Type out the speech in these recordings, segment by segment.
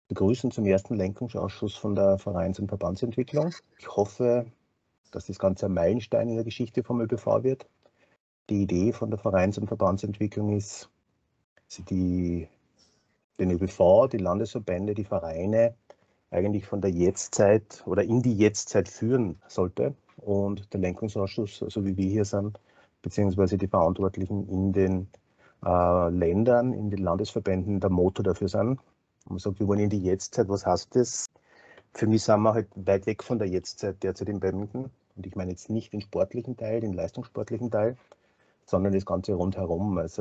begrüßen zum ersten Lenkungsausschuss von der Vereins- und Verbandsentwicklung. Ich hoffe, dass das Ganze ein Meilenstein in der Geschichte vom ÖBV wird. Die Idee von der Vereins- und Verbandsentwicklung ist, den ÖBV, die Landesverbände, die Vereine eigentlich von der Jetztzeit oder in die Jetztzeit führen sollte. Und der Lenkungsausschuss, so wie wir hier sind, beziehungsweise die Verantwortlichen in den Ländern, in den Landesverbänden der Motor dafür sind. Und man sagt, wir wollen in die Jetztzeit, was heißt das? Für mich sind wir halt weit weg von der Jetztzeit derzeit im Badminton. Und ich meine jetzt nicht den sportlichen Teil, den leistungssportlichen Teil, sondern das Ganze rundherum. Also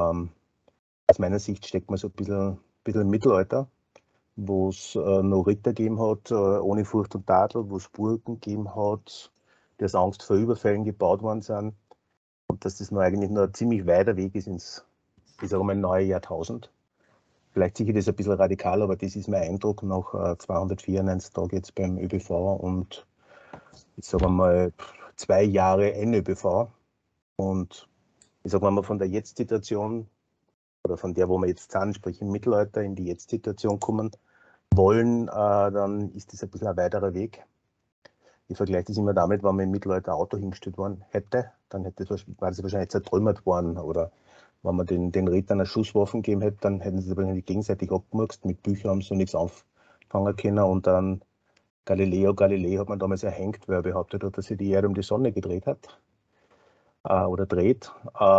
aus meiner Sicht steckt man so ein bisschen im Mittelalter, wo es noch Ritter gegeben hat, ohne Furcht und Tadel, wo es Burgen gegeben hat, die aus Angst vor Überfällen gebaut worden sind. Und dass das noch eigentlich noch ein ziemlich weiter Weg ist ins, ich sage mal, neue Jahrtausend. Vielleicht sicher das ein bisschen radikal, aber das ist mein Eindruck nach 294 Tagen jetzt beim ÖBV und ich sage mal 2 Jahre NÖBV. Und ich sage mal von der Jetzt-Situation oder von der, wo wir jetzt sind, sprich im Mittelalter, in die Jetzt-Situation kommen wollen, dann ist das ein bisschen ein weiterer Weg. Ich vergleiche das immer damit, wenn man im Mittelalter ein Auto hingestellt worden hätte, dann hätte das wahrscheinlich zertrümmert worden. Oder wenn man den Rittern eine Schusswaffen gegeben hätte, dann hätten sie wahrscheinlich gegenseitig abgemurkst. Mit Büchern haben sie nichts anfangen können. Und dann Galileo Galilei hat man damals erhängt, weil er behauptet hat, dass sich die Erde um die Sonne gedreht hat oder dreht.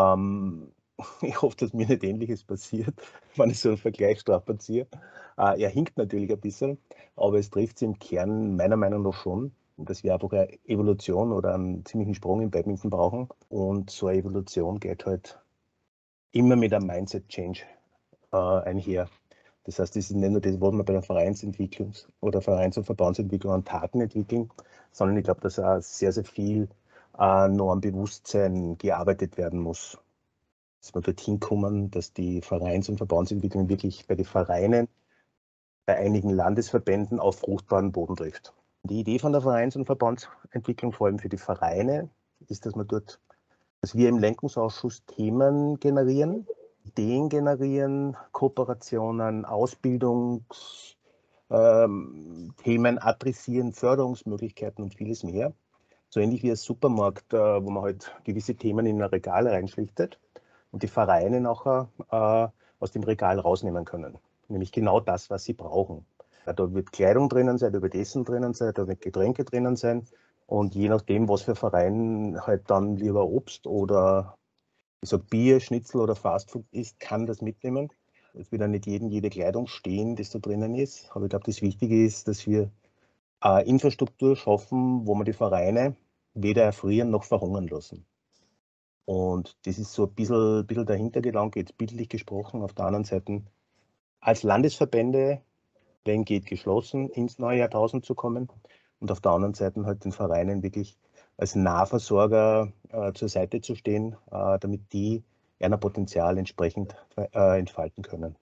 Ich hoffe, dass mir nicht Ähnliches passiert, wenn ich so einen Vergleich strapaziere. Er hinkt natürlich ein bisschen, aber es trifft sich im Kern meiner Meinung nach schon, dass wir einfach eine Evolution oder einen ziemlichen Sprung im Badminton brauchen. Und so eine Evolution geht halt immer mit einem Mindset-Change einher. Das heißt, das ist nicht nur das, was wir bei der Vereinsentwicklung oder Vereins- und Verbandsentwicklung an Taten entwickeln, sondern ich glaube, dass auch sehr, sehr viel noch am Bewusstsein gearbeitet werden muss. Dass wir dorthin kommen, dass die Vereins- und Verbandsentwicklung wirklich bei den Vereinen, bei einigen Landesverbänden auf fruchtbaren Boden trifft. Die Idee von der Vereins- und Verbandsentwicklung, vor allem für die Vereine, ist, dass wir im Lenkungsausschuss Themen generieren, Ideen generieren, Kooperationen, Ausbildungsthemen adressieren, Förderungsmöglichkeiten und vieles mehr. So ähnlich wie ein Supermarkt, wo man halt gewisse Themen in ein Regal reinschlichtet und die Vereine nachher aus dem Regal rausnehmen können. Nämlich genau das, was sie brauchen. Da wird Kleidung drinnen sein, da wird Essen drinnen sein, da wird Getränke drinnen sein. Und je nachdem, was für Verein halt dann lieber Obst oder ich sag Bier, Schnitzel oder Fastfood isst, kann das mitnehmen. Es wird ja nicht jede Kleidung stehen, das da drinnen ist. Aber ich glaube, das Wichtige ist, dass wir Infrastruktur schaffen, wo wir die Vereine weder erfrieren noch verhungern lassen. Und das ist so ein bisschen der Hintergedanke, jetzt bildlich gesprochen. Auf der anderen Seite, als Landesverbände, wenn geht, geschlossen, ins neue Jahrtausend zu kommen. Und auf der anderen Seite halt den Vereinen wirklich als Nahversorger zur Seite zu stehen, damit die ihr Potenzial entsprechend entfalten können.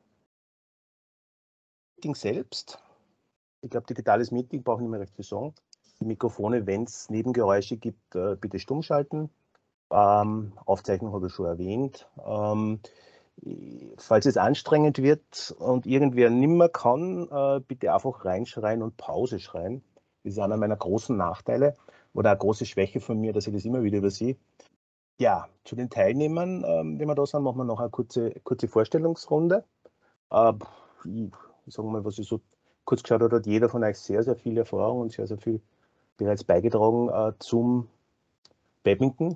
Meeting selbst, ich glaube, digitales Meeting brauche ich nicht mehr recht viel sagen. Die Mikrofone, wenn es Nebengeräusche gibt, bitte stumm schalten. Aufzeichnung habe ich schon erwähnt. Falls es anstrengend wird und irgendwer nimmer kann, bitte einfach reinschreien und Pause schreien. Das ist einer meiner großen Nachteile oder eine große Schwäche von mir, dass ich das immer wieder übersehe. Ja, zu den Teilnehmern, die wir da sind, machen wir noch eine kurze Vorstellungsrunde. Ich sage mal, was ich so kurz geschaut habe, hat jeder von euch sehr, sehr viel Erfahrung und sehr, sehr viel bereits beigetragen zum Badminton.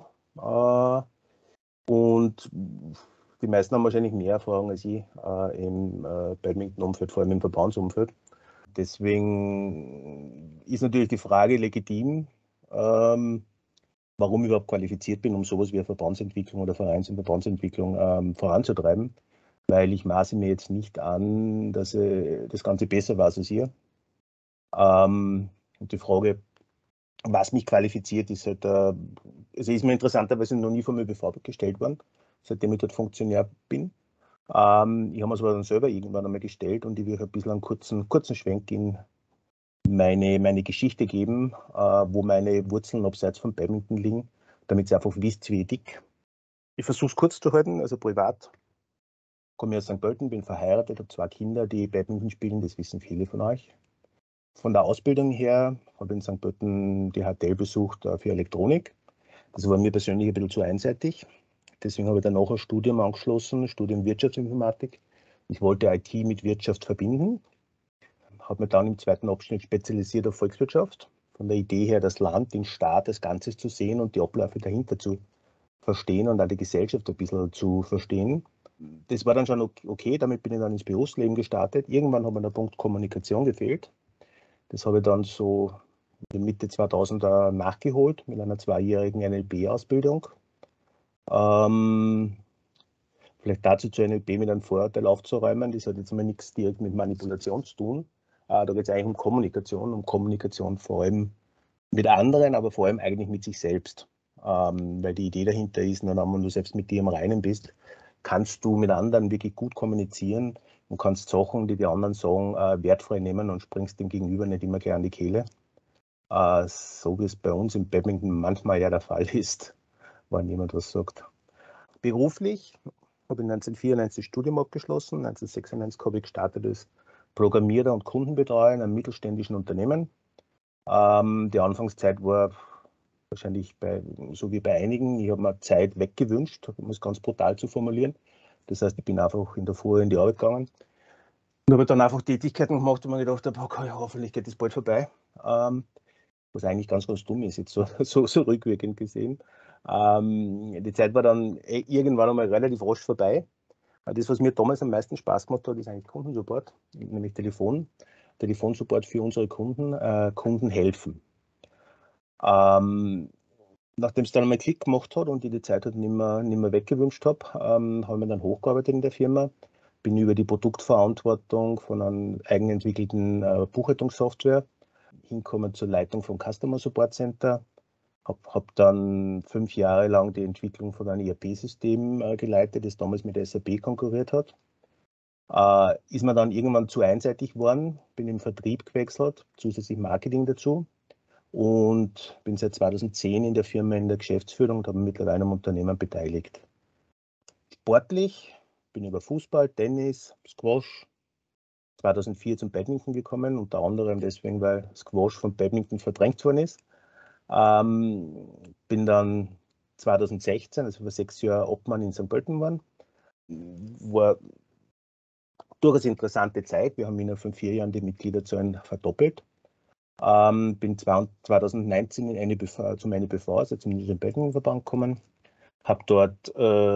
Und die meisten haben wahrscheinlich mehr Erfahrung als ich im Badminton-Umfeld, vor allem im Verbandsumfeld. Deswegen ist natürlich die Frage legitim, warum ich überhaupt qualifiziert bin, um sowas wie eine Verbandsentwicklung oder Vereins- und Verbandsentwicklung voranzutreiben. Weil ich maße mir jetzt nicht an, dass das Ganze besser war als ihr. Und die Frage, was mich qualifiziert, ist halt, also ist mir interessanterweise noch nie vom ÖBV gestellt worden, seitdem ich dort Funktionär bin. Ich habe mir es aber dann selber irgendwann einmal gestellt und ich will ein bisschen einen kurzen Schwenk in meine Geschichte geben, wo meine Wurzeln abseits von Badminton liegen, damit ihr einfach wisst, wie dick. Ich versuche es kurz zu halten, also privat komme aus St. Pölten, bin verheiratet, habe 2 Kinder, die Badminton spielen, das wissen viele von euch. Von der Ausbildung her habe ich in St. Pölten die HTL besucht für Elektronik. Das war mir persönlich ein bisschen zu einseitig. Deswegen habe ich dann noch ein Studium angeschlossen, Studium Wirtschaftsinformatik. Ich wollte IT mit Wirtschaft verbinden, habe mich dann im zweiten Abschnitt spezialisiert auf Volkswirtschaft. Von der Idee her, das Land, den Staat als Ganzes zu sehen und die Abläufe dahinter zu verstehen und auch die Gesellschaft ein bisschen zu verstehen. Das war dann schon okay, damit bin ich dann ins Berufsleben gestartet. Irgendwann hat mir der Punkt Kommunikation gefehlt. Das habe ich dann so in Mitte 2000er nachgeholt mit einer 2-jährigen NLP-Ausbildung. Vielleicht dazu zur NLP mit einem Vorurteil aufzuräumen, das hat jetzt mal nichts direkt mit Manipulation zu tun. Da geht es eigentlich um Kommunikation vor allem mit anderen, aber vor allem eigentlich mit sich selbst. Weil die Idee dahinter ist, wenn du selbst mit dir im Reinen bist, kannst du mit anderen wirklich gut kommunizieren und kannst Sachen, die die anderen sagen, wertfrei nehmen und springst dem Gegenüber nicht immer gleich an die Kehle. So wie es bei uns im Badminton manchmal ja der Fall ist, wenn jemand was sagt. Beruflich habe ich 1994 Studium abgeschlossen, 1996 habe ich gestartet als Programmierer und Kundenbetreuer in einem mittelständischen Unternehmen. Die Anfangszeit war wahrscheinlich so wie bei einigen, ich habe mir Zeit weggewünscht, um es ganz brutal zu formulieren. Das heißt, ich bin einfach in der Früh in die Arbeit gegangen und habe dann einfach Tätigkeiten gemacht und mir gedacht habe, okay, hoffentlich geht das bald vorbei. Was eigentlich ganz, ganz dumm ist, jetzt so rückwirkend gesehen. Die Zeit war dann irgendwann einmal relativ rasch vorbei. Das, was mir damals am meisten Spaß gemacht hat, ist eigentlich Kundensupport, nämlich Telefonsupport für unsere Kunden, Kunden helfen. Nachdem es dann einmal Klick gemacht hat und ich die Zeit halt nicht mehr weggewünscht habe, habe ich mich dann hochgearbeitet in der Firma, bin über die Produktverantwortung von einer eigenentwickelten Buchhaltungssoftware hinkommen zur Leitung vom Customer Support Center, habe dann 5 Jahre lang die Entwicklung von einem ERP-System geleitet, das damals mit der SAP konkurriert hat. Ist mir dann irgendwann zu einseitig geworden, bin im Vertrieb gewechselt, zusätzlich Marketing dazu und bin seit 2010 in der Firma in der Geschäftsführung und habe mich mittlerweile am Unternehmen beteiligt. Sportlich bin ich über Fußball, Tennis, Squash 2004 zum Badminton gekommen, unter anderem deswegen, weil Squash von Badminton verdrängt worden ist. Bin dann 2016, also vor 6 Jahren, Obmann in St. Pölten geworden. War durchaus interessante Zeit. Wir haben innerhalb von 4 Jahren die Mitgliederzahlen verdoppelt. Bin 2019 zum NEBV, also zum Niederländischen Badmintonverband gekommen. Habe dort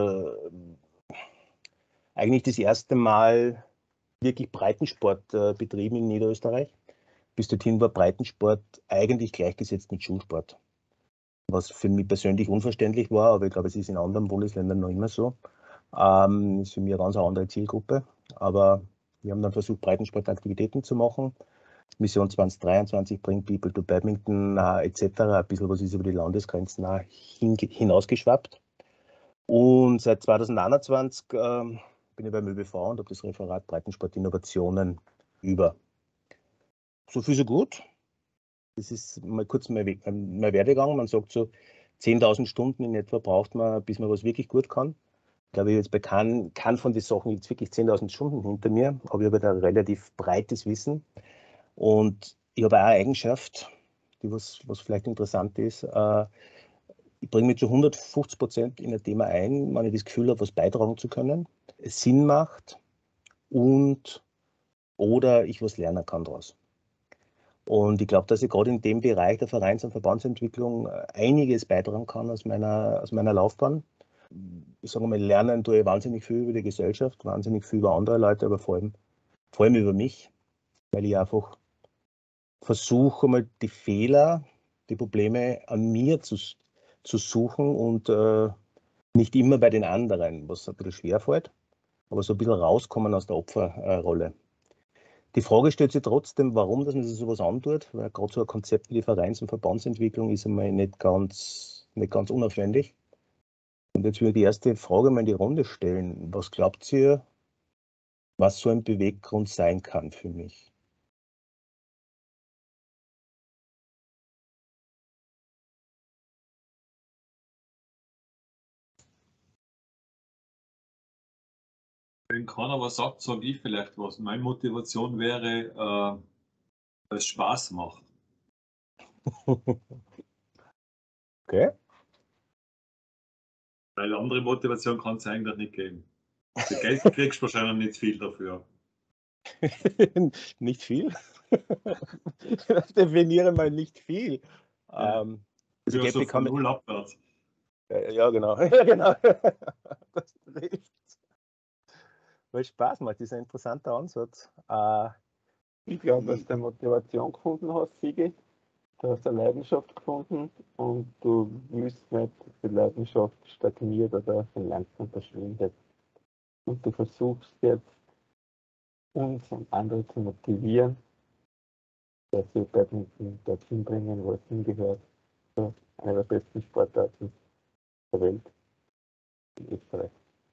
eigentlich das erste Mal wirklich Breitensport betrieben in Niederösterreich. Bis dorthin war Breitensport eigentlich gleichgesetzt mit Schulsport, was für mich persönlich unverständlich war, aber ich glaube, es ist in anderen Bundesländern noch immer so. Ist für mich eine ganz andere Zielgruppe, aber wir haben dann versucht, Breitensportaktivitäten zu machen. Mission 2023 bringt People to Badminton etc. Ein bisschen was ist über die Landesgrenzen hinausgeschwappt. Und seit 2021 bin ich beim ÖBV und habe das Referat Breitensport-Innovationen über. So viel, so gut. Das ist mal kurz mein Werdegang. Man sagt so, 10.000 Stunden in etwa braucht man, bis man was wirklich gut kann. Ich glaube, ich jetzt bei keinem von den Sachen jetzt wirklich 10.000 Stunden hinter mir, aber ich habe ein relativ breites Wissen. Und ich habe auch eine Eigenschaft, die was vielleicht interessant ist. Ich bringe mich zu 150% in ein Thema ein, wenn ich das Gefühl habe, was beitragen zu können, es Sinn macht und oder ich was lernen kann daraus. Und ich glaube, dass ich gerade in dem Bereich der Vereins- und Verbandsentwicklung einiges beitragen kann aus meiner Laufbahn. Ich sage mal, lernen tue ich wahnsinnig viel über die Gesellschaft, wahnsinnig viel über andere Leute, aber vor allem über mich, weil ich einfach versuche, mal die Fehler, die Probleme an mir zu suchen und nicht immer bei den anderen, was ein bisschen schwerfällt, aber so ein bisschen rauskommen aus der Opferrolle. Die Frage stellt sich trotzdem, warum dass man sich sowas antut, weil gerade so ein Konzept wie die Vereins- und Verbandsentwicklung ist einmal nicht ganz unaufwendig. Und jetzt würde ich die erste Frage mal in die Runde stellen. Was glaubt ihr, was so ein Beweggrund sein kann für mich? Wenn keiner was sagt, sage ich vielleicht was. Meine Motivation wäre, dass es Spaß macht. Okay. Weil andere Motivation kann es eigentlich nicht geben. Für Geld kriegst du wahrscheinlich nicht viel dafür. Nicht viel? Definiere mal nicht viel. Ja. Also Ja, Geld so von bekomme null abwärts. ja, genau. Ja, genau. Das trifft. Weil Spaß macht, das ist ein interessanter Ansatz. Ich glaube, dass du Motivation gefunden hast, Sigi. Du hast eine Leidenschaft gefunden und du willst nicht, dass die Leidenschaft stagniert oder langsam verschwindet. Und du versuchst jetzt, uns und andere zu motivieren, dass wir Badminton dorthin bringen, wo es hingehört. So einer der besten Sportarten der Welt in Österreich.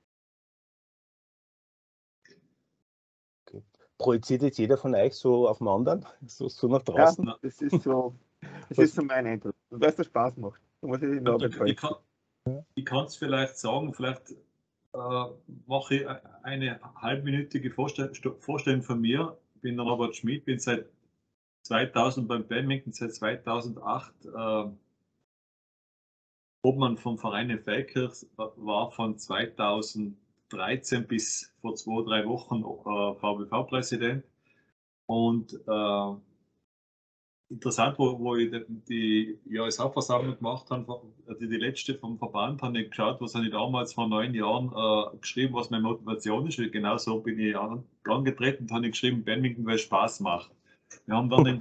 Okay. Projiziert jetzt jeder von euch so auf den anderen, so nach Ja, draußen? das ist so mein Eindruck. Und weil es Spaß macht. Da muss ich noch Ich kann es vielleicht sagen, vielleicht mache ich eine halbminütige Vorstellung von mir. Ich bin der Robert Schmid, bin seit 2000 beim Badminton, seit 2008 Obmann vom Verein in Feldkirch, war von 2013 bis vor 2-3 Wochen VBV-Präsident. Und interessant, wo ich die Jahreshauptversammlung gemacht habe, die letzte vom Verband, habe ich geschaut, was habe ich damals vor 9 Jahren geschrieben, was meine Motivation ist. Und genau so bin ich angetreten und habe geschrieben, Badminton, weil es Spaß macht. Wir haben dann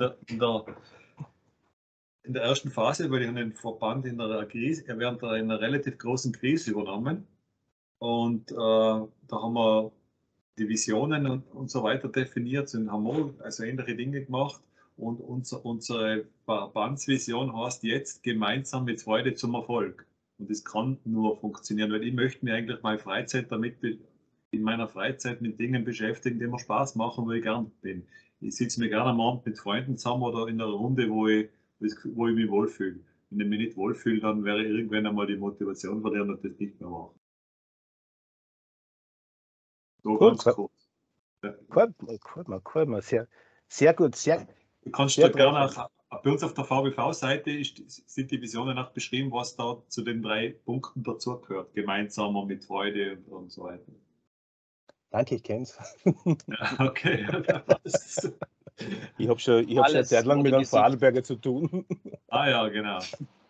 in der ersten Phase, weil ich den Verband in einer Krise, während einer relativ großen Krise übernommen. Und da haben wir die Visionen und so weiter definiert und haben auch also ähnliche Dinge gemacht. Und unsere Verbandsvision heißt jetzt gemeinsam mit Freude zum Erfolg. Und das kann nur funktionieren, weil ich möchte mir eigentlich meine Freizeit in meiner Freizeit mit Dingen beschäftigen, die mir Spaß machen, wo ich gern bin. Ich sitze mir gerne am Abend mit Freunden zusammen oder in einer Runde, wo ich mich wohlfühle. Wenn ich mich nicht wohlfühle, dann wäre irgendwann einmal die Motivation verlieren und das nicht mehr machen. So Cool, ganz kurz. Cool, sehr, sehr gut, Du kannst sehr da gerne treffend. bei uns auf der VBV-Seite sind die Visionen auch beschrieben, was da zu den 3 Punkten dazugehört. Gemeinsam und mit Freude und so weiter. Danke, ich kenn's. Ja, okay. Ich habe schon eine Zeit lang mit einem Vorarlberger zu tun. Ah ja, genau.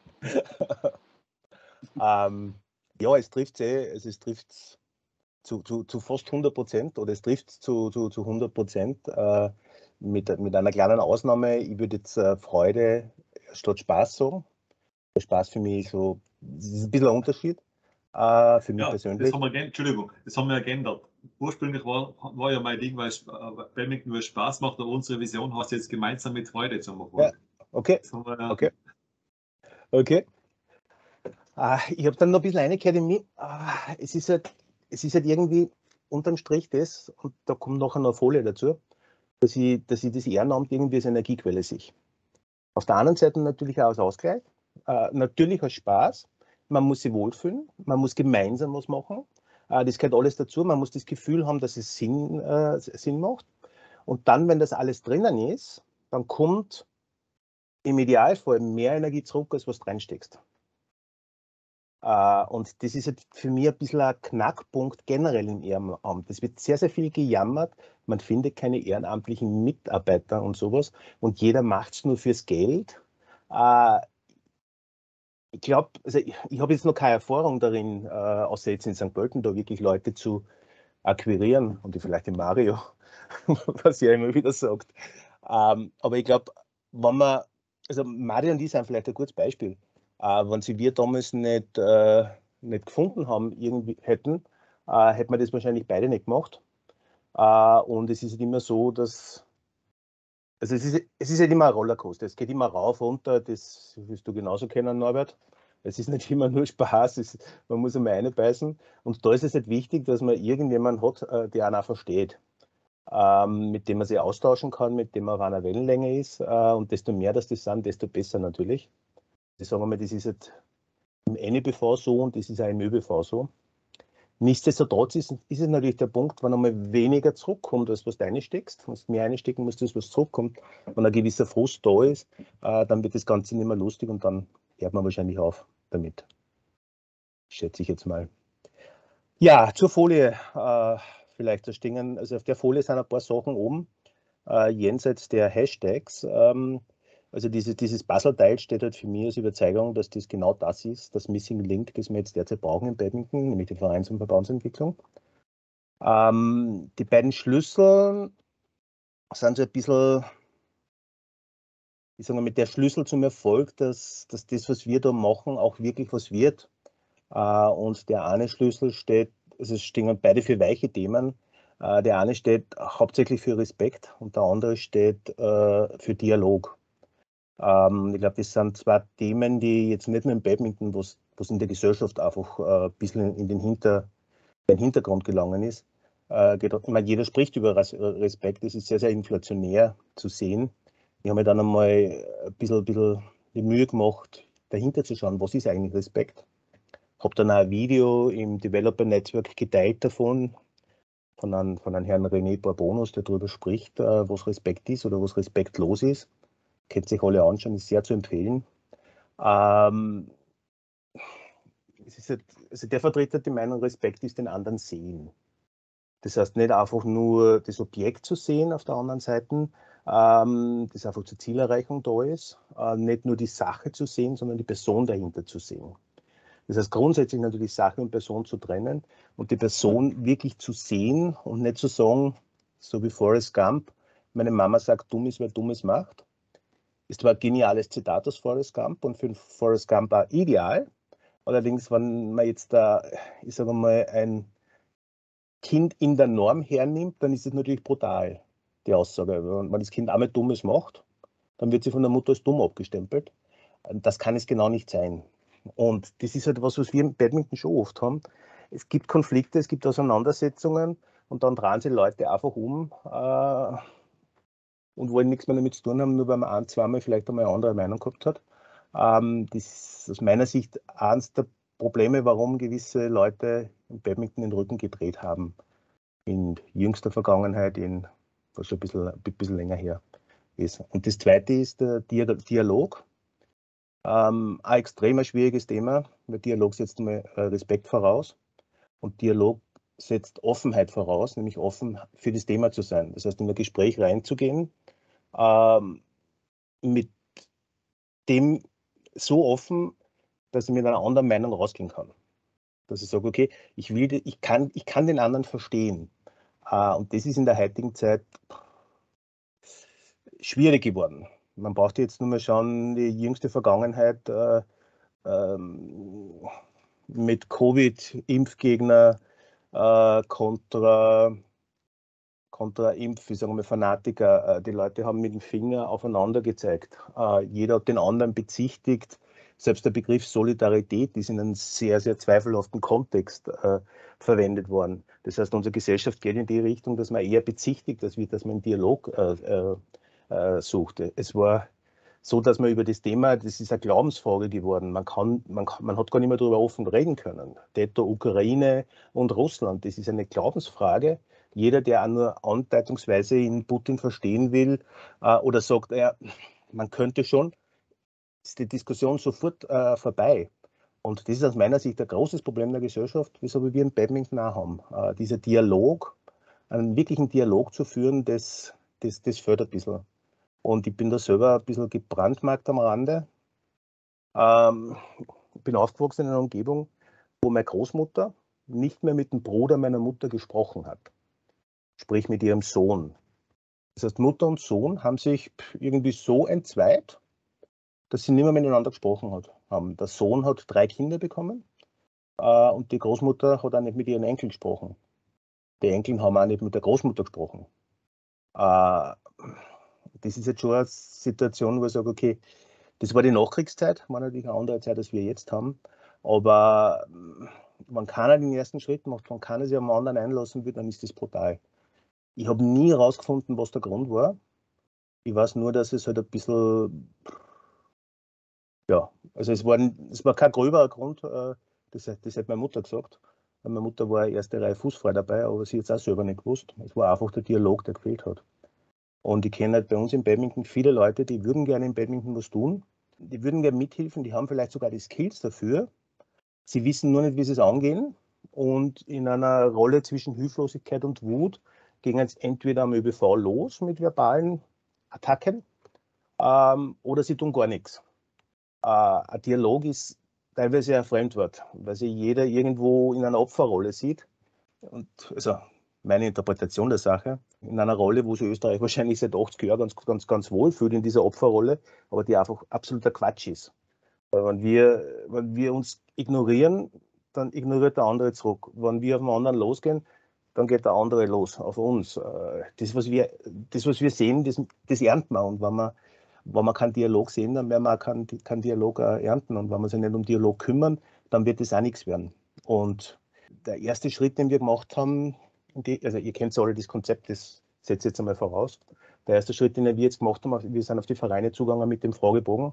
Ja, es trifft es trifft zu fast 100% oder es trifft zu 100%, mit einer kleinen Ausnahme. Ich würde jetzt Freude statt Spaß sagen. Der Spaß für mich so, das ist ein bisschen ein Unterschied für mich Ja, persönlich. das haben wir geändert. Ursprünglich war ja mein Ding, weil Badminton nur Spaß macht, aber unsere Vision heißt jetzt gemeinsam mit Freude zum Erfolg. Ja, okay. Okay. Ich habe dann noch ein bisschen reingehört in mich. Es ist halt irgendwie unterm Strich das, und da kommt nachher noch eine Folie dazu, dass ich das Ehrenamt irgendwie als Energiequelle sehe. Auf der anderen Seite natürlich auch als Ausgleich, natürlich als Spaß. Man muss sich wohlfühlen, man muss gemeinsam was machen. Das gehört alles dazu. Man muss das Gefühl haben, dass es Sinn macht. Und dann, wenn das alles drinnen ist, dann kommt im Idealfall mehr Energie zurück, als was du reinsteckst. Und das ist halt für mich ein bisschen ein Knackpunkt generell im Ehrenamt. Es wird sehr, sehr viel gejammert. Man findet keine ehrenamtlichen Mitarbeiter und sowas. Und jeder macht es nur fürs Geld. Ich glaube, also ich habe jetzt noch keine Erfahrung darin, außer jetzt in St. Pölten, da wirklich Leute zu akquirieren und vielleicht den Mario, was er immer wieder sagt. Aber ich glaube, also Mario und ich sind vielleicht ein gutes Beispiel. Wenn sie wir damals nicht gefunden haben, irgendwie hätten wir das wahrscheinlich beide nicht gemacht. Und es ist halt immer so, dass, also es ist halt immer ein Rollercoaster. Es geht immer rauf, runter, das wirst du genauso kennen, Norbert. Es ist nicht immer nur Spaß, man muss einmal reinbeißen. Und da ist es halt wichtig, dass man irgendjemanden hat, der einen auch versteht. Mit dem man sich austauschen kann, mit dem man auf einer Wellenlänge ist. Und desto mehr das sind, desto besser natürlich. Ich sage mal, das ist halt im NEBV so und das ist auch im ÖBV so. Nichtsdestotrotz ist es natürlich der Punkt, wenn einmal weniger zurückkommt, als was du reinsteckst, wenn du mehr einstecken musst, als was zurückkommt, wenn ein gewisser Frust da ist, dann wird das Ganze nicht mehr lustig und dann hört man wahrscheinlich auf damit. Schätze ich jetzt mal. Ja, zur Folie vielleicht da stehen. Also auf der Folie sind ein paar Sachen oben, jenseits der Hashtags. Also dieses Puzzleteil steht halt für mich als Überzeugung, dass das genau das ist, das Missing Link, das wir jetzt derzeit brauchen im Badminton, nämlich die Vereins- und Verbandsentwicklung. Die beiden Schlüssel sind so ein bisschen, ich sage mal, mit der Schlüssel zum Erfolg, dass das, was wir da machen, auch wirklich was wird. Und der eine Schlüssel steht, also es stehen beide für weiche Themen. Der eine steht hauptsächlich für Respekt und der andere steht für Dialog. Ich glaube, das sind zwei Themen, die jetzt nicht nur im Badminton, was in der Gesellschaft einfach ein bisschen in den Hintergrund gelangen ist. Ich meine, jeder spricht über Respekt, das ist sehr, sehr inflationär zu sehen. Ich habe mir dann einmal ein bisschen die Mühe gemacht, dahinter zu schauen, was ist eigentlich Respekt. Habe dann auch ein Video im Developer Network geteilt davon, von einem Herrn René Bourbonus, der darüber spricht, was Respekt ist oder was respektlos ist. Könnt sich alle anschauen, ist sehr zu empfehlen. Es ist halt, also der vertritt halt die Meinung, Respekt ist den anderen sehen. Das heißt, nicht einfach nur das Objekt zu sehen auf der anderen Seite, das einfach zur Zielerreichung da ist, nicht nur die Sache zu sehen, sondern die Person dahinter zu sehen. Das heißt, grundsätzlich natürlich Sache und Person zu trennen und die Person wirklich zu sehen und nicht zu sagen, so wie Forrest Gump, meine Mama sagt, dumm ist, wer Dummes macht. Ist zwar ein geniales Zitat aus Forrest Gump und für Forrest Gump auch ideal. Allerdings, wenn man jetzt da, ich sage mal, ein Kind in der Norm hernimmt, dann ist es natürlich brutal, die Aussage. Wenn das Kind einmal Dummes macht, dann wird sie von der Mutter als dumm abgestempelt. Das kann es genau nicht sein. Und das ist halt was wir im Badminton schon oft haben. Es gibt Konflikte, es gibt Auseinandersetzungen und dann drehen sich Leute einfach um und wollen nichts mehr damit zu tun haben, nur weil man ein-, zweimal vielleicht einmal eine andere Meinung gehabt hat. Das ist aus meiner Sicht eines der Probleme, warum gewisse Leute im Badminton den Rücken gedreht haben. In jüngster Vergangenheit, was schon ein bisschen länger her ist. Und das Zweite ist der Dialog. Ein extrem schwieriges Thema, weil Dialog setzt mal Respekt voraus und Dialog setzt Offenheit voraus, nämlich offen für das Thema zu sein. Das heißt, in ein Gespräch reinzugehen, mit dem so offen, dass ich mit einer anderen Meinung rausgehen kann. Dass ich sage, okay, ich kann den anderen verstehen. Und das ist in der heutigen Zeit schwierig geworden. Man braucht jetzt nur mal schauen, die jüngste Vergangenheit mit Covid-Impfgegner kontra Impf, ich sage mal Fanatiker. Die Leute haben mit dem Finger aufeinander gezeigt. Jeder hat den anderen bezichtigt. Selbst der Begriff Solidarität ist in einem sehr, sehr zweifelhaften Kontext verwendet worden. Das heißt, unsere Gesellschaft geht in die Richtung, dass man eher bezichtigt, dass man einen Dialog suchte. Es war so, dass man über das Thema, das ist eine Glaubensfrage geworden. Man hat gar nicht mehr darüber offen reden können. Täter Ukraine und Russland, das ist eine Glaubensfrage. Jeder, der auch nur andeutungsweise in Putin verstehen will oder sagt, man könnte schon, ist die Diskussion sofort vorbei. Und das ist aus meiner Sicht ein großes Problem der Gesellschaft, wieso wir im Badminton auch haben. Dieser Dialog, einen wirklichen Dialog zu führen, das fehlt ein bisschen. Und ich bin da selber ein bisschen gebrandmarkt am Rande. Ich bin aufgewachsen in einer Umgebung, wo meine Großmutter nicht mehr mit dem Bruder meiner Mutter gesprochen hat. Sprich mit ihrem Sohn. Das heißt, Mutter und Sohn haben sich irgendwie so entzweit, dass sie nicht mehr miteinander gesprochen haben. Der Sohn hat 3 Kinder bekommen und die Großmutter hat auch nicht mit ihren Enkeln gesprochen. Die Enkeln haben auch nicht mit der Großmutter gesprochen. Das ist jetzt schon eine Situation, wo ich sage, okay, das war die Nachkriegszeit, war natürlich eine andere Zeit, als wir jetzt haben. Aber wenn keiner den ersten Schritt macht, wenn keiner sich am anderen einlassen will, dann ist das brutal. Ich habe nie herausgefunden, was der Grund war. Ich weiß nur, dass es halt ein bisschen, ja, also es war kein gröberer Grund, das hat meine Mutter gesagt. Meine Mutter war erste Reihe fußfrei dabei, aber sie hat es auch selber nicht gewusst. Es war einfach der Dialog, der gefehlt hat. Und ich kenne halt bei uns im Badminton viele Leute, die würden gerne im Badminton was tun. Die würden gerne mithelfen, die haben vielleicht sogar die Skills dafür. Sie wissen nur nicht, wie sie es angehen. Und in einer Rolle zwischen Hilflosigkeit und Wut gehen jetzt entweder am ÖBV los mit verbalen Attacken oder sie tun gar nichts. Ein Dialog ist teilweise ein Fremdwort, weil sich jeder irgendwo in einer Opferrolle sieht. Und also meine Interpretation der Sache, in einer Rolle, wo sich Österreich wahrscheinlich seit 80 Jahren ganz wohl fühlt in dieser Opferrolle, aber die einfach absoluter Quatsch ist. Wenn wir uns ignorieren, dann ignoriert der andere zurück. Wenn wir auf den anderen losgehen, dann geht der andere los auf uns. Das, was wir sehen, das ernten wir. Und wenn wir keinen Dialog sehen, dann werden wir auch keinen Dialog ernten. Und wenn wir sich nicht um Dialog kümmern, dann wird das auch nichts werden. Und der erste Schritt, den wir gemacht haben, also ihr kennt alle das Konzept, das setze ich jetzt einmal voraus. Der erste Schritt, den wir jetzt gemacht haben, wir sind auf die Vereine zugegangen mit dem Fragebogen.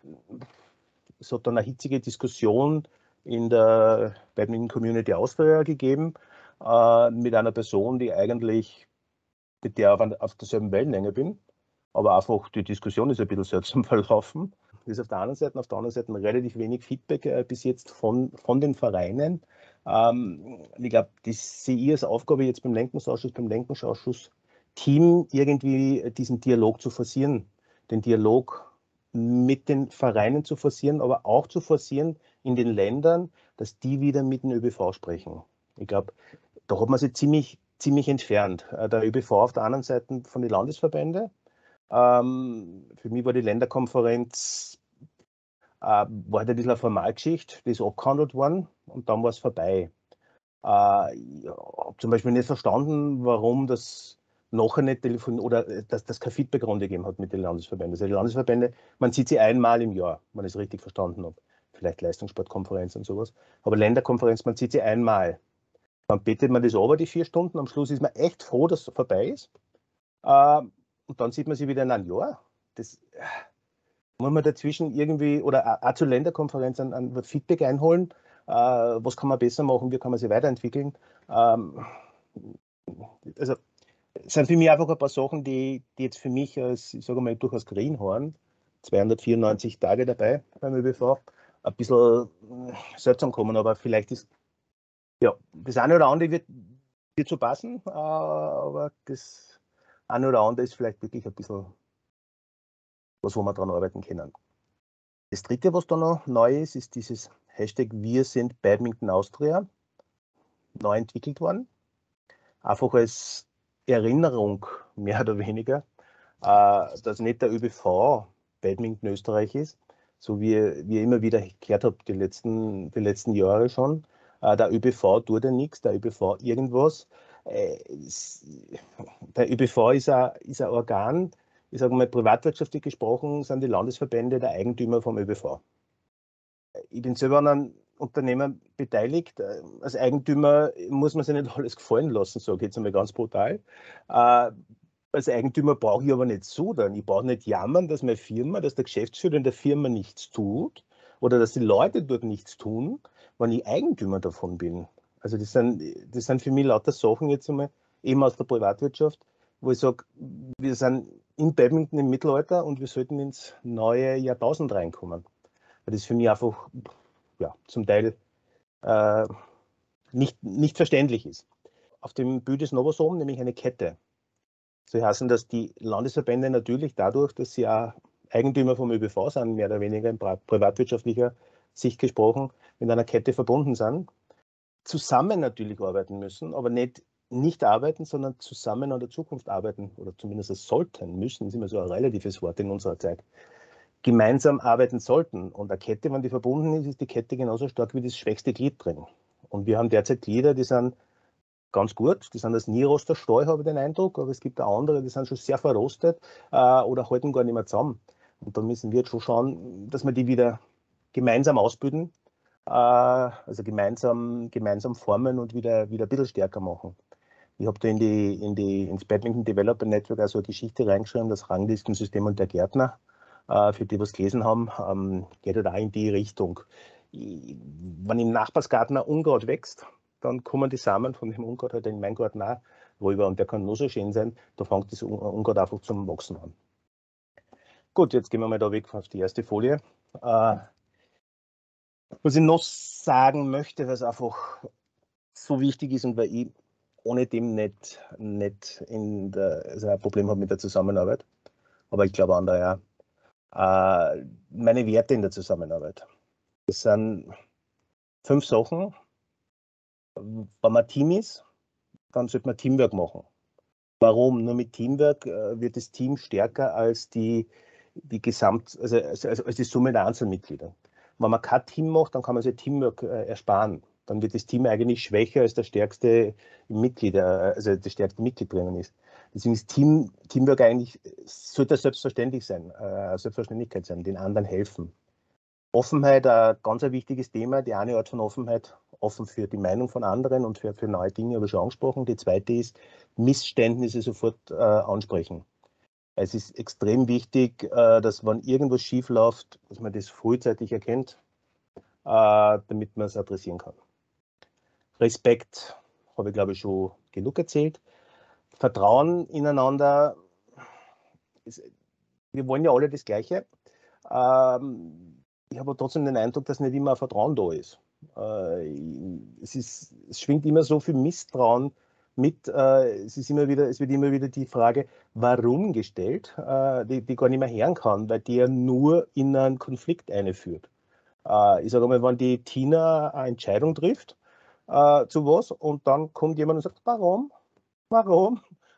Es hat dann eine hitzige Diskussion in der Badminton Community Austria gegeben, mit einer Person, die eigentlich mit der auf derselben Wellenlänge bin. Aber einfach die Diskussion ist ein bisschen seltsam verlaufen. Das ist auf der anderen Seite relativ wenig Feedback bis jetzt von den Vereinen. Ich glaube, das sehe ich als Aufgabe jetzt beim Lenkungsausschuss-Team, irgendwie diesen Dialog zu forcieren. Den Dialog mit den Vereinen zu forcieren, aber auch zu forcieren in den Ländern, dass die wieder mit dem ÖBV sprechen. Ich glaube, da hat man sich ziemlich entfernt. Der ÖBV auf der anderen Seite von den Landesverbänden. Für mich war die Länderkonferenz war halt ein bisschen eine Formalgeschichte, die ist abgehandelt worden und dann war es vorbei. Ich habe zum Beispiel nicht verstanden, warum das nachher nicht oder dass das keine Feedbackrunde gegeben hat mit den Landesverbänden. Also die Landesverbände, man sieht sie einmal im Jahr, wenn ich es richtig verstanden habe. Vielleicht Leistungssportkonferenz und sowas. Aber Länderkonferenz, man sieht sie einmal. Dann betet man das aber die 4 Stunden. Am Schluss ist man echt froh, dass es vorbei ist. Und dann sieht man sie wieder in einem Jahr. Das muss man dazwischen irgendwie, oder auch zur Länderkonferenz ein Feedback einholen. Was kann man besser machen, wie kann man sie weiterentwickeln. Also es sind für mich einfach ein paar Sachen, die jetzt für mich als, ich sage mal, durchaus Greenhorn, 294 Tage dabei beim ÖBV, ein bisschen seltsam kommen, aber vielleicht ist, ja, das eine oder andere wird so passen, aber das eine oder andere ist vielleicht wirklich ein bisschen was, wo wir dran arbeiten können. Das dritte, was da noch neu ist, ist dieses Hashtag Wir sind Badminton Austria, neu entwickelt worden. Einfach als Erinnerung, mehr oder weniger, dass nicht der ÖBV Badminton Österreich ist, so wie ihr immer wieder gehört habt, die letzten Jahre schon. Der ÖBV tut ja nichts, der ÖBV irgendwas. Der ÖBV ist ein Organ, ich sage mal, privatwirtschaftlich gesprochen, sind die Landesverbände der Eigentümer vom ÖBV. Ich bin selber an einem Unternehmen beteiligt. Als Eigentümer muss man sich nicht alles gefallen lassen, sage ich jetzt einmal ganz brutal. Als Eigentümer brauche ich aber nicht sudern. Ich brauche nicht jammern, dass meine Firma, dass der Geschäftsführer in der Firma nichts tut oder dass die Leute dort nichts tun, wenn ich Eigentümer davon bin. Also das sind für mich lauter Sachen jetzt einmal, eben aus der Privatwirtschaft, wo ich sage, wir sind in Badminton im Mittelalter und wir sollten ins neue Jahrtausend reinkommen. Weil das für mich einfach ja, zum Teil nicht verständlich ist. Auf dem Bild ist noch was oben, nämlich eine Kette. So heißen, dass die Landesverbände natürlich dadurch, dass sie auch Eigentümer vom ÖBV sind, mehr oder weniger in privatwirtschaftlicher Sicht gesprochen, mit einer Kette verbunden sind, zusammen natürlich arbeiten müssen, aber nicht arbeiten, sondern zusammen an der Zukunft arbeiten oder zumindest sollten, müssen, ist immer so ein relatives Wort in unserer Zeit, gemeinsam arbeiten sollten. Und eine Kette, wenn die verbunden ist, ist die Kette genauso stark wie das schwächste Glied drin. Und wir haben derzeit Glieder, die sind ganz gut, die sind das Nieroster Stahl, habe ich den Eindruck, aber es gibt auch andere, die sind schon sehr verrostet oder halten gar nicht mehr zusammen. Und da müssen wir jetzt schon schauen, dass wir die wieder gemeinsam ausbilden, also gemeinsam formen und wieder ein bisschen stärker machen. Ich habe da ins Badminton Developer Network also eine Geschichte reingeschrieben, das Ranglistensystem und der Gärtner. Für die, was gelesen haben, geht halt auch in die Richtung. Wenn im Nachbarsgarten ein Unkraut wächst, dann kommen die Samen von dem Unkraut halt in meinen Garten auch rüber und der kann nur so schön sein, da fängt das Unkraut einfach zum Wachsen an. Gut, jetzt gehen wir mal da weg auf die erste Folie. Was ich noch sagen möchte, weil es einfach so wichtig ist und weil ich ohne dem nicht also ein Problem habe mit der Zusammenarbeit, aber ich glaube andere ja, meine Werte in der Zusammenarbeit. Das sind 5 Sachen. Wenn man ein Team ist, dann sollte man Teamwork machen. Warum? Nur mit Teamwork wird das Team stärker als die als die Summe der Einzelmitglieder. Wenn man kein Team macht, dann kann man sich Teamwork ersparen. Dann wird das Team eigentlich schwächer als der stärkste Mitglied, also das stärkste Mitglied drinnen ist. Deswegen ist Teamwork eigentlich, sollte selbstverständlich sein, Selbstverständlichkeit sein, den anderen helfen. Offenheit, ein ganz wichtiges Thema. Die eine Art von Offenheit, offen für die Meinung von anderen und für neue Dinge, habe ich schon angesprochen. Die zweite ist, Missständnisse sofort ansprechen. Es ist extrem wichtig, dass wenn irgendwas schief läuft, dass man das frühzeitig erkennt, damit man es adressieren kann. Respekt, habe ich glaube ich schon genug erzählt. Vertrauen ineinander, wir wollen ja alle das Gleiche. Ich habe trotzdem den Eindruck, dass nicht immer ein Vertrauen da ist. Es schwingt immer so viel Misstrauen mit. Es wird immer wieder die Frage, warum gestellt, die gar nicht mehr hören kann, weil die ja nur in einen Konflikt einführt. Ich sage mal, wenn die Tina eine Entscheidung trifft zu was und dann kommt jemand und sagt, warum? Warum?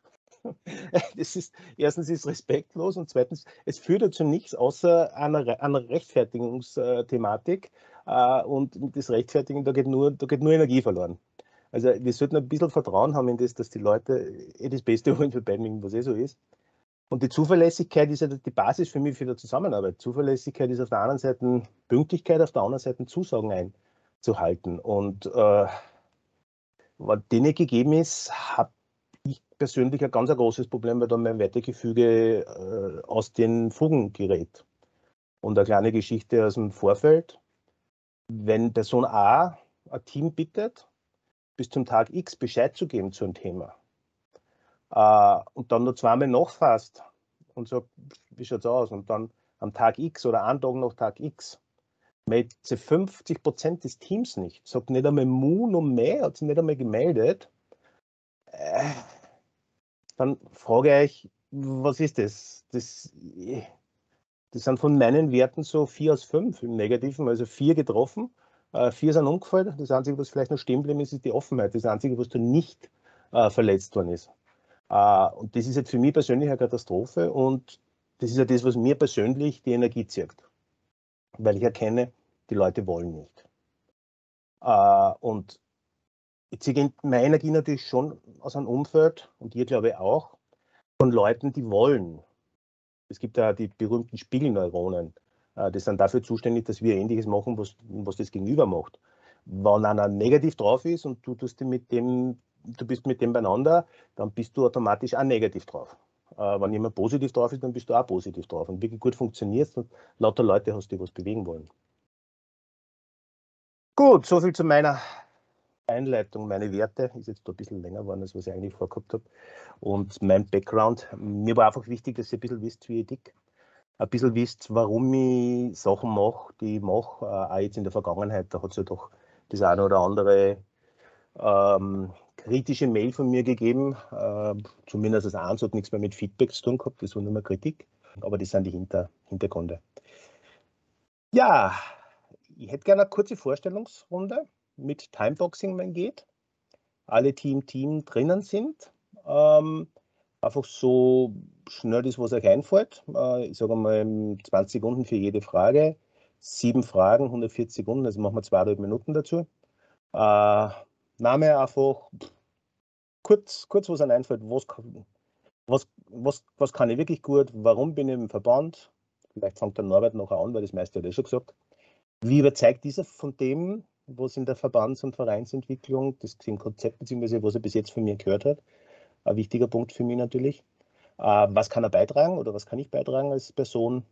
Erstens ist es respektlos und zweitens, es führt dazu nichts außer einer Rechtfertigungsthematik. Und das Rechtfertigen, da geht nur Energie verloren. Also wir sollten ein bisschen Vertrauen haben in das, dass die Leute das Beste wollen für beiden, was so ist. Und die Zuverlässigkeit ist ja die Basis für mich für die Zusammenarbeit. Zuverlässigkeit ist auf der einen Seite Pünktlichkeit, auf der anderen Seite Zusagen einzuhalten. Und wenn die nicht gegeben ist, habe ich persönlich ein ganz großes Problem, weil dann mein Wertegefüge aus den Fugen gerät. Und eine kleine Geschichte aus dem Vorfeld. Wenn Person A ein Team bittet, bis zum Tag X Bescheid zu geben zu einem Thema und dann nur zweimal nachfasst und sagt, wie schaut es aus? Und dann am Tag X oder einen Tag nach Tag X meldet sie 50% des Teams nicht. Sagt nicht einmal Mu noch mehr, hat sie nicht einmal gemeldet. Dann frage ich euch, was ist das? Das sind von meinen Werten so 4 aus 5 im Negativen, also 4 getroffen, 4 sind umgefallen. Das Einzige, was vielleicht noch stehen geblieben ist, ist die Offenheit. Das Einzige, was da nicht verletzt worden ist. Und das ist jetzt für mich persönlich eine Katastrophe und das ist ja das, was mir persönlich die Energie zieht. Weil ich erkenne, die Leute wollen nicht. Und ich ziehe meine Energie natürlich schon aus einem Umfeld und ihr glaube ich auch, von Leuten, die wollen. Es gibt ja die berühmten Spiegelneuronen. Die sind dafür zuständig, dass wir Ähnliches machen, was das Gegenüber macht. Wenn einer negativ drauf ist und du bist mit dem beieinander, dann bist du automatisch auch negativ drauf. Wenn jemand positiv drauf ist, dann bist du auch positiv drauf. Und wirklich gut funktioniert und lauter Leute hast, die was bewegen wollen. Gut, soviel zu meiner Einleitung. Meine Werte ist jetzt ein bisschen länger geworden, als was ich eigentlich vorgehabt habe. Und mein Background. Mir war einfach wichtig, dass ihr ein bisschen wisst, wie ich tick. Ein bisschen wisst, warum ich Sachen mache, die ich mache. Auch jetzt in der Vergangenheit, da hat es ja doch das eine oder andere kritische Mail von mir gegeben. Zumindest das eins hat nichts mehr mit Feedback zu tun gehabt, das war nur mehr Kritik. Aber das sind die Hintergründe. Ja, ich hätte gerne eine kurze Vorstellungsrunde mit Timeboxing, wenn geht. Alle Team drinnen sind. Einfach so schnell das, was euch einfällt. Ich sage mal 20 Sekunden für jede Frage. 7 Fragen, 140 Sekunden, also machen wir 2,5 Minuten dazu. Name einfach kurz was einem einfällt. Was kann ich wirklich gut? Warum bin ich im Verband? Vielleicht fängt der Norbert nachher an, weil das meiste hat er schon gesagt. Wie überzeugt dieser von dem, was in der Verbands- und Vereinsentwicklung, das Konzept bzw. was er bis jetzt von mir gehört hat? Ein wichtiger Punkt für mich natürlich. Was kann er beitragen oder was kann ich beitragen als Person?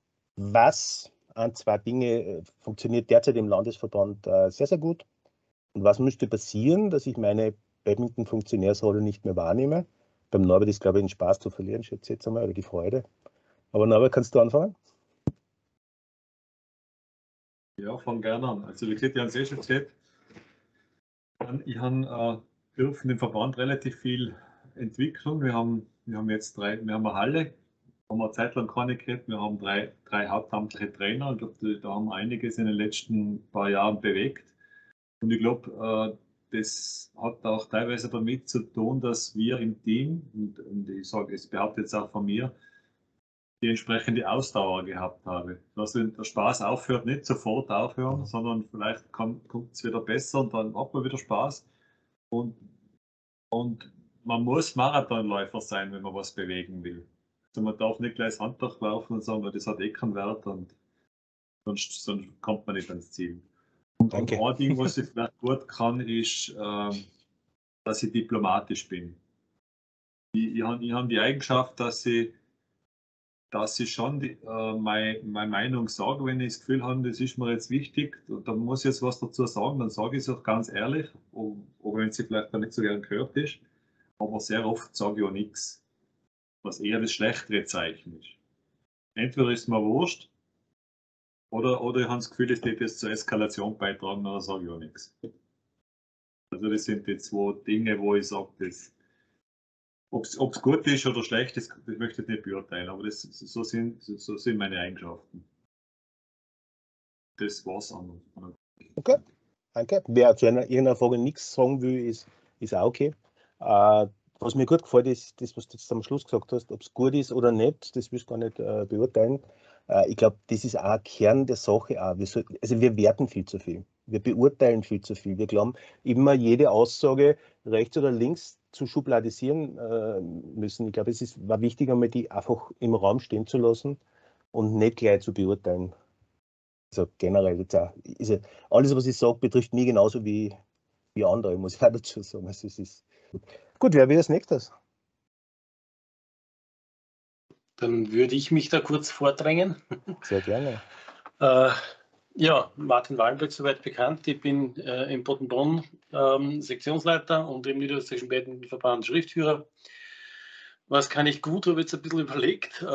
Was an 2 Dinge funktioniert derzeit im Landesverband sehr, sehr gut? Und was müsste passieren, dass ich meine Badminton-Funktionärsrolle nicht mehr wahrnehme? Beim Norbert ist, glaube ich, den Spaß zu verlieren, schätze ich jetzt einmal, oder die Freude. Aber Norbert, kannst du anfangen? Ja, fang gerne an. Also wie gesagt, ich habe es schon gesagt, ich habe dürfen im Verband relativ viel entwickeln. Wir haben jetzt wir haben eine Halle, haben wir eine Zeit lang keine gehabt. Wir haben drei hauptamtliche Trainer. Ich glaube, da haben wir einiges in den letzten paar Jahren bewegt. Und ich glaube, das hat auch teilweise damit zu tun, dass wir im Team, und ich sage, es behaupte jetzt auch von mir, die entsprechende Ausdauer gehabt habe. Dass wenn der Spaß aufhört, nicht sofort aufhören, sondern vielleicht kommt es wieder besser und dann hat man wieder Spaß. Und man muss Marathonläufer sein, wenn man was bewegen will. Also man darf nicht gleich das Handtuch laufen und sagen, das hat eh keinen Wert und sonst kommt man nicht ans Ziel. Und Danke. ein Ding, was ich vielleicht gut kann, ist, dass ich diplomatisch bin. Ich habe die Eigenschaft, dass ich schon meine Meinung sage, wenn ich das Gefühl habe, das ist mir jetzt wichtig, da muss ich jetzt was dazu sagen, dann sage ich es auch ganz ehrlich, auch wenn sie vielleicht nicht so gern gehört ist. Aber sehr oft sage ich auch nichts, was eher das schlechtere Zeichen ist. Entweder ist es mir wurscht, oder ich habe das Gefühl, es wird jetzt zur Eskalation beitragen, dann sage ich auch nichts. Also das sind die zwei Dinge, wo ich sage, ob es gut ist oder schlecht ist, das möchte ich nicht beurteilen, aber so sind meine Eigenschaften. Das war's an. Okay, danke. Wer zu irgendeiner Frage nichts sagen will, ist auch okay. Was mir gut gefällt, ist das, was du jetzt am Schluss gesagt hast, ob es gut ist oder nicht, das willst du gar nicht beurteilen. Ich glaube, das ist auch ein Kern der Sache. Auch. Wir werten viel zu viel. Wir beurteilen viel zu viel. Wir glauben, immer jede Aussage rechts oder links zu schubladisieren müssen. Ich glaube, war wichtig, einmal die einfach im Raum stehen zu lassen und nicht gleich zu beurteilen. Also generell jetzt auch, alles, was ich sage, betrifft mich genauso wie andere, muss ich auch dazu sagen. Also es ist gut, wer will als nächstes? Dann würde ich mich da kurz vordrängen. Sehr gerne. Ja, Martin Wallenberg, soweit bekannt. Ich bin in Boddenbronn Sektionsleiter und im Niederösterreichischen Badmintonverband Schriftführer. Was kann ich gut? Habe jetzt ein bisschen überlegt.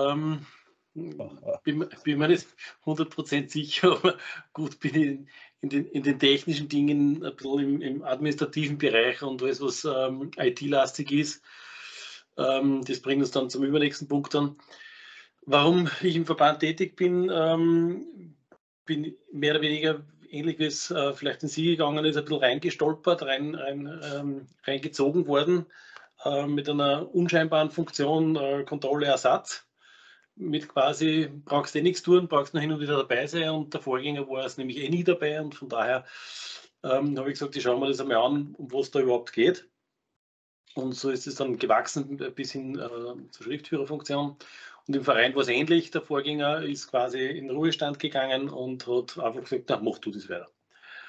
Bin mir nicht 100% sicher, aber gut bin ich in den technischen Dingen, ein bisschen im administrativen Bereich und alles, was IT-lastig ist. Das bringt uns dann zum übernächsten Punkt an. Warum ich im Verband tätig bin, bin mehr oder weniger ähnlich wie es vielleicht in Sie gegangen ist, ein bisschen reingestolpert, reingezogen worden mit einer unscheinbaren Funktion Kontrolle, Ersatz. Mit quasi, brauchst du nichts tun, brauchst nur hin und wieder dabei sein und der Vorgänger war es nämlich nie dabei und von daher habe ich gesagt, ich schaue mir das einmal an, um was da überhaupt geht. Und so ist es dann gewachsen bis hin zur Schriftführerfunktion. Und im Verein war es ähnlich. Der Vorgänger ist quasi in den Ruhestand gegangen und hat einfach gesagt, na, mach du das weiter.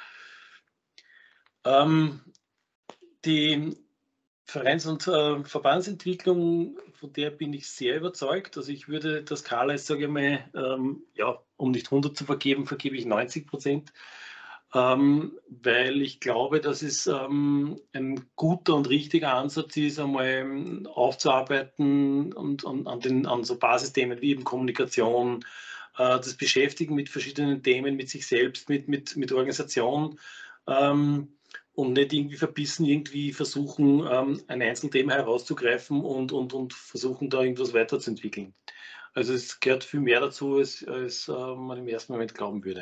Die Vereins- und Verbandsentwicklung, von der bin ich sehr überzeugt. Also ich würde der Skala jetzt, sage ich mal, ja, um nicht 100 zu vergeben, vergebe ich 90%. Weil ich glaube, dass es ein guter und richtiger Ansatz ist, einmal aufzuarbeiten und an so Basisthemen wie eben Kommunikation, das Beschäftigen mit verschiedenen Themen, mit sich selbst, mit Organisation und nicht irgendwie verbissen irgendwie versuchen, ein Einzelthema herauszugreifen und versuchen, da irgendwas weiterzuentwickeln. Also es gehört viel mehr dazu, als man im ersten Moment glauben würde.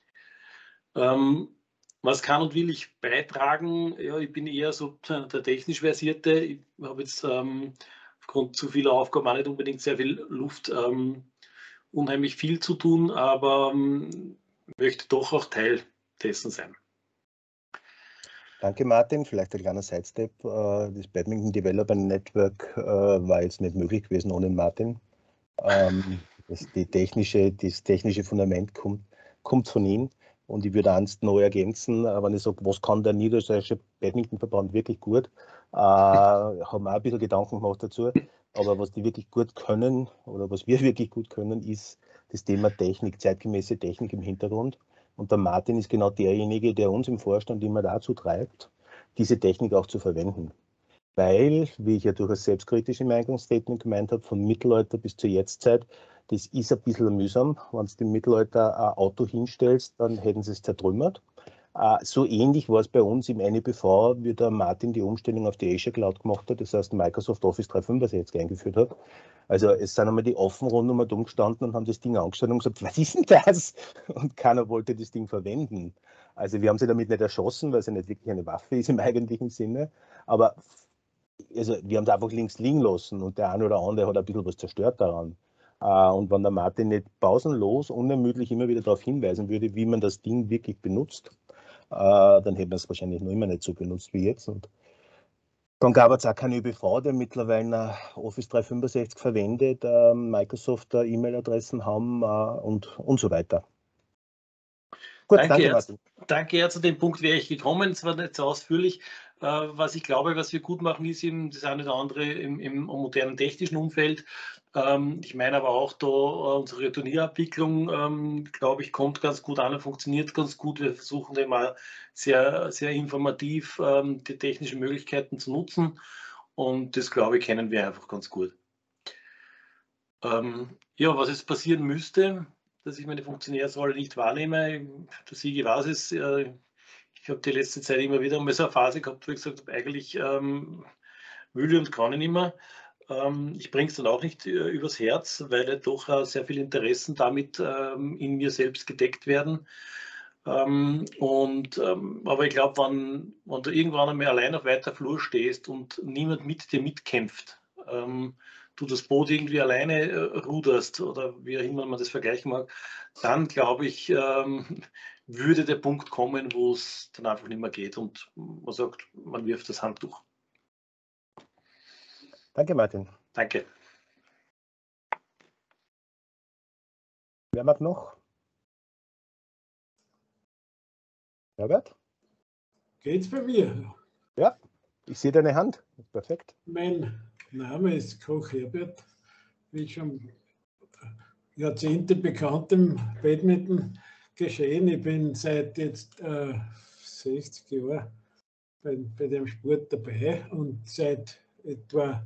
Was kann und will ich beitragen? Ja, ich bin eher so der technisch Versierte. Ich habe jetzt aufgrund zu vieler Aufgaben auch nicht unbedingt sehr viel Luft, unheimlich viel zu tun, aber möchte doch auch Teil dessen sein. Danke, Martin. Vielleicht ein kleiner Sidestep. Das Badminton Developer Network war jetzt nicht möglich gewesen ohne Martin. Das technische Fundament kommt von ihm. Und ich würde eins noch ergänzen, wenn ich sage, was kann der Niederösterreichische Badmintonverband wirklich gut, haben wir auch ein bisschen Gedanken gemacht dazu. Aber was die wirklich gut können oder was wir wirklich gut können, ist das Thema Technik, zeitgemäße Technik im Hintergrund. Und der Martin ist genau derjenige, der uns im Vorstand immer dazu treibt, diese Technik auch zu verwenden. Weil, wie ich ja durchaus selbstkritisch im Eingangsstatement gemeint habe, von Mittelalter bis zur Jetztzeit, das ist ein bisschen mühsam. Wenn du im Mittelalter ein Auto hinstellst, dann hätten sie es zertrümmert. So ähnlich war es bei uns im NEBV, wie der Martin die Umstellung auf die Azure Cloud gemacht hat, das heißt Microsoft Office 365 eingeführt hat. Also es sind einmal die offen rund umgestanden und haben das Ding angeschaut und gesagt, was ist denn das? Und keiner wollte das Ding verwenden. Also wir haben sie damit nicht erschossen, weil es ja nicht wirklich eine Waffe ist im eigentlichen Sinne. Aber also wir haben es einfach links liegen lassen und der eine oder andere hat ein bisschen was zerstört daran. Und wenn der Martin nicht pausenlos, unermüdlich immer wieder darauf hinweisen würde, wie man das Ding wirklich benutzt, dann hätten wir es wahrscheinlich noch immer nicht so benutzt wie jetzt. Und dann gab es auch keinen ÖBV, der mittlerweile Office 365 verwendet, Microsoft E-Mail-Adressen haben und so weiter. Gut, danke Martin. Danke, ja, zu dem Punkt wäre ich gekommen. Es war nicht so ausführlich. Was ich glaube, was wir gut machen, ist eben das eine oder andere im modernen technischen Umfeld. Ich meine aber auch da unsere Turnierabwicklung, glaube ich, kommt ganz gut an und funktioniert ganz gut. Wir versuchen da mal sehr, sehr informativ die technischen Möglichkeiten zu nutzen und das, glaube ich, kennen wir einfach ganz gut. Ja, was jetzt passieren müsste, dass ich meine Funktionärsrolle nicht wahrnehme, der Sigi weiß es, ich habe die letzte Zeit immer wieder mal so eine Phase gehabt, wo ich gesagt habe, eigentlich will und kann ich nicht mehr. Ich bringe es dann auch nicht übers Herz, weil doch sehr viele Interessen damit in mir selbst gedeckt werden. Aber ich glaube, wenn du irgendwann einmal allein auf weiter Flur stehst und niemand mit dir mitkämpft, du das Boot irgendwie alleine ruderst oder wie auch immer man das vergleichen mag, dann glaube ich, würde der Punkt kommen, wo es dann einfach nicht mehr geht und man sagt, man wirft das Handtuch. Danke, Martin. Danke. Wer mag noch? Herbert? Geht's bei mir? Ja, ich sehe deine Hand. Perfekt. Mein Name ist Koch Herbert, wie schon Jahrzehnte bekannt im Badminton geschehen. Ich bin seit jetzt 60 Jahren bei dem Sport dabei und seit etwa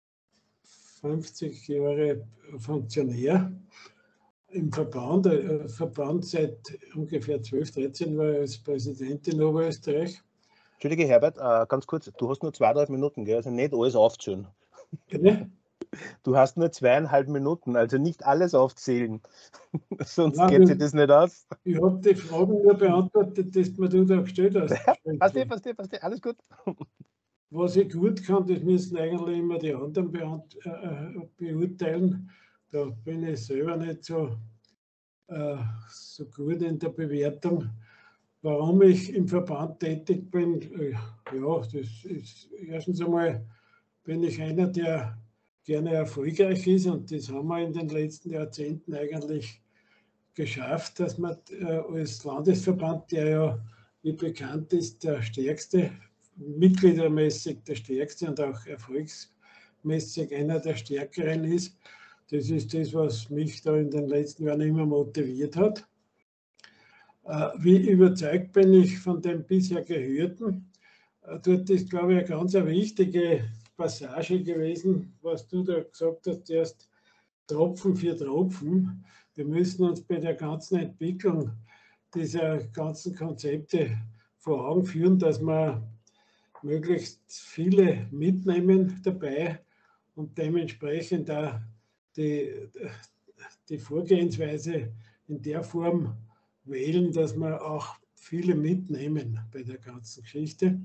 50 Jahren Funktionär im Verband. Verband seit ungefähr 12, 13 war ich als Präsident in Oberösterreich. Entschuldige, Herbert, ganz kurz, du hast nur 2,5 Minuten, gell? Also nicht alles aufzählen. Bitte? Du hast nur 2,5 Minuten, also nicht alles aufzählen. Sonst Nein, geht sich das nicht aus. Ich habe die Fragen nur beantwortet, die mir du da gestellt hast. Passt, alles gut. Was ich gut kann, das müssen eigentlich immer die anderen beurteilen. Da bin ich selber nicht so gut in der Bewertung. Warum ich im Verband tätig bin, ja, das ist erstens einmal, bin ich einer, der gerne erfolgreich ist und das haben wir in den letzten Jahrzehnten eigentlich geschafft, dass man als Landesverband, der ja, wie bekannt ist, der stärkste, mitgliedermäßig der stärkste und auch erfolgsmäßig einer der stärkeren ist. Das ist das, was mich da in den letzten Jahren immer motiviert hat. Wie überzeugt bin ich von dem bisher Gehörten? Dort ist, glaube ich, eine ganz wichtige Passage gewesen, was du da gesagt hast, erst Tropfen für Tropfen. Wir müssen uns bei der ganzen Entwicklung dieser ganzen Konzepte vor Augen führen, dass wir möglichst viele mitnehmen dabei und dementsprechend auch die Vorgehensweise in der Form wählen, dass wir auch viele mitnehmen bei der ganzen Geschichte.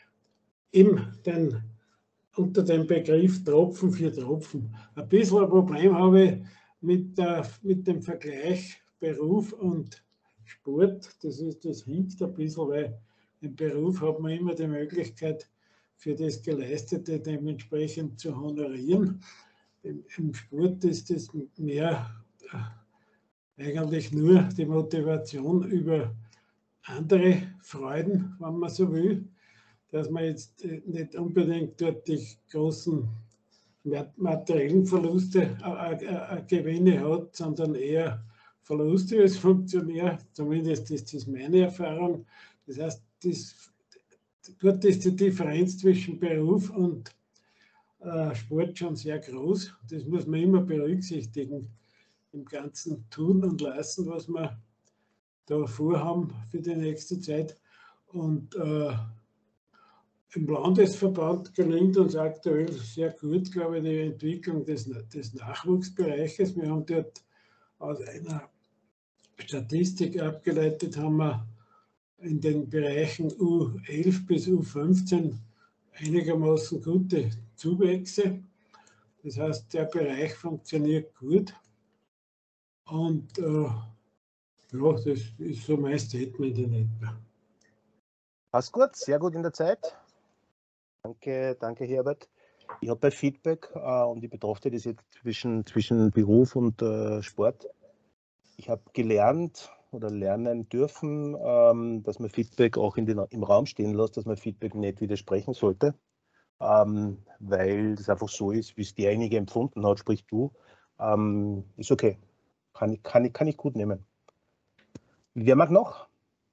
Unter dem Begriff Tropfen für Tropfen. Ein bisschen ein Problem habe ich mit dem Vergleich Beruf und Sport. Das hinkt ein bisschen, weil im Beruf hat man immer die Möglichkeit, für das Geleistete dementsprechend zu honorieren. Im Sport ist es mehr eigentlich nur die Motivation über andere Freuden, wenn man so will, dass man jetzt nicht unbedingt dort die großen materiellen Verluste, Gewinne hat, sondern eher Verluste als Funktionär, zumindest ist das meine Erfahrung. Das heißt, dort ist die Differenz zwischen Beruf und Sport schon sehr groß. Das muss man immer berücksichtigen im ganzen Tun und Lassen, was wir da vorhaben für die nächste Zeit. Und im Landesverband gelingt uns aktuell sehr gut, glaube ich, die Entwicklung des Nachwuchsbereiches. Wir haben dort aus einer Statistik abgeleitet, haben wir in den Bereichen U11 bis U15 einigermaßen gute Zuwächse. Das heißt, der Bereich funktioniert gut. Und ja, das ist so mein Statement in etwa. Passt gut, sehr gut in der Zeit. Danke Herbert. Ich habe bei Feedback und ich betrachte das jetzt zwischen Beruf und Sport. Ich habe gelernt oder lernen dürfen, dass man Feedback auch im Raum stehen lässt, dass man Feedback nicht widersprechen sollte, weil das einfach so ist, wie es derjenige empfunden hat, sprich du, ist okay. Kann ich gut nehmen. Wer mag noch?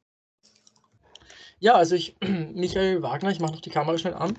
Ja, also Michael Wagner, ich mache noch die Kamera schnell an.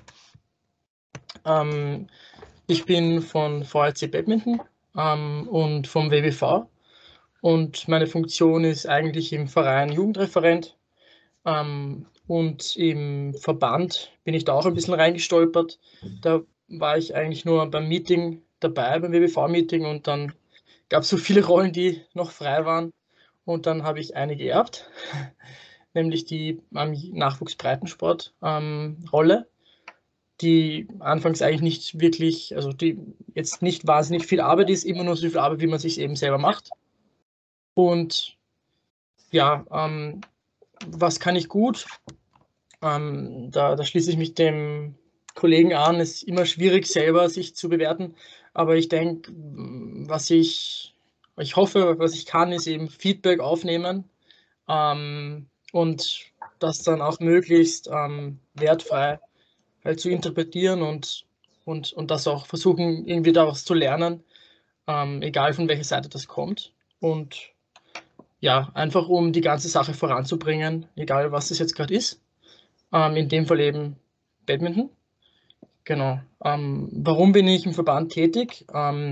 Ich bin von VRC Badminton und vom WWV und meine Funktion ist eigentlich im Verein Jugendreferent und im Verband bin ich da auch ein bisschen reingestolpert. Da war ich eigentlich nur beim Meeting dabei, beim WWV-Meeting, und dann gab es so viele Rollen, die noch frei waren, und dann habe ich eine geerbt, nämlich die Nachwuchsbreitensport-Rolle, die anfangs eigentlich nicht wirklich, also die jetzt nicht wahnsinnig viel Arbeit ist, immer nur so viel Arbeit, wie man sich eben selber macht. Und ja, was kann ich gut? Da schließe ich mich dem Kollegen an. Es ist immer schwierig, selber sich zu bewerten, aber ich denke, ich hoffe, was ich kann, ist eben Feedback aufnehmen und das dann auch möglichst wertfrei halt zu interpretieren und das auch versuchen, irgendwie daraus zu lernen, egal von welcher Seite das kommt. Und ja, einfach um die ganze Sache voranzubringen, egal was es jetzt gerade ist. In dem Fall eben Badminton. Genau. Warum bin ich im Verband tätig?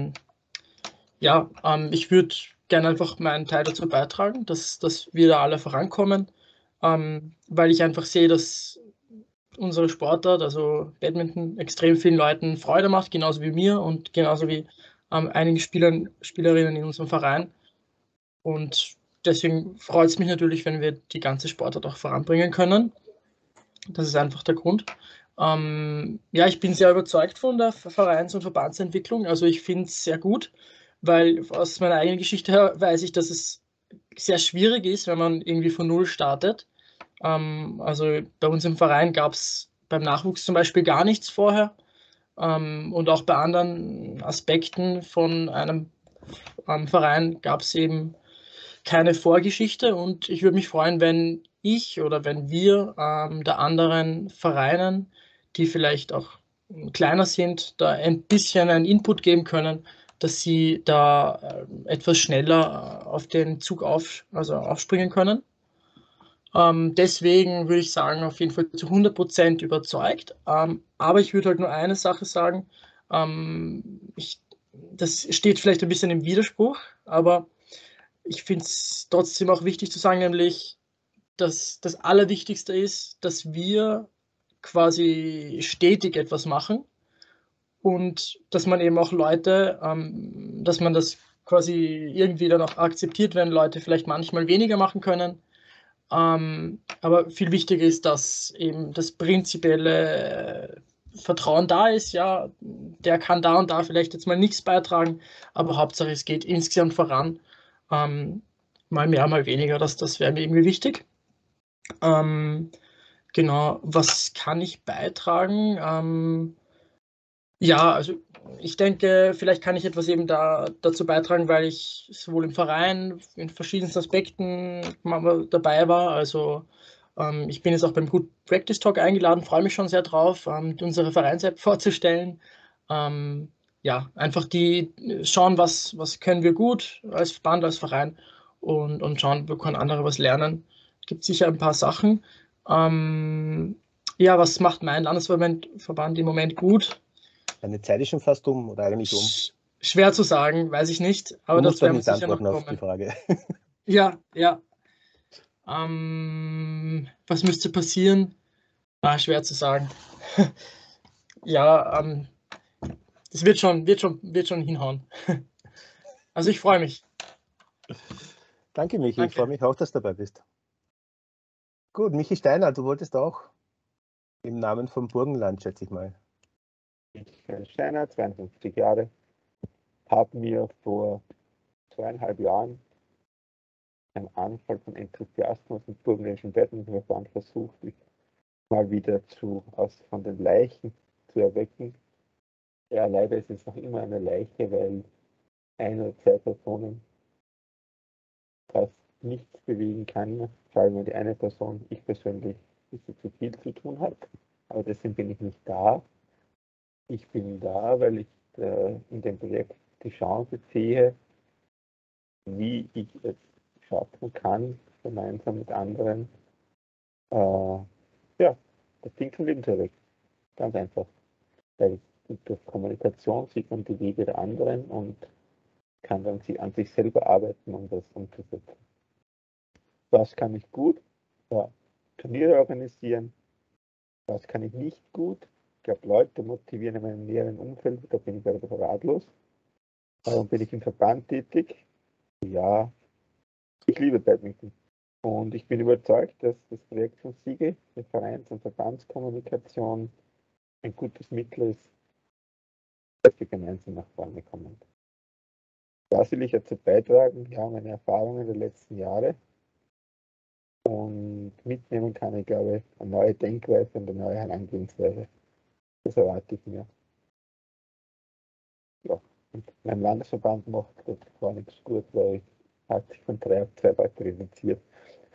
Ich würde gerne einfach meinen Teil dazu beitragen, dass wir da alle vorankommen, weil ich einfach sehe, dass unsere Sportart, also Badminton, extrem vielen Leuten Freude macht, genauso wie mir und genauso wie einigen Spielerinnen in unserem Verein. Und deswegen freut es mich natürlich, wenn wir die ganze Sportart auch voranbringen können. Das ist einfach der Grund. Ich bin sehr überzeugt von der Vereins- und Verbandsentwicklung. Also ich finde es sehr gut, weil aus meiner eigenen Geschichte her weiß ich, dass es sehr schwierig ist, wenn man irgendwie von Null startet. Also bei uns im Verein gab es beim Nachwuchs zum Beispiel gar nichts vorher. Und auch bei anderen Aspekten von einem Verein gab es eben keine Vorgeschichte, und ich würde mich freuen, wenn ich oder wenn wir der anderen Vereinen, die vielleicht auch kleiner sind, da ein bisschen einen Input geben können, dass sie da etwas schneller auf den Zug aufspringen können. Deswegen würde ich sagen, auf jeden Fall zu 100% überzeugt. Aber ich würde halt nur eine Sache sagen. Das steht vielleicht ein bisschen im Widerspruch, aber ich finde es trotzdem auch wichtig zu sagen, nämlich, dass das Allerwichtigste ist, dass wir quasi stetig etwas machen und dass man eben auch Leute, dass man das quasi irgendwie dann auch akzeptiert, wenn Leute vielleicht manchmal weniger machen können. Aber viel wichtiger ist, dass eben das prinzipielle Vertrauen da ist. Ja, der kann da und da vielleicht jetzt mal nichts beitragen, aber Hauptsache es geht insgesamt voran. Mal mehr, mal weniger, das wäre mir irgendwie wichtig. Genau, was kann ich beitragen? Also ich denke, vielleicht kann ich etwas eben dazu beitragen, weil ich sowohl im Verein in verschiedensten Aspekten dabei war. Also ich bin jetzt auch beim Good Practice Talk eingeladen, freue mich schon sehr drauf, unsere Vereins-App vorzustellen. Einfach schauen, was können wir gut als Verband, als Verein, und schauen, wo kann andere was lernen. Gibt sicher ein paar Sachen. Ja, was macht mein Landesverband im Moment gut? Deine Zeit ist schon fast um oder eigentlich um. Schwer zu sagen, weiß ich nicht. Aber Du das musst doch werden wir nicht sicher noch antworten auf die kommen. Frage. Ja, ja. Was müsste passieren? Schwer zu sagen. Ja, das wird schon hinhauen. Also ich freue mich. Danke, Michi. Danke. Ich freue mich auch, dass du dabei bist. Gut, Michi Steiner, du wolltest auch im Namen vom Burgenland, schätze ich mal. Michael Steiner, 52 Jahre, habe mir vor 2,5 Jahren einen Anfall von Enthusiasmus im Burgenländischen Badmintonverband versucht, mich mal wieder von den Leichen zu erwecken. Ja, leider ist es noch immer eine Leiche, weil 1 oder 2 Personen fast nichts bewegen kann, vor allem wenn die eine Person, ich persönlich, ein bisschen zu viel zu tun hat. Aber deswegen bin ich nicht da. Ich bin da, weil ich in dem Projekt die Chance sehe, wie ich es schaffen kann, gemeinsam mit anderen, das Ding zum Leben zu erwecken. Ganz einfach. Weil durch Kommunikation sieht man die Wege der anderen und kann dann an sich selber arbeiten, um das umzusetzen. Was kann ich gut? Ja, Turniere organisieren. Was kann ich nicht gut? Ich glaube, Leute motivieren in meinem näheren Umfeld, da bin ich leider ratlos. Warum bin ich im Verband tätig? Ja, ich liebe Badminton. Und ich bin überzeugt, dass das Projekt von SIGE, die Vereins- und Verbandskommunikation, ein gutes Mittel ist, dass wir gemeinsam nach vorne kommen. Was will ich dazu beitragen? Ja, meine Erfahrungen der letzten Jahre. Und mitnehmen kann ich, glaube ich, eine neue Denkweise und eine neue Herangehensweise. Das erwarte ich mir. Ja, und mein Landesverband macht das gar nichts gut, weil ich hat sich von 3 auf 2 weiter reduziert.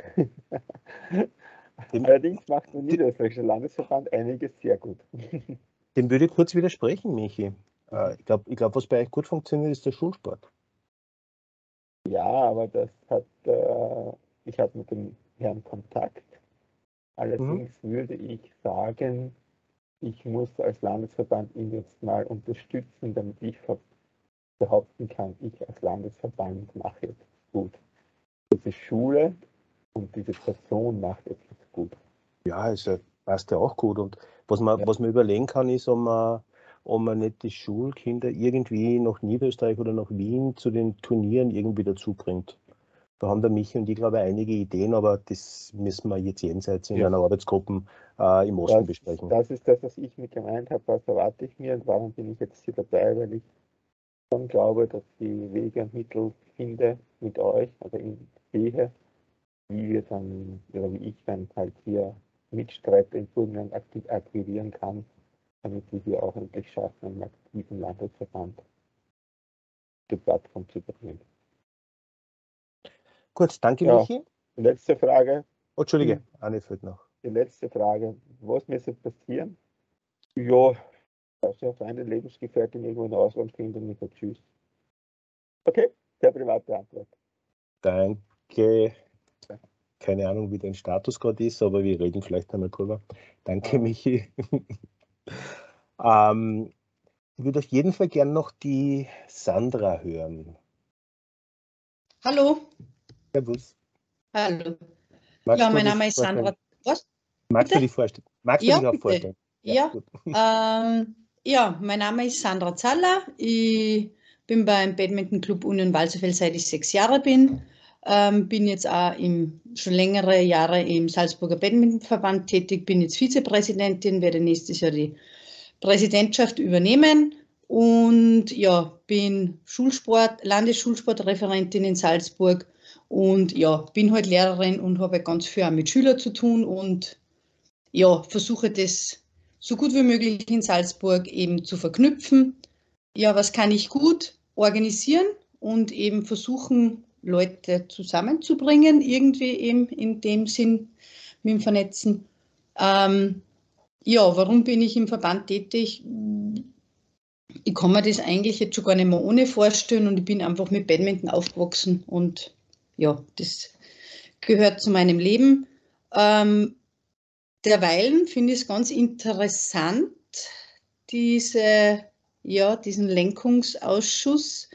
Allerdings macht der Niederösterreichische Landesverband einiges sehr gut. Dem würde ich kurz widersprechen, Michi. Ich glaube, was bei euch gut funktioniert, ist der Schulsport. Ja, aber ich habe mit dem Herrn Kontakt. Allerdings würde ich sagen, ich muss als Landesverband ihn jetzt mal unterstützen, damit ich behaupten kann, ich als Landesverband mache jetzt gut. Diese Schule und diese Person macht etwas gut. Ja, passt ja auch gut. Und was man überlegen kann, ist, ob man nicht die Schulkinder irgendwie nach Niederösterreich oder nach Wien zu den Turnieren irgendwie dazu bringt. Da haben der Michi und ich, glaube ich, einige Ideen, aber das müssen wir jetzt jenseits in einer Arbeitsgruppe im Osten besprechen. Das ist das, was ich mit gemeint habe, was erwarte ich mir und warum bin ich jetzt hier dabei, weil ich schon glaube, dass die Wege und Mittel finde mit euch, also ich sehe, wie ich dann halt hier Mitstreiter in Burgenland akquirieren kann, damit wir hier auch endlich schaffen, einen aktiven Landesverband die Plattform zu bringen. Gut, danke, Michi. Die letzte Frage. Oh, Entschuldige, Anne fehlt noch. Die letzte Frage. Was müsste passieren? Ja, dass ich auf eine Lebensgefährtin irgendwo in Ausland finde und mich tschüss. Okay, sehr private Antwort. Danke. Keine Ahnung, wie dein Status gerade ist, aber wir reden vielleicht einmal drüber. Danke, Michi. Ich würde auf jeden Fall gern noch die Sandra hören. Hallo. Servus. Hallo. Magst Ja, du mein dich Name ist vorstellen? Sandra. Was? Magst du dich vorstellen? Magst du dich auch bitte. vorstellen? Ja. Gut. Ja, mein Name ist Sandra Zaller. Ich bin beim Badminton-Club Union Walserfeld, seit ich 6 Jahre bin. Bin jetzt auch schon längere Jahre im Salzburger Badmintonverband tätig, bin jetzt Vizepräsidentin, werde nächstes Jahr die Präsidentschaft übernehmen und ja, bin Landesschulsportreferentin in Salzburg und ja, bin halt Lehrerin und habe ganz viel auch mit Schülern zu tun und ja, versuche das so gut wie möglich in Salzburg eben zu verknüpfen. Ja, was kann ich gut organisieren und eben versuchen, Leute zusammenzubringen, irgendwie eben in dem Sinn mit dem Vernetzen. Ja, warum bin ich im Verband tätig? Ich kann mir das eigentlich jetzt schon gar nicht mehr ohne vorstellen und ich bin einfach mit Badminton aufgewachsen und ja, das gehört zu meinem Leben. Derweilen finde ich es ganz interessant, diesen Lenkungsausschuss.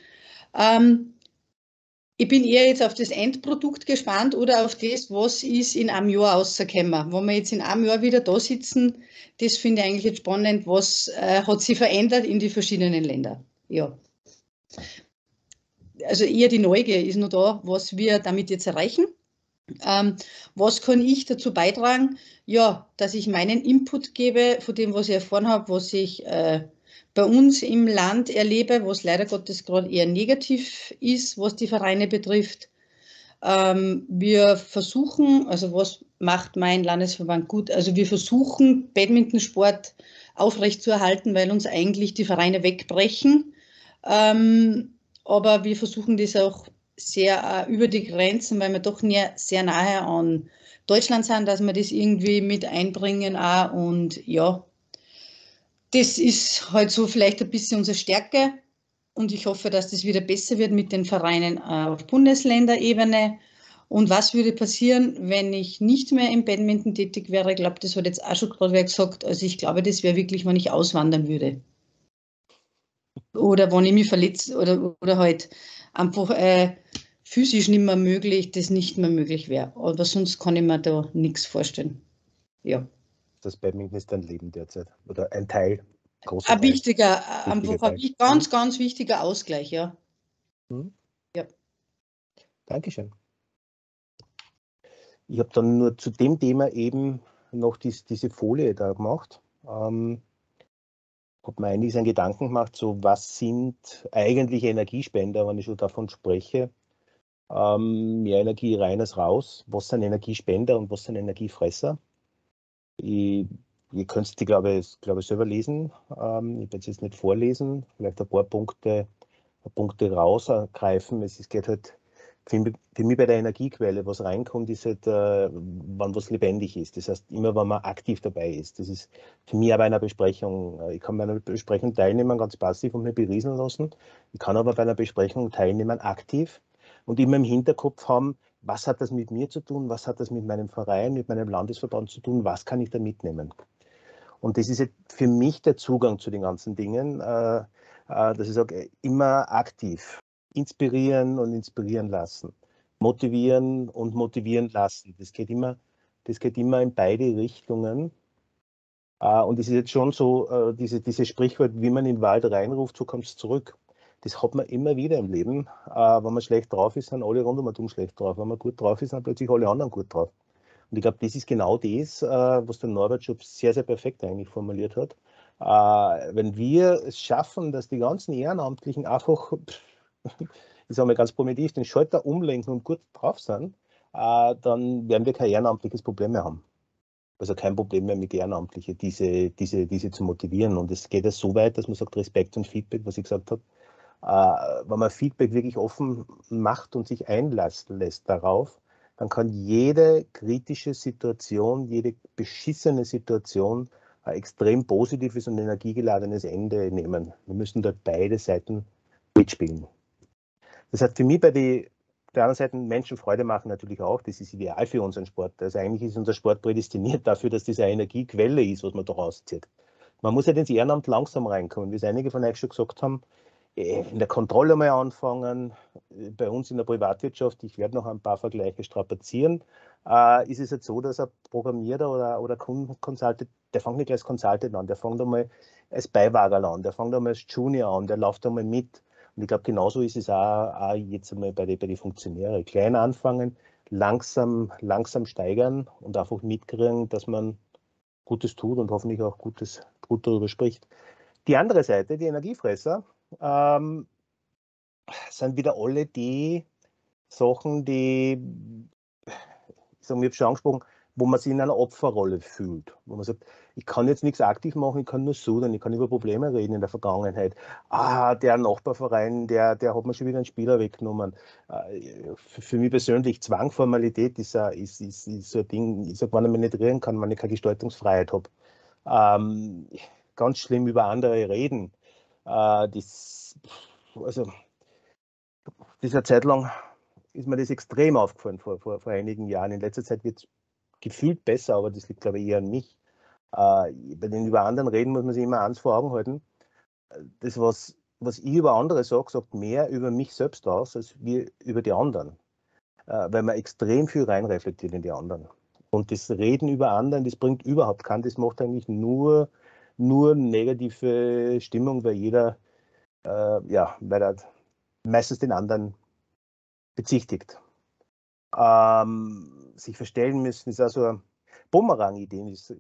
Ich bin eher jetzt auf das Endprodukt gespannt oder auf das, was ist in einem Jahr rausgekommen. Wenn wir jetzt in einem Jahr wieder da sitzen, das finde ich eigentlich jetzt spannend, was hat sich verändert in die verschiedenen Ländern. Ja. Also eher die Neugier ist nur da, was wir damit jetzt erreichen. Was kann ich dazu beitragen? Ja, dass ich meinen Input gebe von dem, was ich erfahren habe, was ich bei uns im Land erlebe, was leider Gottes gerade eher negativ ist, was die Vereine betrifft. Wir versuchen, also was macht mein Landesverband gut? Also wir versuchen, Badmintonsport aufrechtzuerhalten, weil uns eigentlich die Vereine wegbrechen. Aber wir versuchen das auch sehr über die Grenzen, weil wir doch sehr nahe an Deutschland sind, dass wir das irgendwie mit einbringen auch. Und ja, das ist halt so vielleicht ein bisschen unsere Stärke. Und ich hoffe, dass das wieder besser wird mit den Vereinen auf Bundesländerebene. Und was würde passieren, wenn ich nicht mehr im Badminton tätig wäre? Ich glaube, das hat jetzt auch schon gerade wer gesagt. Also ich glaube, das wäre wirklich, wenn ich auswandern würde. Oder wenn ich mich verletze oder halt einfach physisch nicht mehr möglich, das nicht mehr möglich wäre. Aber sonst kann ich mir da nichts vorstellen. Ja. Das Badminton ist dein Leben derzeit oder ein Teil, großer Ein Teil. wichtiger, einfach ein ganz, ganz wichtiger Ausgleich, ja. Ja. Dankeschön. Ich habe dann nur zu dem Thema eben noch diese Folie da gemacht. Habe mir eigentlich einen Gedanken gemacht, so was sind eigentlich Energiespender, wenn ich schon davon spreche. Mehr Energie rein als raus. Was sind Energiespender und was sind Energiefresser? Ihr könnt es, glaube ich, selber lesen. Ich werde es jetzt nicht vorlesen, vielleicht ein paar Punkte rausgreifen. Es geht halt für mich bei der Energiequelle, was reinkommt, ist halt, wann was lebendig ist. Das heißt, immer wenn man aktiv dabei ist. Das ist für mich aber bei einer Besprechung. Ich kann bei einer Besprechung teilnehmen, ganz passiv und mich berieseln lassen. Ich kann aber bei einer Besprechung teilnehmen, aktiv und immer im Hinterkopf haben, was hat das mit mir zu tun, was hat das mit meinem Verein, mit meinem Landesverband zu tun, was kann ich da mitnehmen. Und das ist jetzt für mich der Zugang zu den ganzen Dingen, dass ich sage, immer aktiv. Inspirieren und inspirieren lassen. Motivieren und motivieren lassen. Das geht immer in beide Richtungen. Und es ist jetzt schon so, dieses Sprichwort, wie man in den Wald reinruft, so kommt es zurück. Das hat man immer wieder im Leben. Wenn man schlecht drauf ist, sind alle rund um dumm schlecht drauf. Wenn man gut drauf ist, sind plötzlich alle anderen gut drauf. Und ich glaube, das ist genau das, was der Norbert schon sehr, sehr perfekt eigentlich formuliert hat. Wenn wir es schaffen, dass die ganzen Ehrenamtlichen einfach, ich sage mal ganz primitiv, den Schalter umlenken und gut drauf sind, dann werden wir kein ehrenamtliches Problem mehr haben. Also kein Problem mehr mit Ehrenamtlichen, diese zu motivieren. Und es geht ja so weit, dass man sagt, Respekt und Feedback, was ich gesagt habe. Wenn man Feedback wirklich offen macht und sich einlassen lässt darauf, dann kann jede kritische Situation, jede beschissene Situation ein extrem positives und energiegeladenes Ende nehmen. Wir müssen dort beide Seiten mitspielen. Das hat für mich bei der anderen Seite Menschen Freude machen natürlich auch. Das ist ideal für unseren Sport. Also eigentlich ist unser Sport prädestiniert dafür, dass das eine Energiequelle ist, was man da rauszieht. Man muss halt ins Ehrenamt langsam reinkommen, wie es einige von euch schon gesagt haben. In der Kontrolle mal anfangen, bei uns in der Privatwirtschaft, ich werde noch ein paar Vergleiche strapazieren, ist es jetzt so, dass ein Programmierer oder Consultant, der fängt nicht als Consultant an, der fängt einmal als Beiwagerl an, der fängt einmal als Junior an, der läuft einmal mit. Und ich glaube, genauso ist es auch jetzt einmal bei den Funktionären. Klein anfangen, langsam steigern und einfach mitkriegen, dass man Gutes tut und hoffentlich auch gut darüber spricht. Die andere Seite, die Energiefresser, sind wieder alle die Sachen, die, ich habe schon angesprochen, wo man sich in einer Opferrolle fühlt. Wo man sagt, ich kann jetzt nichts aktiv machen, ich kann nur sudern, ich kann über Probleme reden in der Vergangenheit. Der Nachbarverein, der hat mir schon wieder einen Spieler weggenommen. Für mich persönlich, Zwangformalität ist so ein Ding, ich sage, wenn ich mich nicht rühren kann, wenn ich keine Gestaltungsfreiheit habe. Ganz schlimm über andere reden. Das ist eine Zeit lang ist mir das extrem aufgefallen vor einigen Jahren. In letzter Zeit wird es gefühlt besser, aber das liegt, glaube ich, eher an mich. Bei den über anderen reden muss man sich immer eins vor Augen halten. Das, was ich über andere sage, sagt mehr über mich selbst aus, als wir über die anderen. Weil man extrem viel reinreflektiert in die anderen. Und das Reden über anderen, das bringt überhaupt keinen, das macht eigentlich nur negative Stimmung, weil jeder, weil er meistens den anderen bezichtigt. Sich verstellen müssen ist also Bumerang-Ideen ist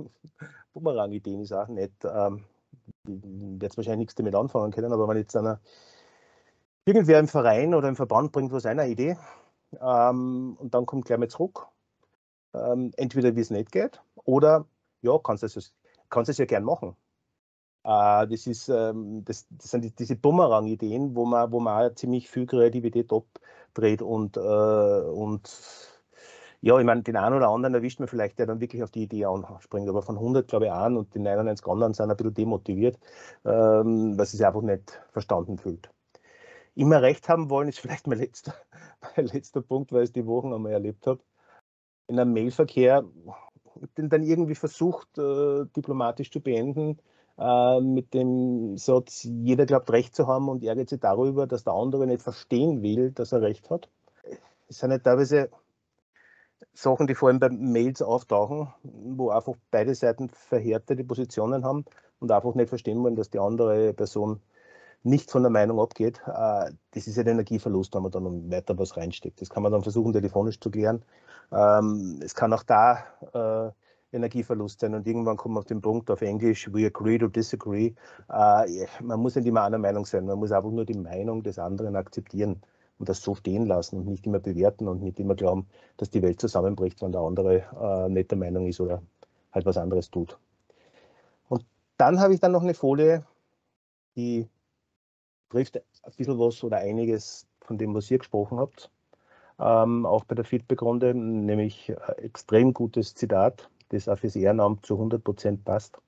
auch nicht. Jetzt wahrscheinlich nichts damit anfangen können, aber wenn jetzt irgendwer im Verein oder im Verband bringt was eine Idee und dann kommt gleich mal zurück, entweder wie es nicht geht oder ja, kannst du es ja gern machen. Das sind diese Bumerang-Ideen, wo man auch ziemlich viel Kreativität abdreht und ja, ich meine, den einen oder anderen erwischt man vielleicht, der dann wirklich auf die Idee anspringt, aber von 100 glaube ich an und die 99 anderen sind ein bisschen demotiviert, weil sie sich einfach nicht verstanden fühlt. Immer recht haben wollen ist vielleicht mein letzter Punkt, weil ich es die Wochen einmal erlebt habe. In einem Mailverkehr, den dann irgendwie versucht, diplomatisch zu beenden, mit dem Satz, jeder glaubt Recht zu haben und ärgert sich darüber, dass der andere nicht verstehen will, dass er Recht hat. Es sind ja teilweise Sachen, die vor allem bei Mails auftauchen, wo einfach beide Seiten verhärtete Positionen haben und einfach nicht verstehen wollen, dass die andere Person nicht von der Meinung abgeht. Das ist ja der Energieverlust, wenn man dann weiter was reinsteckt. Das kann man dann versuchen, telefonisch zu klären. Es kann auch da Energieverlust sein und irgendwann kommt man auf den Punkt auf Englisch, we agree to disagree. Man muss nicht immer einer Meinung sein, man muss einfach nur die Meinung des anderen akzeptieren und das so stehen lassen und nicht immer bewerten und nicht immer glauben, dass die Welt zusammenbricht, wenn der andere nicht der Meinung ist oder halt was anderes tut. Und dann habe ich dann noch eine Folie, die trifft ein bisschen was oder einiges von dem, was ihr gesprochen habt, auch bei der Feedback-Runde, nämlich ein extrem gutes Zitat, das auch fürs Ehrenamt zu 100% passt.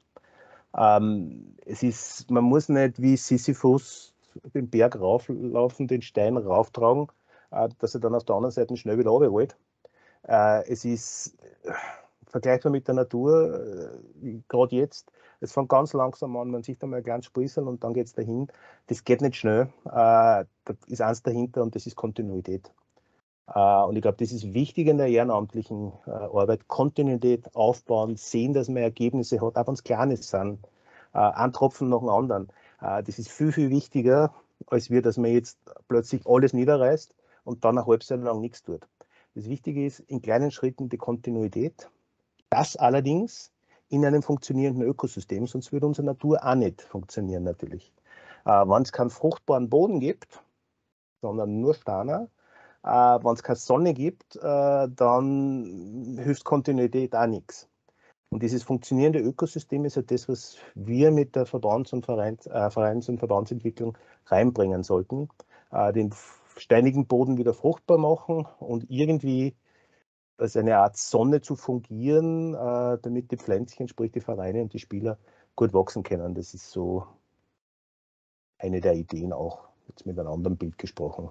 Man muss nicht wie Sisyphus den Berg rauflaufen, den Stein rauftragen, dass er dann auf der anderen Seite schnell wieder runterrollt. Es ist vergleichbar mit der Natur, gerade jetzt. Es fängt ganz langsam an, man sieht einmal ein kleines Sprießeln und dann geht es dahin. Das geht nicht schnell. Da ist eins dahinter und das ist Kontinuität. Und ich glaube, das ist wichtig in der ehrenamtlichen Arbeit. Kontinuität aufbauen, sehen, dass man Ergebnisse hat, auch wenn es kleine sind. Ein Tropfen nach dem anderen. Das ist viel, viel wichtiger, als dass man jetzt plötzlich alles niederreißt und dann ein halbes Jahr lang nichts tut. Das Wichtige ist, in kleinen Schritten die Kontinuität. Das allerdings in einem funktionierenden Ökosystem, sonst würde unsere Natur auch nicht funktionieren natürlich. Wenn es keinen fruchtbaren Boden gibt, sondern nur Steine, wenn es keine Sonne gibt, dann hilft Kontinuität auch nichts. Und dieses funktionierende Ökosystem ist ja das, was wir mit der Vereins- und Verbandsentwicklung reinbringen sollten. Den steinigen Boden wieder fruchtbar machen und irgendwie als eine Art Sonne zu fungieren, damit die Pflänzchen, sprich die Vereine und die Spieler, gut wachsen können. Das ist so eine der Ideen auch, jetzt mit einem anderen Bild gesprochen.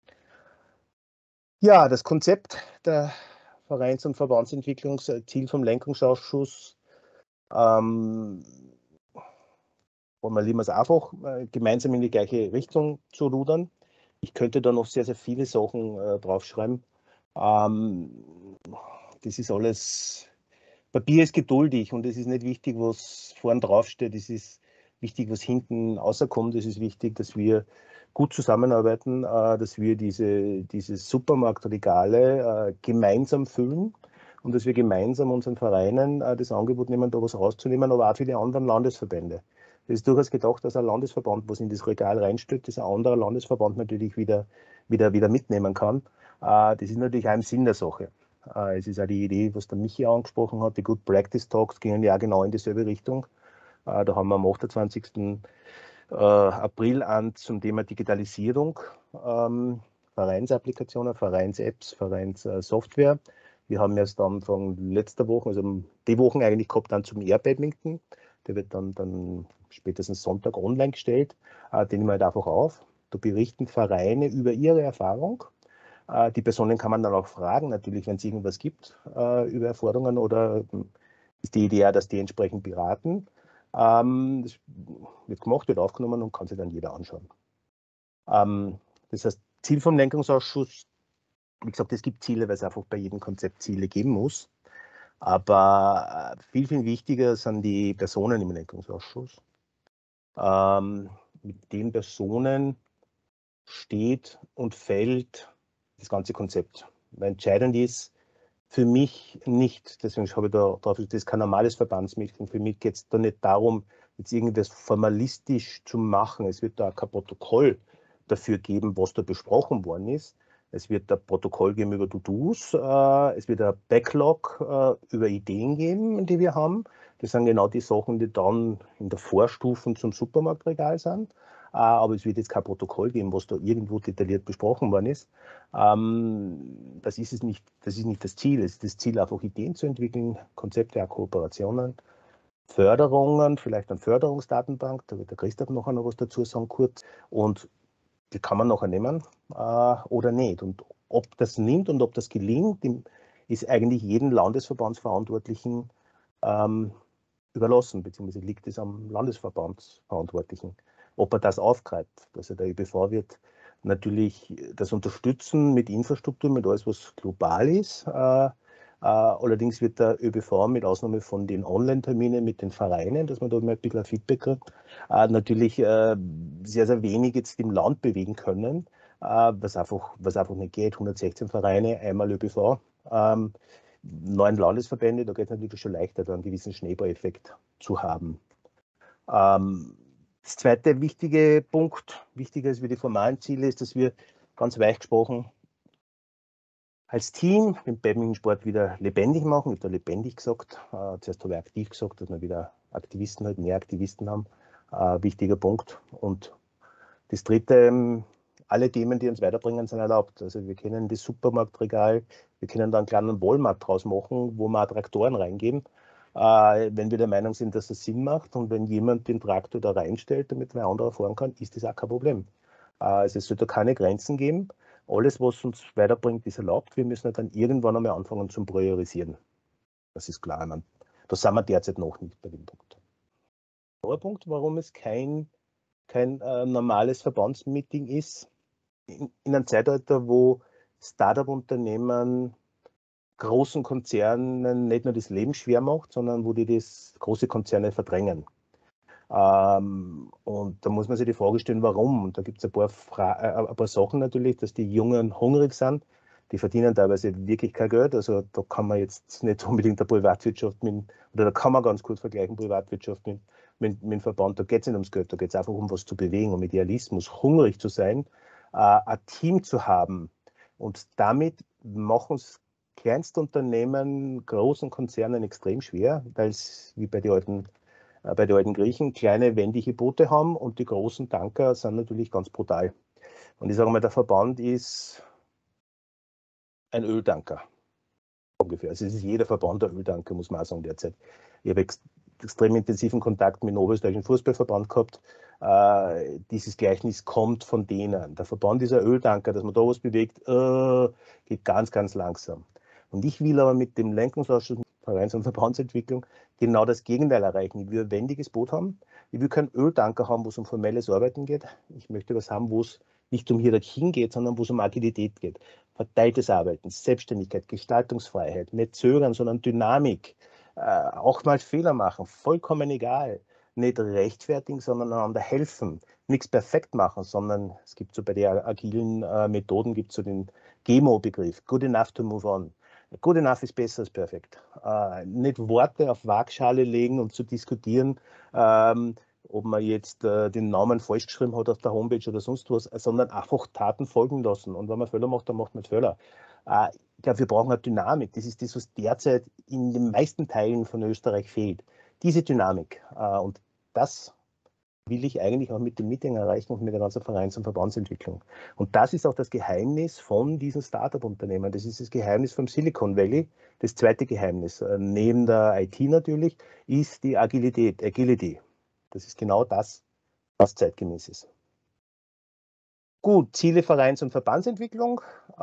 Ja, das Konzept der Vereins- und Verbandsentwicklung, Ziel vom Lenkungsausschuss, formulieren wir es einfach, gemeinsam in die gleiche Richtung zu rudern. Ich könnte da noch sehr, sehr viele Sachen draufschreiben. Das ist alles, Papier ist geduldig und es ist nicht wichtig, was vorn draufsteht. Es ist wichtig, was hinten rauskommt. Es ist wichtig, dass wir gut zusammenarbeiten, dass wir diese Supermarktregale gemeinsam füllen und dass wir gemeinsam unseren Vereinen das Angebot nehmen, da was rauszunehmen, aber auch für die anderen Landesverbände. Es ist durchaus gedacht, dass ein Landesverband, was in das Regal reinstellt, das ein anderer Landesverband natürlich wieder mitnehmen kann. Das ist natürlich auch im Sinn der Sache. Es ist auch die Idee, was der Michi angesprochen hat, die Good Practice Talks gingen ja genau in dieselbe Richtung. Da haben wir am 28. April an zum Thema Digitalisierung, Vereinsapplikationen, Vereins-Apps, Vereinssoftware. Wir haben erst Anfang letzter Woche, also die Wochen eigentlich gehabt, dann zum Air-Badminton. Der wird dann spätestens Sonntag online gestellt. Den nehmen wir halt einfach auf. Da berichten Vereine über ihre Erfahrung. Die Personen kann man dann auch fragen, natürlich, wenn es irgendwas gibt über Erforderungen oder ist die Idee, dass die entsprechend beraten. Das wird gemacht, wird aufgenommen und kann sich dann jeder anschauen. Das heißt, Ziel vom Lenkungsausschuss, wie gesagt, es gibt Ziele, weil es einfach bei jedem Konzept Ziele geben muss. Aber viel, viel wichtiger sind die Personen im Lenkungsausschuss. Mit den Personen steht und fällt das ganze Konzept. Weil entscheidend ist für mich nicht, deswegen habe ich da drauf, das ist kein normales Verbandsmeeting. Für mich geht es da nicht darum, jetzt irgendwas formalistisch zu machen. Es wird da kein Protokoll dafür geben, was da besprochen worden ist. Es wird ein Protokoll geben über To-Dos. Es wird ein Backlog über Ideen geben, die wir haben. Das sind genau die Sachen, die dann in der Vorstufen zum Supermarktregal sind. Aber es wird jetzt kein Protokoll geben, was da irgendwo detailliert besprochen worden ist. Das ist nicht das Ziel. Es ist das Ziel, einfach Ideen zu entwickeln, Konzepte, auch Kooperationen, Förderungen, vielleicht eine Förderungsdatenbank. Da wird der Christoph noch was dazu sagen, kurz. Und die kann man nachher nehmen oder nicht. Und ob das nimmt und ob das gelingt, ist eigentlich jedem Landesverbandsverantwortlichen überlassen, beziehungsweise liegt es am Landesverbandsverantwortlichen. Ob er das aufgreift, dass er der ÖBV wird natürlich das unterstützen mit Infrastruktur, mit alles, was global ist. Allerdings wird der ÖBV mit Ausnahme von den Online-Terminen mit den Vereinen, dass man da mal ein bisschen Feedback kriegt, natürlich sehr, sehr wenig jetzt im Land bewegen können, was einfach nicht geht. 116 Vereine, einmal ÖBV, 9 Landesverbände, da geht es natürlich schon leichter, da einen gewissen Schneeballeffekt zu haben. Das zweite wichtige Punkt, wichtiger als wie die formalen Ziele, ist, dass wir ganz weich gesprochen als Team den Badmintonsport wieder lebendig machen. Ich habe da lebendig gesagt. Zuerst habe ich aktiv gesagt, dass wir wieder Aktivisten halt, mehr Aktivisten haben. Wichtiger Punkt. Und das dritte, alle Themen, die uns weiterbringen, sind erlaubt. Also wir können das Supermarktregal, wir können da einen kleinen Walmart draus machen, wo wir auch Traktoren reingeben. Wenn wir der Meinung sind, dass das Sinn macht und wenn jemand den Traktor da reinstellt, damit wer anderer fahren kann, ist das auch kein Problem. Also es sollte keine Grenzen geben. Alles, was uns weiterbringt, ist erlaubt. Wir müssen dann irgendwann einmal anfangen zum Priorisieren. Das ist klar. Da sind wir derzeit noch nicht bei dem Punkt. Der Punkt, warum es kein normales Verbandsmeeting ist, in einem Zeitalter, wo Startup-Unternehmen großen Konzernen nicht nur das Leben schwer macht, sondern wo die das große Konzerne verdrängen. Und da muss man sich die Frage stellen, warum. Und da gibt es ein paar Sachen natürlich, dass die Jungen hungrig sind. Die verdienen teilweise wirklich kein Geld. Also da kann man jetzt nicht unbedingt der Privatwirtschaft oder da kann man ganz kurz vergleichen, Privatwirtschaft mit dem Verband. Da geht es nicht ums Geld, da geht es einfach um was zu bewegen, um Idealismus, hungrig zu sein, ein Team zu haben. Und damit machen es Kleinstunternehmen großen Konzernen extrem schwer, weil es wie bei den alten Griechen kleine wendige Boote haben und die großen Tanker sind natürlich ganz brutal. Und ich sage mal, der Verband ist ein Öltanker. Ungefähr. Also es ist jeder Verband der Öltanker, muss man auch sagen derzeit. Ich habe extrem intensiven Kontakt mit dem österreichischen Fußballverband gehabt. Dieses Gleichnis kommt von denen. Der Verband ist ein Öltanker, dass man da was bewegt, geht ganz, ganz langsam. Und ich will aber mit dem Lenkungsausschuss Vereins- und Verbandsentwicklung genau das Gegenteil erreichen. Ich will ein wendiges Boot haben. Ich will keinen Öltanker haben, wo es um formelles Arbeiten geht. Ich möchte was haben, wo es nicht um Hierarchien geht, sondern wo es um Agilität geht. Verteiltes Arbeiten, Selbstständigkeit, Gestaltungsfreiheit, nicht zögern, sondern Dynamik. Auch mal Fehler machen, vollkommen egal. Nicht rechtfertigen, sondern einander helfen. Nichts perfekt machen, sondern es gibt so bei den agilen Methoden gibt es so den GEMO-Begriff, Good Enough to Move On. Good enough ist besser als perfekt. Nicht Worte auf Waagschale legen und zu diskutieren, ob man jetzt den Namen falsch geschrieben hat auf der Homepage oder sonst was, sondern einfach Taten folgen lassen. Und wenn man Fehler macht, dann macht man Fehler. Ich glaube, wir brauchen eine Dynamik. Das ist das, was derzeit in den meisten Teilen von Österreich fehlt. Diese Dynamik. Und das will ich eigentlich auch mit dem Meeting erreichen und mit der ganzen Vereins- und Verbandsentwicklung. Und das ist auch das Geheimnis von diesen Startup-Unternehmen. Das ist das Geheimnis vom Silicon Valley. Das zweite Geheimnis, neben der IT natürlich, ist die Agility. Das ist genau das, was zeitgemäß ist. Gut, Ziele Vereins- und Verbandsentwicklung.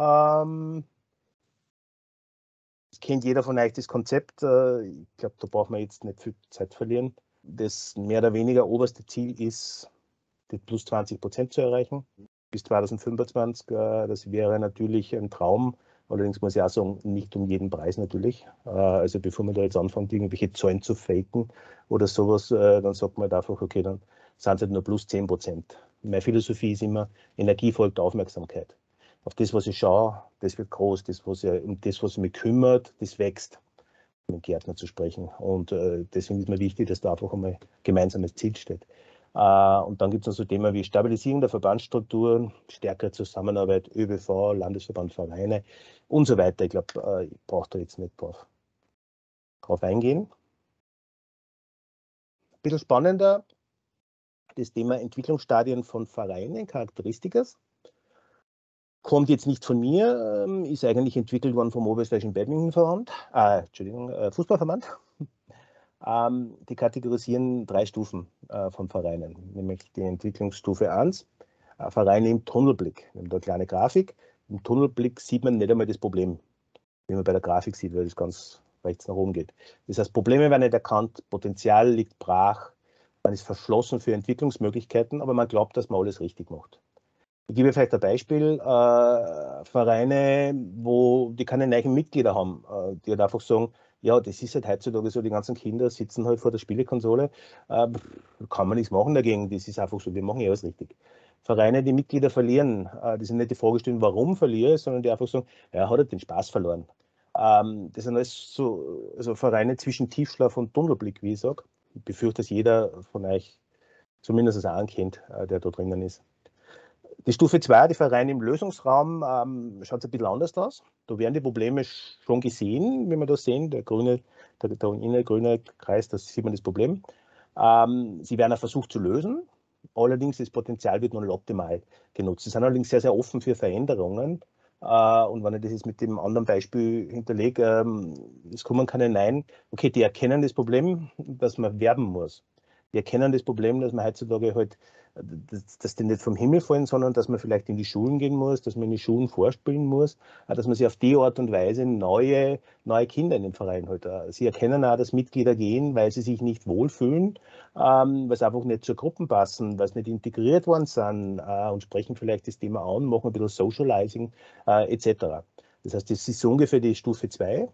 Das kennt jeder von euch, das Konzept. Ich glaube, da braucht man jetzt nicht viel Zeit verlieren. Das mehr oder weniger oberste Ziel ist, die plus 20% zu erreichen bis 2025. Das wäre natürlich ein Traum. Allerdings muss ich auch sagen, nicht um jeden Preis natürlich. Also bevor man da jetzt anfängt, irgendwelche Zahlen zu faken oder sowas, dann sagt man halt einfach, okay, dann sind es halt nur plus 10%. Meine Philosophie ist immer, Energie folgt Aufmerksamkeit. Auf das, was ich schaue, das wird groß. Um das, was mich kümmert, das wächst, mit dem Gärtner zu sprechen. Und deswegen ist mir wichtig, dass da einfach einmal gemeinsames Ziel steht. Und dann gibt es noch so Themen wie Stabilisierung der Verbandsstrukturen, stärkere Zusammenarbeit, ÖBV, Landesverband, Vereine und so weiter. Ich glaube, ich brauche da jetzt nicht drauf eingehen. Ein bisschen spannender, das Thema Entwicklungsstadien von Vereinen, Charakteristikas. Kommt jetzt nicht von mir, ist eigentlich entwickelt worden vom Oberösterreichischen Badmintonverband, Fußballverband. Die kategorisieren 3 Stufen von Vereinen, nämlich die Entwicklungsstufe 1, Vereine im Tunnelblick. Wir haben da eine kleine Grafik. Im Tunnelblick sieht man nicht einmal das Problem, wie man bei der Grafik sieht, weil das ganz rechts nach oben geht. Das heißt, Probleme werden nicht erkannt, Potenzial liegt brach, man ist verschlossen für Entwicklungsmöglichkeiten, aber man glaubt, dass man alles richtig macht. Ich gebe vielleicht ein Beispiel, Vereine, die keine neuen Mitglieder haben, die halt einfach sagen, ja, das ist halt heutzutage so, die ganzen Kinder sitzen halt vor der Spielekonsole, kann man nichts machen dagegen, das ist einfach so, wir machen ja alles richtig. Vereine, die Mitglieder verlieren, die sind nicht die Frage stellen, warum verliere ich, sondern die einfach sagen, ja, hat er den Spaß verloren. Das sind alles so also Vereine zwischen Tiefschlaf und Tunnelblick, wie ich sage. Ich befürchte, dass jeder von euch zumindest einen kennt, der da drinnen ist. Die Stufe 2, die Vereine im Lösungsraum, schaut es ein bisschen anders aus. Da werden die Probleme schon gesehen, wie wir das sehen. Der grüne Kreis, da sieht man das Problem. Sie werden auch versucht zu lösen. Allerdings, das Potenzial wird noch nicht optimal genutzt. Sie sind allerdings sehr, sehr offen für Veränderungen. Und wenn ich das jetzt mit dem anderen Beispiel hinterlege, es kommen keine Nein. Okay, die erkennen das Problem, dass man werben muss. Die erkennen das Problem, dass man heutzutage halt dass die nicht vom Himmel fallen, sondern dass man vielleicht in die Schulen gehen muss, dass man in die Schulen vorspielen muss, dass man sich auf die Art und Weise neue Kinder in den Verein holt. Sie erkennen auch, dass Mitglieder gehen, weil sie sich nicht wohlfühlen, weil sie einfach nicht zur Gruppe passen, weil sie nicht integriert worden sind und sprechen vielleicht das Thema an, machen ein bisschen Socializing etc. Das heißt, das ist so ungefähr die Stufe 2.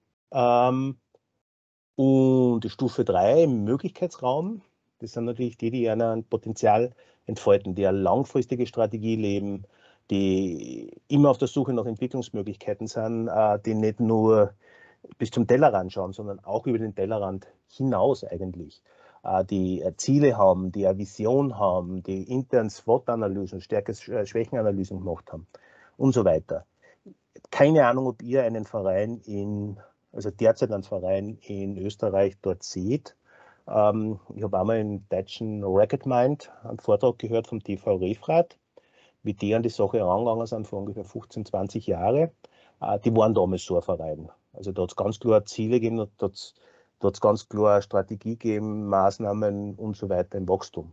Und die Stufe 3 im Möglichkeitsraum, das sind natürlich die ein Potenzial entfalten, die eine langfristige Strategie leben, die immer auf der Suche nach Entwicklungsmöglichkeiten sind, die nicht nur bis zum Tellerrand schauen, sondern auch über den Tellerrand hinaus eigentlich, die Ziele haben, die eine Vision haben, die intern SWOT-Analysen, Stärken-Schwächen-Analysen gemacht haben und so weiter. Keine Ahnung, ob ihr einen Verein also derzeit einen Verein in Österreich dort seht. Ich habe einmal im deutschen Racket Mind einen Vortrag gehört vom TV Refrat, wie die an die Sache herangegangen sind vor ungefähr 15, 20 Jahren. Die waren damals so ein Verein. Also da hat es ganz klar Ziele gegeben, da hat es ganz klar Strategie gegeben, Maßnahmen und so weiter im Wachstum.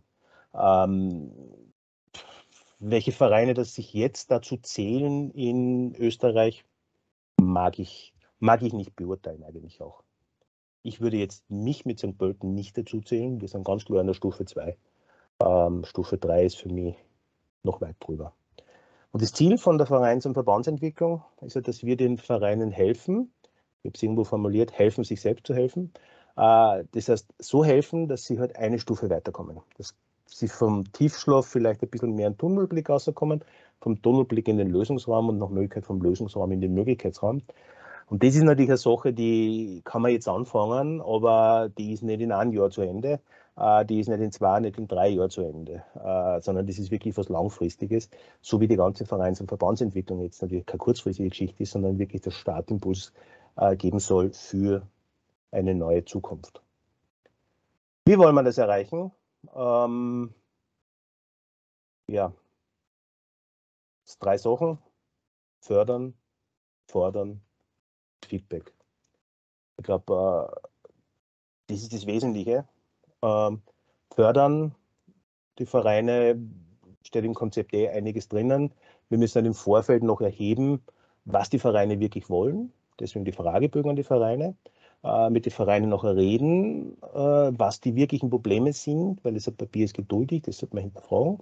Welche Vereine das sich jetzt dazu zählen in Österreich, mag ich nicht beurteilen eigentlich auch. Ich würde jetzt mich mit St. Pölten nicht dazu zählen. Wir sind ganz klar in der Stufe 2. Stufe 3 ist für mich noch weit drüber. Und das Ziel von der Vereins- und Verbandsentwicklung ist ja, dass wir den Vereinen helfen, ich habe es irgendwo formuliert, helfen, sich selbst zu helfen. Das heißt, so helfen, dass sie halt eine Stufe weiterkommen. Dass sie vom Tiefschlaf vielleicht ein bisschen mehr in den Tunnelblick rauskommen, vom Tunnelblick in den Lösungsraum und nach Möglichkeit vom Lösungsraum in den Möglichkeitsraum. Und das ist natürlich eine Sache, die kann man jetzt anfangen, aber die ist nicht in einem Jahr zu Ende, die ist nicht in 2, nicht in 3 Jahren zu Ende, sondern das ist wirklich was Langfristiges, so wie die ganze Vereins- und Verbandsentwicklung jetzt natürlich keine kurzfristige Geschichte ist, sondern wirklich der Startimpuls geben soll für eine neue Zukunft. Wie wollen wir das erreichen? Ja, 3 Sachen: fördern, fordern, Feedback. Ich glaube, das ist das Wesentliche. Fördern die Vereine, steht im Konzept einiges drinnen. Wir müssen dann im Vorfeld noch erheben, was die Vereine wirklich wollen. Deswegen die Fragebögen an die Vereine. Mit den Vereinen noch reden, was die wirklichen Probleme sind, weil das Papier ist geduldig, das sollte man hinterfragen.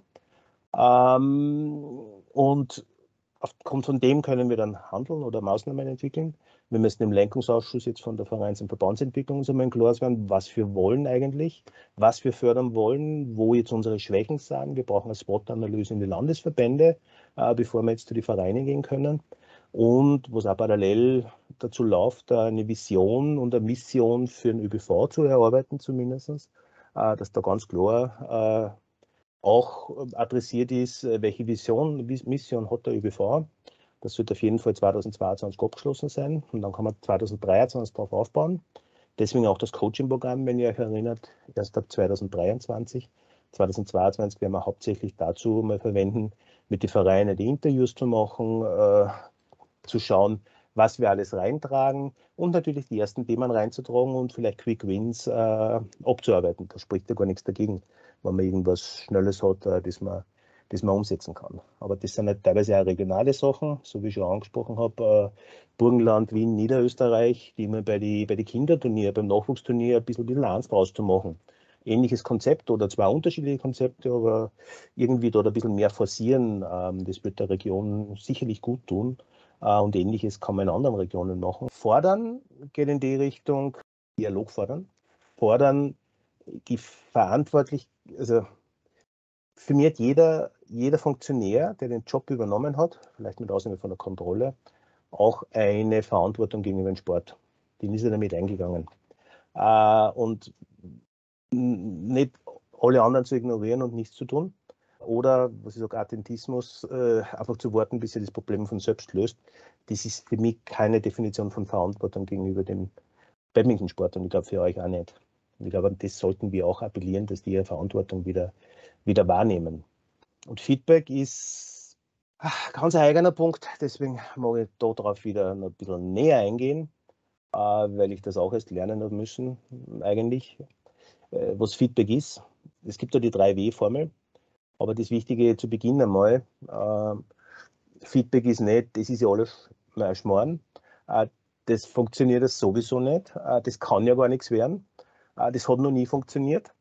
Und aufgrund von dem können wir dann handeln oder Maßnahmen entwickeln. Wir müssen im Lenkungsausschuss jetzt von der Vereins- und Verbandsentwicklung uns einmal klar werden, was wir wollen eigentlich, was wir fördern wollen, wo jetzt unsere Schwächen sind. Wir brauchen eine SWOT-Analyse in die Landesverbände, bevor wir jetzt zu den Vereinen gehen können. Und was auch parallel dazu läuft, eine Vision und eine Mission für den ÖBV zu erarbeiten zumindest, dass da ganz klar auch adressiert ist, welche Mission hat der ÖBV. Das wird auf jeden Fall 2022 abgeschlossen sein und dann kann man 2023 darauf aufbauen. Deswegen auch das Coaching-Programm, wenn ihr euch erinnert, erst ab 2023. 2022 werden wir hauptsächlich dazu mal verwenden, mit den Vereinen die Interviews zu machen, zu schauen, was wir alles reintragen und natürlich die ersten Themen reinzutragen und vielleicht Quick Wins abzuarbeiten. Da spricht ja gar nichts dagegen, wenn man irgendwas Schnelles hat, das man umsetzen kann. Aber das sind halt teilweise auch regionale Sachen, so wie ich schon angesprochen habe, Burgenland, Wien, Niederösterreich, die immer bei die Kinderturnier, beim Nachwuchsturnier ein bisschen eins draus zu machen. Ähnliches Konzept oder zwar unterschiedliche Konzepte, aber irgendwie dort ein bisschen mehr forcieren, das wird der Region sicherlich gut tun. Und Ähnliches kann man in anderen Regionen machen. Fordern geht in die Richtung, Dialog fordern. Fordern die verantwortlich, also für mich hat jeder Funktionär, der den Job übernommen hat, vielleicht mit Ausnahme von der Kontrolle, auch eine Verantwortung gegenüber dem Sport. Den ist er damit eingegangen. Und nicht alle anderen zu ignorieren und nichts zu tun. Oder, was ich sage, Attentismus, einfach zu warten, bis er das Problem von selbst löst. Das ist für mich keine Definition von Verantwortung gegenüber dem Badmintonsport und ich glaube für euch auch nicht. Und ich glaube, das sollten wir auch appellieren, dass die ihre Verantwortung wieder wahrnehmen. Und Feedback ist ein ganz eigener Punkt, deswegen mag ich darauf wieder noch ein bisschen näher eingehen, weil ich das auch erst lernen habe müssen, eigentlich, was Feedback ist. Es gibt ja die 3W-Formel. Aber das Wichtige zu Beginn einmal, Feedback ist nicht, das ist ja alles ein Schmarrn. Das funktioniert das sowieso nicht. Das kann ja gar nichts werden. Das hat noch nie funktioniert.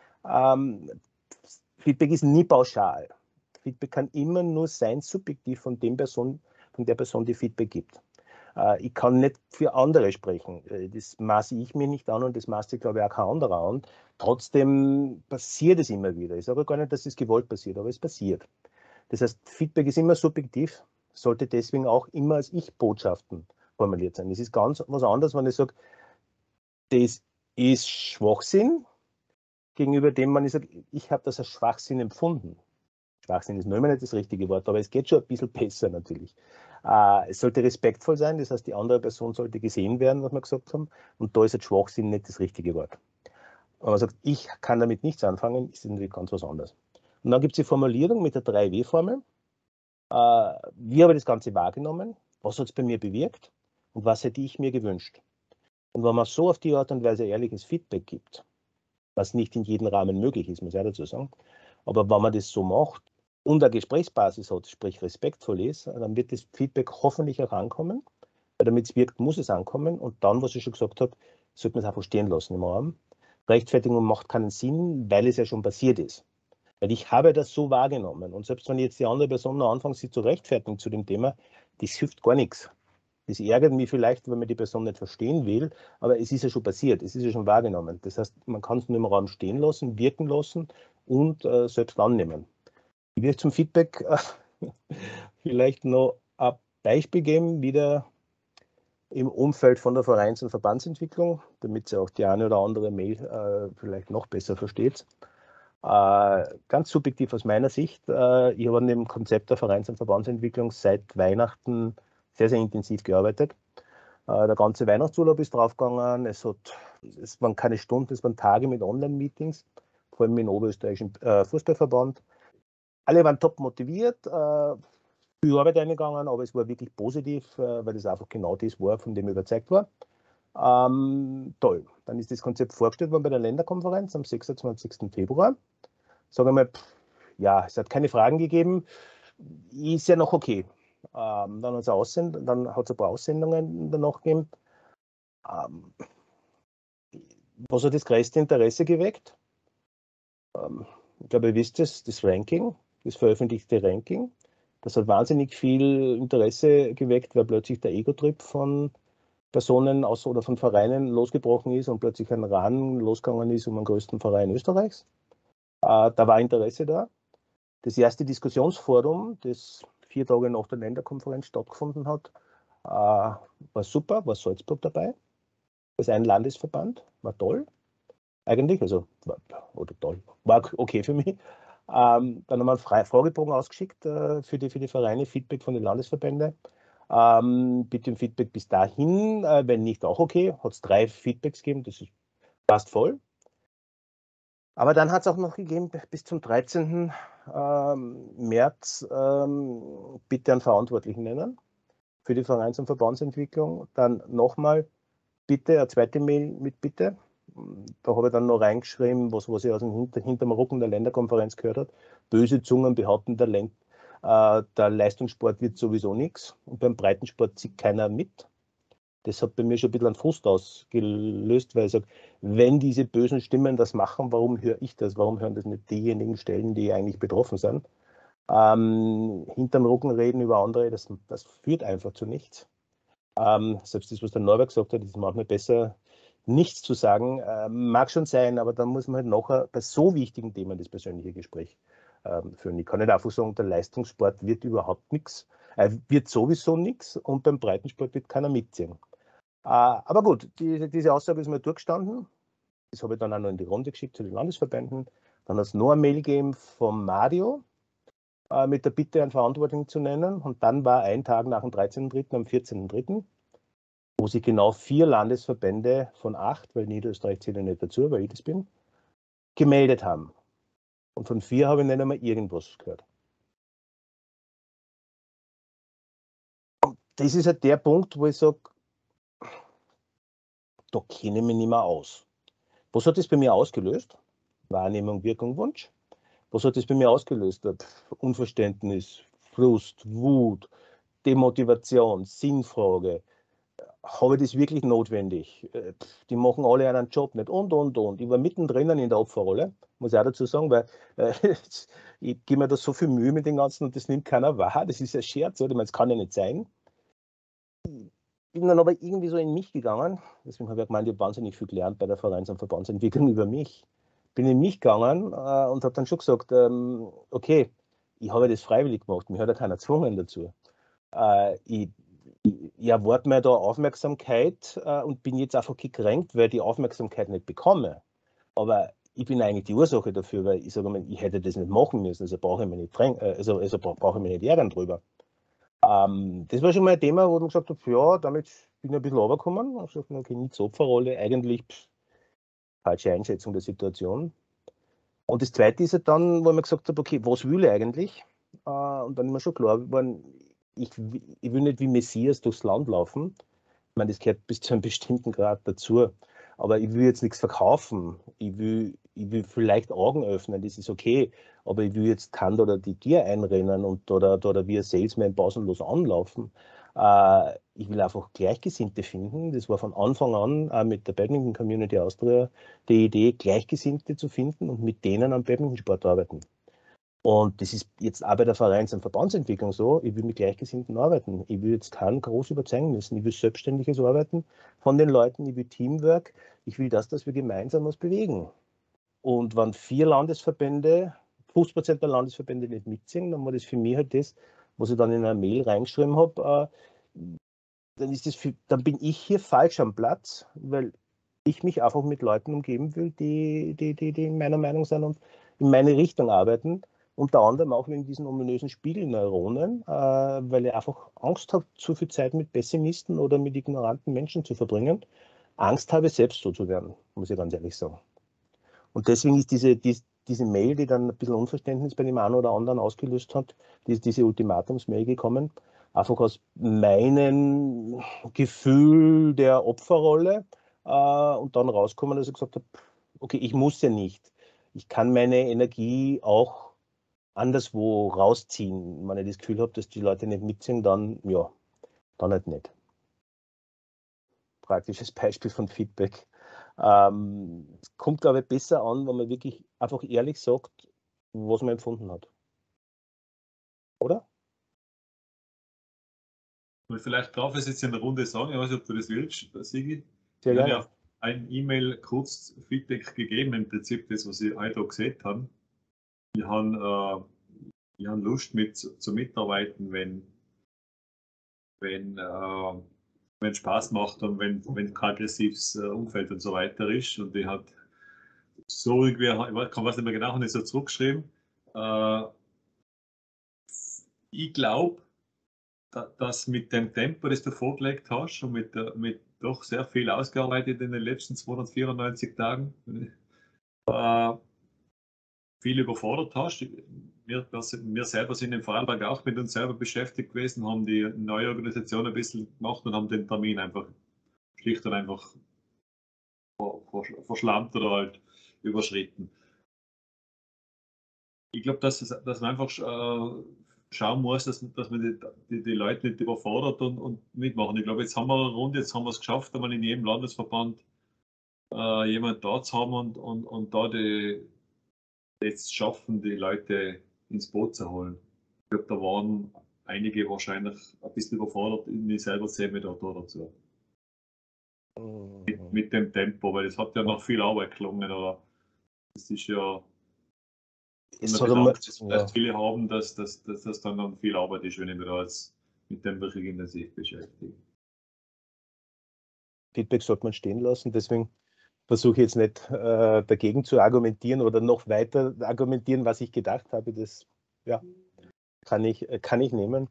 Feedback ist nie pauschal. Feedback kann immer nur sein, subjektiv von der Person, die Feedback gibt. Ich kann nicht für andere sprechen. Das maße ich mir nicht an und das maße, glaube ich, auch kein anderer an. Trotzdem passiert es immer wieder. Ich sage gar nicht, dass es gewollt passiert, aber es passiert. Das heißt, Feedback ist immer subjektiv, sollte deswegen auch immer als Ich-Botschaften formuliert sein. Das ist ganz was anderes, wenn ich sage, das ist Schwachsinn, gegenüber dem man sagt, ich habe das als Schwachsinn empfunden. Schwachsinn ist noch immer nicht das richtige Wort, aber es geht schon ein bisschen besser natürlich. Es sollte respektvoll sein, das heißt, die andere Person sollte gesehen werden, was wir gesagt haben, und da ist jetzt Schwachsinn nicht das richtige Wort. Wenn man sagt, ich kann damit nichts anfangen, ist das natürlich ganz was anderes. Und dann gibt es die Formulierung mit der 3W-Formel. Wie habe ich das Ganze wahrgenommen? Was hat es bei mir bewirkt? Und was hätte ich mir gewünscht? Und wenn man so auf die Art und Weise ehrliches Feedback gibt, was nicht in jedem Rahmen möglich ist, muss ich dazu sagen, aber wenn man das so macht und eine Gesprächsbasis hat, sprich respektvoll ist, dann wird das Feedback hoffentlich auch ankommen. Weil damit es wirkt, muss es ankommen. Und dann, was ich schon gesagt habe, sollte man es einfach stehen lassen im Raum. Rechtfertigung macht keinen Sinn, weil es ja schon passiert ist. Weil ich habe das so wahrgenommen. Und selbst wenn jetzt die andere Person noch anfängt, sich zu rechtfertigen zu dem Thema, das hilft gar nichts. Das ärgert mich vielleicht, wenn man die Person nicht verstehen will, aber es ist ja schon passiert, es ist ja schon wahrgenommen. Das heißt, man kann es nur im Raum stehen lassen, wirken lassen und selbst annehmen. Ich will zum Feedback vielleicht noch ein Beispiel geben, wieder im Umfeld von der Vereins- und Verbandsentwicklung, damit Sie auch die eine oder andere Mail vielleicht noch besser versteht. Ganz subjektiv aus meiner Sicht, ich habe an dem Konzept der Vereins- und Verbandsentwicklung seit Weihnachten sehr, sehr intensiv gearbeitet. Der ganze Weihnachtsurlaub ist draufgegangen, es waren keine Stunden, es waren Tage mit Online-Meetings, vor allem im Oberösterreichischen Fußballverband. Alle waren top motiviert, viel Arbeit eingegangen, aber es war wirklich positiv, weil das einfach genau das war, von dem ich überzeugt war. Toll. Dann ist das Konzept vorgestellt worden bei der Länderkonferenz am 26. Februar. Sage mal, ja, es hat keine Fragen gegeben, ist ja noch okay. Dann hat es ein paar Aussendungen danach gegeben. Was hat das größte Interesse geweckt? Ich glaube, ihr wisst es, das Ranking, das veröffentlichte Ranking. Das hat wahnsinnig viel Interesse geweckt, weil plötzlich der Ego-Trip von Personen oder von Vereinen losgebrochen ist und plötzlich ein Run losgegangen ist um den größten Verein Österreichs. Da war Interesse da. Das erste Diskussionsforum, das 4 Tage nach der Länderkonferenz stattgefunden hat, war super, war Salzburg dabei. Das ist ein Landesverband, war toll. Eigentlich, also, oder toll, war okay für mich. Dann haben wir einen Fragebogen ausgeschickt für die Vereine, Feedback von den Landesverbänden. Bitte im Feedback bis dahin, wenn nicht auch okay, hat es 3 Feedbacks gegeben, das ist fast voll. Aber dann hat es auch noch gegeben, bis zum 13. März bitte einen Verantwortlichen nennen für die Vereins- und Verbandsentwicklung. Dann nochmal bitte, eine zweite Mail mit Bitte. Da habe ich dann noch reingeschrieben, was ich aus dem hinterm Rücken der Länderkonferenz gehört habe. Böse Zungen behaupten, der Leistungssport wird sowieso nichts und beim Breitensport zieht keiner mit. Das hat bei mir schon ein bisschen einen Frust ausgelöst, weil ich sage, wenn diese bösen Stimmen das machen, warum höre ich das? Warum hören das nicht diejenigen Stellen, die eigentlich betroffen sind? Hinterm Rücken reden über andere, das führt einfach zu nichts. Selbst das, was der Norbert gesagt hat, ist manchmal besser, nichts zu sagen. Mag schon sein, aber dann muss man halt nachher bei so wichtigen Themen das persönliche Gespräch führen. Ich kann nicht einfach sagen, der Leistungssport wird überhaupt nichts, wird sowieso nichts und beim Breitensport wird keiner mitziehen. Aber gut, diese Aussage ist mir durchgestanden. Das habe ich dann auch noch in die Runde geschickt zu den Landesverbänden. Dann hat es noch eine Mail gegeben vom Mario mit der Bitte, einen Verantwortlichen zu nennen. Und dann war ein Tag nach dem 13.3., am 14.3., wo sich genau 4 Landesverbände von 8, weil Niederösterreich zählt ja nicht dazu, weil ich das bin, gemeldet haben. Und von 4 habe ich nicht einmal irgendwas gehört. Und das ist halt der Punkt, wo ich sage, da kenne ich mich nicht mehr aus. Was hat das bei mir ausgelöst? Wahrnehmung, Wirkung, Wunsch. Was hat das bei mir ausgelöst? Unverständnis, Frust, Wut, Demotivation, Sinnfrage. Habe ich das wirklich notwendig? Die machen alle einen Job nicht und. Ich war mittendrin in der Opferrolle, muss ich auch dazu sagen, weil ich gebe mir da so viel Mühe mit den Ganzen und das nimmt keiner wahr. Das ist ein Scherz, oder? Ich meine, das kann ja nicht sein. Ich bin dann aber irgendwie so in mich gegangen, deswegen habe ich gemeint, ich habe wahnsinnig viel gelernt bei der Vereins- und Verbandsentwicklung über mich. Bin in mich gegangen und habe dann schon gesagt, okay, ich habe das freiwillig gemacht, mich hat ja keiner gezwungen dazu. Ich erwarte mir da Aufmerksamkeit und bin jetzt einfach gekränkt, weil ich die Aufmerksamkeit nicht bekomme. Aber ich bin eigentlich die Ursache dafür, weil ich sage mal, ich hätte das nicht machen müssen, also brauche ich mich nicht, brauche ich mich nicht ärgern drüber. Das war schon mal ein Thema, wo ich gesagt habe, ja, damit bin ich ein bisschen runtergekommen. Ich gesagt, okay, nicht so Opferrolle, eigentlich falsche Einschätzung der Situation. Und das Zweite ist halt dann, wo ich mir gesagt habe, okay, was will ich eigentlich? Und dann ist mir schon klar geworden, ich will nicht wie Messias durchs Land laufen. Ich meine, das gehört bis zu einem bestimmten Grad dazu. Aber ich will jetzt nichts verkaufen. Ich will vielleicht Augen öffnen, das ist okay. Aber ich will jetzt Kant oder die Gier einrennen oder wie ein Salesman pausenlos anlaufen. Ich will einfach Gleichgesinnte finden. Das war von Anfang an mit der Badminton Community Austria die Idee, Gleichgesinnte zu finden und mit denen am Badmintonsport arbeiten. Und das ist jetzt auch bei der Vereins- und Verbandsentwicklung so, ich will mit Gleichgesinnten arbeiten. Ich will jetzt keinen groß überzeugen müssen. Ich will selbstständiges Arbeiten von den Leuten, ich will Teamwork. Ich will das, dass wir gemeinsam was bewegen. Und wenn 4 Landesverbände, 50% der Landesverbände nicht mitziehen, dann war das für mich halt das, was ich dann in einer Mail reingeschrieben habe, dann bin ich hier falsch am Platz, weil ich mich einfach mit Leuten umgeben will, die meiner Meinung sind und in meine Richtung arbeiten. Unter anderem auch wegen diesen ominösen Spiegelneuronen, weil ich einfach Angst habe, zu viel Zeit mit Pessimisten oder mit ignoranten Menschen zu verbringen. Angst habe, selbst so zu werden, muss ich ganz ehrlich sagen. Und deswegen ist diese Mail, die dann ein bisschen Unverständnis bei dem einen oder anderen ausgelöst hat, diese Ultimatumsmail gekommen, einfach aus meinem Gefühl der Opferrolle und dann rauskommen, dass ich gesagt habe, okay, ich muss ja nicht. Ich kann meine Energie auch anderswo rausziehen. Wenn ich das Gefühl habe, dass die Leute nicht mitziehen, dann ja, dann halt nicht. Praktisches Beispiel von Feedback. Es kommt, glaube ich, besser an, wenn man wirklich einfach ehrlich sagt, was man empfunden hat. Oder? Und vielleicht darf ich es jetzt in der Runde sagen, ich weiß nicht, ob du das willst, Sigi. Sehr Ich habe gerne. ja ein E-Mail kurz Feedback gegeben, im Prinzip das, was ich heute gesehen habe. Ich habe Lust zu mitarbeiten, wenn Spaß macht und wenn kein aggressives Umfeld und so weiter ist. Und ich habe so irgendwie, ich weiß nicht mehr genau, habe ich so zurückgeschrieben. Ich glaube, dass mit dem Tempo, das du vorgelegt hast und mit doch sehr viel ausgearbeitet in den letzten 294 Tagen, viel überfordert hast. Wir selber sind im Vorarlberg auch mit uns selber beschäftigt gewesen, haben die neue Organisation ein bisschen gemacht und haben den Termin einfach schlicht und einfach verschlammt oder halt überschritten. Ich glaube, dass man einfach schauen muss, dass man die Leute nicht überfordert und mitmachen. Ich glaube, jetzt haben wir eine Runde, jetzt haben wir es geschafft, einmal in jedem Landesverband jemand da zu haben und da jetzt schaffen, die Leute ins Boot zu holen. Ich glaube, da waren einige wahrscheinlich ein bisschen überfordert, ich selber sehe mich da dazu. Mit dem Tempo, weil es hat ja noch viel Arbeit gelungen, aber es ist ja, vielleicht viele haben, dass das dann viel Arbeit ist, wenn ich mich da jetzt mit dem wirklich intensiv beschäftige. Feedback sollte man stehen lassen, deswegen versuche ich jetzt nicht dagegen zu argumentieren oder noch weiter argumentieren, was ich gedacht habe. Das ja, kann ich nehmen.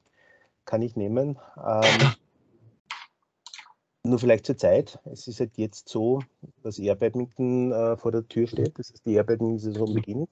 Nur vielleicht zur Zeit. Es ist halt jetzt so, dass Air Badminton vor der Tür steht. Das heißt, die Air Badminton-Saison beginnt.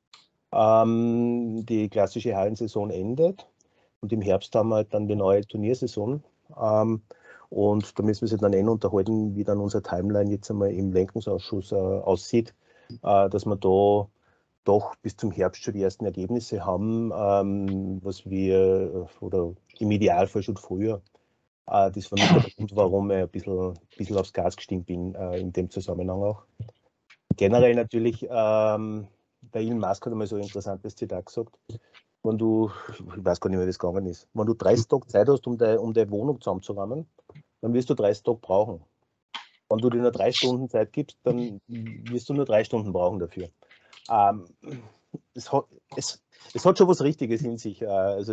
Die klassische Hallensaison endet. Und im Herbst haben wir halt dann die neue Turniersaison. Und da müssen wir uns dann unterhalten, wie dann unser Timeline jetzt einmal im Lenkungsausschuss aussieht, dass wir da doch bis zum Herbst schon die ersten Ergebnisse haben, was wir, oder im Idealfall schon früher. Das war mit der Grund, warum ich ein bisschen aufs Gas gestiegen bin, in dem Zusammenhang auch. Generell natürlich, der Elon Musk hat einmal so ein interessantes Zitat gesagt, wenn du, ich weiß gar nicht mehr, wie es gegangen ist, wenn du 30 Tage Zeit hast, um deine Wohnung zusammenzuräumen, dann wirst du 30 Tage brauchen. Wenn du dir nur 3 Stunden Zeit gibst, dann wirst du nur 3 Stunden brauchen dafür. Es hat schon was Richtiges in sich. Also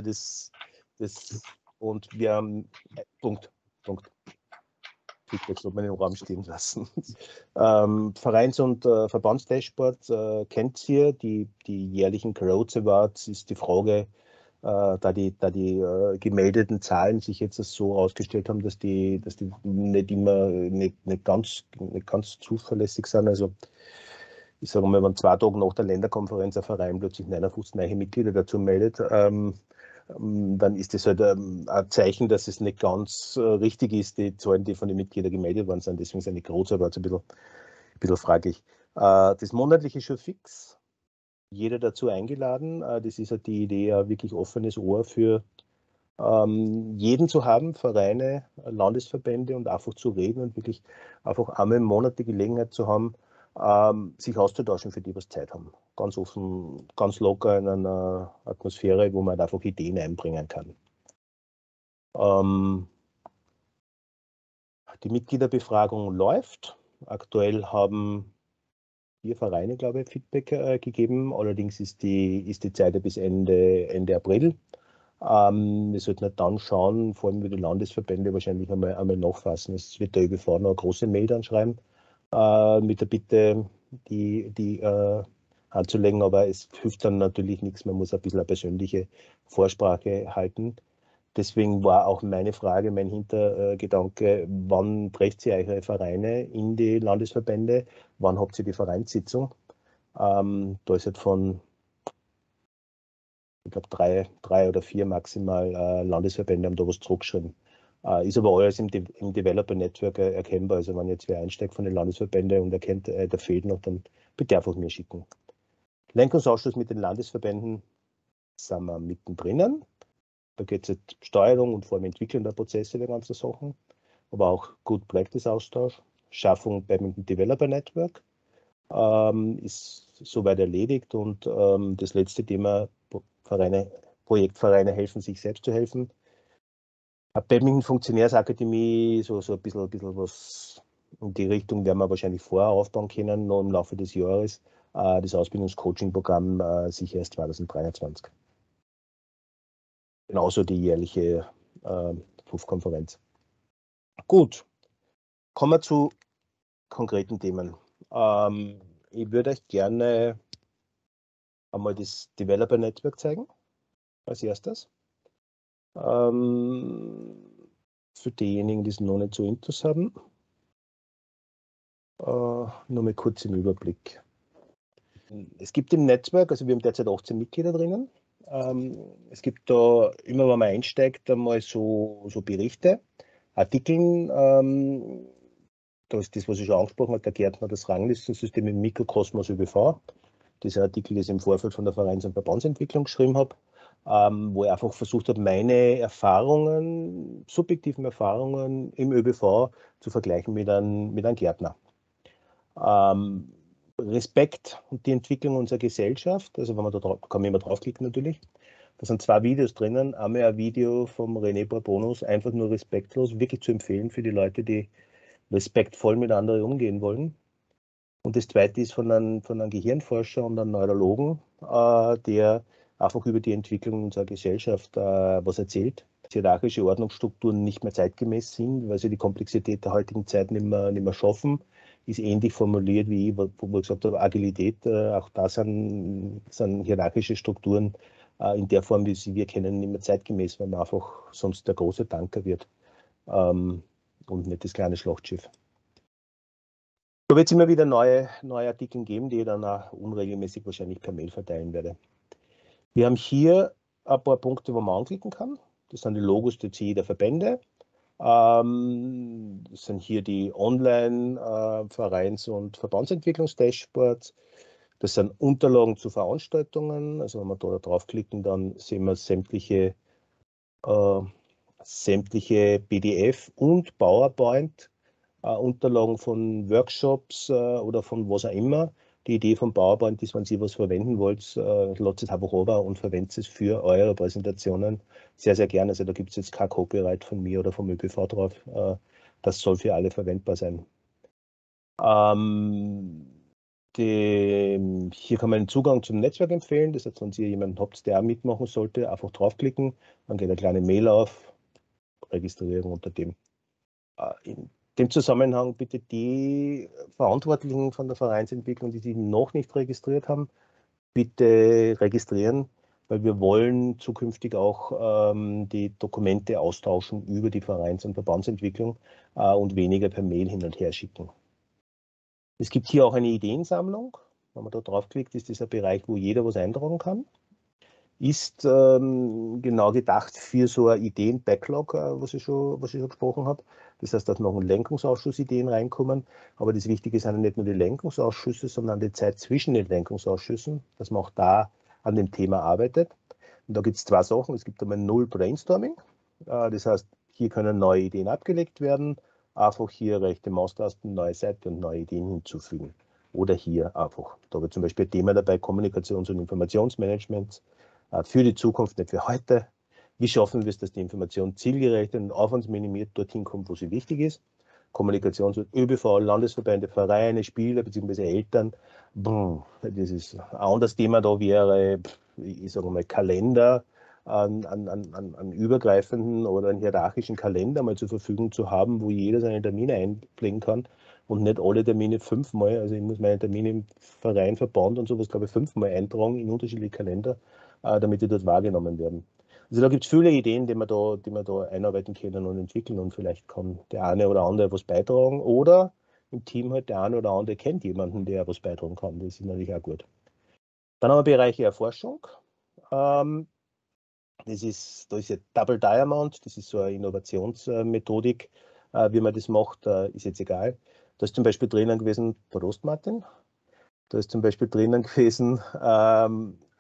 und wir haben Punkt. Feedback sollte man im Raum stehen lassen. Vereins- und Verbandsdashboard kennt ihr, die jährlichen Carrots Awards, ist die Frage, da die gemeldeten Zahlen sich jetzt so ausgestellt haben, dass die nicht immer nicht ganz zuverlässig sind. Also ich sage mal, wenn 2 Tage nach der Länderkonferenz ein Verein plötzlich 59 neue Mitglieder dazu meldet, dann ist das halt ein Zeichen, dass es nicht ganz richtig ist, die Zahlen, die von den Mitgliedern gemeldet worden sind. Deswegen sind die Groß aber ein bisschen fraglich. Das monatliche ist schon fix. Jeder dazu eingeladen. Das ist halt die Idee, ein wirklich offenes Ohr für jeden zu haben, Vereine, Landesverbände, und einfach zu reden und wirklich einfach einmal im Monat die Gelegenheit zu haben, sich auszutauschen, für die was Zeit haben. Ganz offen, ganz locker in einer Atmosphäre, wo man einfach Ideen einbringen kann. Die Mitgliederbefragung läuft. Aktuell haben 4 Vereine, glaube ich, Feedback gegeben. Allerdings ist die Zeit bis Ende April. Wir sollten halt dann schauen, vor allem wie die Landesverbände wahrscheinlich einmal nachfassen. Es wird der ÖBV noch eine große Mail dann schreiben, mit der Bitte, die anzulegen, aber es hilft dann natürlich nichts. Man muss ein bisschen eine persönliche Vorsprache halten. Deswegen war auch meine Frage, mein Hintergedanke, wann trefft ihr eure Vereine in die Landesverbände? Wann habt ihr die Vereinssitzung? Da ist halt von, ich glaube, 3 oder 4 maximal Landesverbände haben da was zurückgeschrieben. Ist aber alles im Developer Network erkennbar. Also wenn jetzt wer einsteigt von den Landesverbänden und erkennt, da fehlt noch, dann bitte einfach mir schicken. Lenkungsausschuss mit den Landesverbänden sind wir mittendrin. Da geht es Steuerung und vor allem Entwicklung der Prozesse der ganzen Sachen, aber auch Good Practice Austausch, Schaffung Badminton Developer Network ist soweit erledigt und das letzte Thema, Projektvereine helfen, sich selbst zu helfen. Eine Badminton Funktionärsakademie, so ein bisschen was in die Richtung werden wir wahrscheinlich vorher aufbauen können, noch im Laufe des Jahres. Das Ausbildungs-Coaching-Programm sicher erst 2023. Genauso die jährliche FUF-Konferenz. Gut, kommen wir zu konkreten Themen. Ich würde euch gerne einmal das Developer Network zeigen, als erstes. Für diejenigen, die es noch nicht so intus haben. Nur mal kurz im Überblick. Es gibt im Netzwerk, also wir haben derzeit 18 Mitglieder drinnen. Es gibt da immer, wenn man einsteigt, einmal so Berichte, Artikeln. Da ist das, was ich schon angesprochen habe, der Gärtner, das Ranglistensystem im Mikrokosmos ÖBV. Dieser Artikel, den ich im Vorfeld von der Vereins- und Verbandsentwicklung geschrieben habe, wo ich einfach versucht habe, meine Erfahrungen, subjektiven Erfahrungen im ÖBV zu vergleichen mit einem Gärtner. Respekt und die Entwicklung unserer Gesellschaft, also wenn man da drauf, kann man immer draufklicken natürlich. Da sind 2 Videos drinnen, einmal ein Video vom René Bourbonus, einfach nur respektlos, wirklich zu empfehlen für die Leute, die respektvoll mit anderen umgehen wollen. Und das zweite ist von einem Gehirnforscher und einem Neurologen, der einfach über die Entwicklung unserer Gesellschaft was erzählt. Hierarchische Ordnungsstrukturen nicht mehr zeitgemäß sind, weil sie die Komplexität der heutigen Zeit nicht mehr schaffen. Ist ähnlich formuliert wie ich, wo ich gesagt habe, Agilität, auch da sind hierarchische Strukturen in der Form, wie sie wir kennen, nicht mehr zeitgemäß, weil man einfach sonst der große Tanker wird und nicht das kleine Schlachtschiff. Da wird es immer wieder neue Artikel geben, die ich dann auch unregelmäßig wahrscheinlich per Mail verteilen werde. Wir haben hier ein paar Punkte, wo man anklicken kann. Das sind die Logos der jeder Verbände. Das sind hier die Online-Vereins- und Verbandsentwicklungsdashboards. Das sind Unterlagen zu Veranstaltungen. Also wenn wir da draufklicken, dann sehen wir sämtliche PDF und PowerPoint Unterlagen von Workshops oder von was auch immer. Die Idee von PowerPoint ist, wenn Sie was verwenden wollt, lasst es einfach runter und verwendet es für eure Präsentationen sehr, sehr gerne. Also da gibt es jetzt kein Copyright von mir oder vom ÖPV drauf. Das soll für alle verwendbar sein. Hier kann man einen Zugang zum Netzwerk empfehlen. Das heißt, wenn ihr jemanden habt, der auch mitmachen sollte, einfach draufklicken. Dann geht eine kleine Mail auf, Registrierung unter dem. In dem Zusammenhang bitte die Verantwortlichen von der Vereinsentwicklung, die sich noch nicht registriert haben, bitte registrieren, weil wir wollen zukünftig auch die Dokumente austauschen über die Vereins- und Verbandsentwicklung und weniger per Mail hin und her schicken. Es gibt hier auch eine Ideensammlung. Wenn man da draufklickt, ist dieser Bereich, wo jeder was eintragen kann. Ist genau gedacht für so ein Ideen-Backlog, was ich schon gesprochen habe. Das heißt, dass noch ein Lenkungsausschuss Ideen reinkommen. Aber das Wichtige sind nicht nur die Lenkungsausschüsse, sondern die Zeit zwischen den Lenkungsausschüssen, dass man auch da an dem Thema arbeitet. Und da gibt es 2 Sachen. Es gibt einmal 0 Brainstorming. Das heißt, hier können neue Ideen abgelegt werden. Einfach hier rechte Maustasten, neue Seite und neue Ideen hinzufügen. Oder hier einfach. Da wird zum Beispiel ein Thema dabei, Kommunikations- und Informationsmanagement für die Zukunft, nicht für heute. Wie schaffen wir es, dass die Information zielgerecht und aufwandsminimiert dorthin kommt, wo sie wichtig ist? Kommunikations- und ÖBV, Landesverbände, Vereine, Spieler bzw. Eltern. Das ist ein anderes Thema. Da wäre, ich sage mal, Kalender, einen übergreifenden oder einen hierarchischen Kalender mal zur Verfügung zu haben, wo jeder seine Termine einpflegen kann und nicht alle Termine 5-mal. Also ich muss meine Termine im Verein, Verband und sowas, glaube ich, 5-mal eintragen in unterschiedliche Kalender, damit die dort wahrgenommen werden. Also da gibt es viele Ideen, die wir da einarbeiten können und entwickeln, und vielleicht kann der eine oder andere was beitragen oder im Team halt der eine oder andere kennt jemanden, der was beitragen kann. Das ist natürlich auch gut. Dann haben wir Bereiche Erforschung. Da ist ja Double Diamond, das ist so eine Innovationsmethodik, wie man das macht, ist jetzt egal. Da ist zum Beispiel drinnen gewesen, Prost Martin, da ist zum Beispiel drinnen gewesen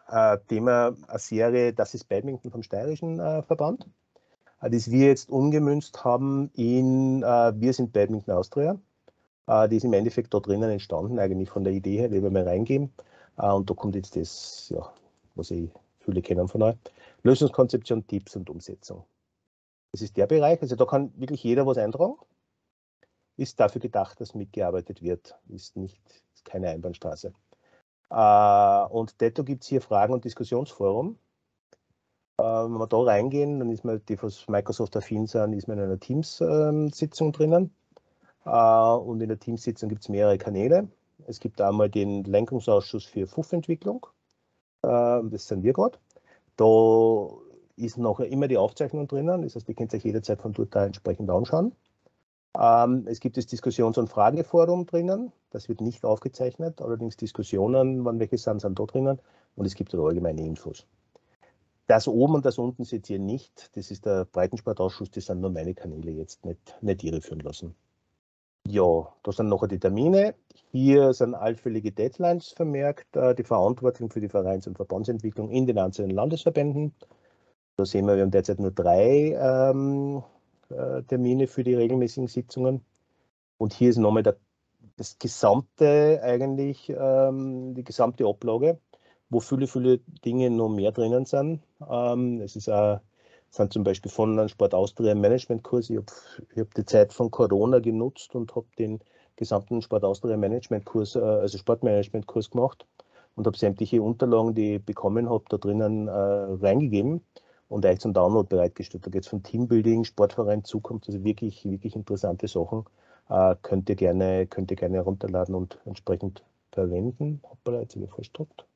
Thema, eine Serie, das ist Badminton vom Steirischen Verband, das wir jetzt umgemünzt haben in Wir sind Badminton Austria. Die ist im Endeffekt da drinnen entstanden, eigentlich von der Idee her, die wir mal reingeben. Und da kommt jetzt das, ja, was viele kennen von euch, Lösungskonzeption, Tipps und Umsetzung. Das ist der Bereich, also da kann wirklich jeder was eintragen. Ist dafür gedacht, dass mitgearbeitet wird, ist keine Einbahnstraße. Und dazu gibt es hier Fragen- und Diskussionsforum. Wenn wir da reingehen, dann ist man, die von Microsoft affin sind, ist man in einer Teams-Sitzung drinnen. Und in der Teamsitzung gibt es mehrere Kanäle. Es gibt einmal den Lenkungsausschuss für FUF-Entwicklung. Das sind wir gerade. Da ist noch immer die Aufzeichnung drinnen. Das heißt, ihr könnt euch jederzeit von dort da entsprechend anschauen. Es gibt das Diskussions- und Frageforum drinnen. Das wird nicht aufgezeichnet. Allerdings Diskussionen, wann welche sind da drinnen. Und es gibt da allgemeine Infos. Das oben und das unten seht ihr nicht. Das ist der Breitensportausschuss. Das sind nur meine Kanäle jetzt, nicht irreführen lassen. Ja, da sind noch die Termine. Hier sind allfällige Deadlines vermerkt, die Verantwortung für die Vereins- und Verbandsentwicklung in den einzelnen Landesverbänden. Da sehen wir haben derzeit nur 3 Termine für die regelmäßigen Sitzungen. Und hier ist nochmal das gesamte eigentlich, die gesamte Ablage, wo viele Dinge noch mehr drinnen sind. Es ist sind zum Beispiel von einem Sport Austria Managementkurs. Ich hab die Zeit von Corona genutzt und habe den gesamten Sport Austria Managementkurs, also Sportmanagementkurs gemacht und habe sämtliche Unterlagen, die ich bekommen habe, da drinnen reingegeben und euch zum Download bereitgestellt. Da geht es von Teambuilding, Sportverein, Zukunft, also wirklich interessante Sachen. Könnt ihr gerne herunterladen und entsprechend verwenden. Hoppala, jetzt habe ich falsch gedruckt.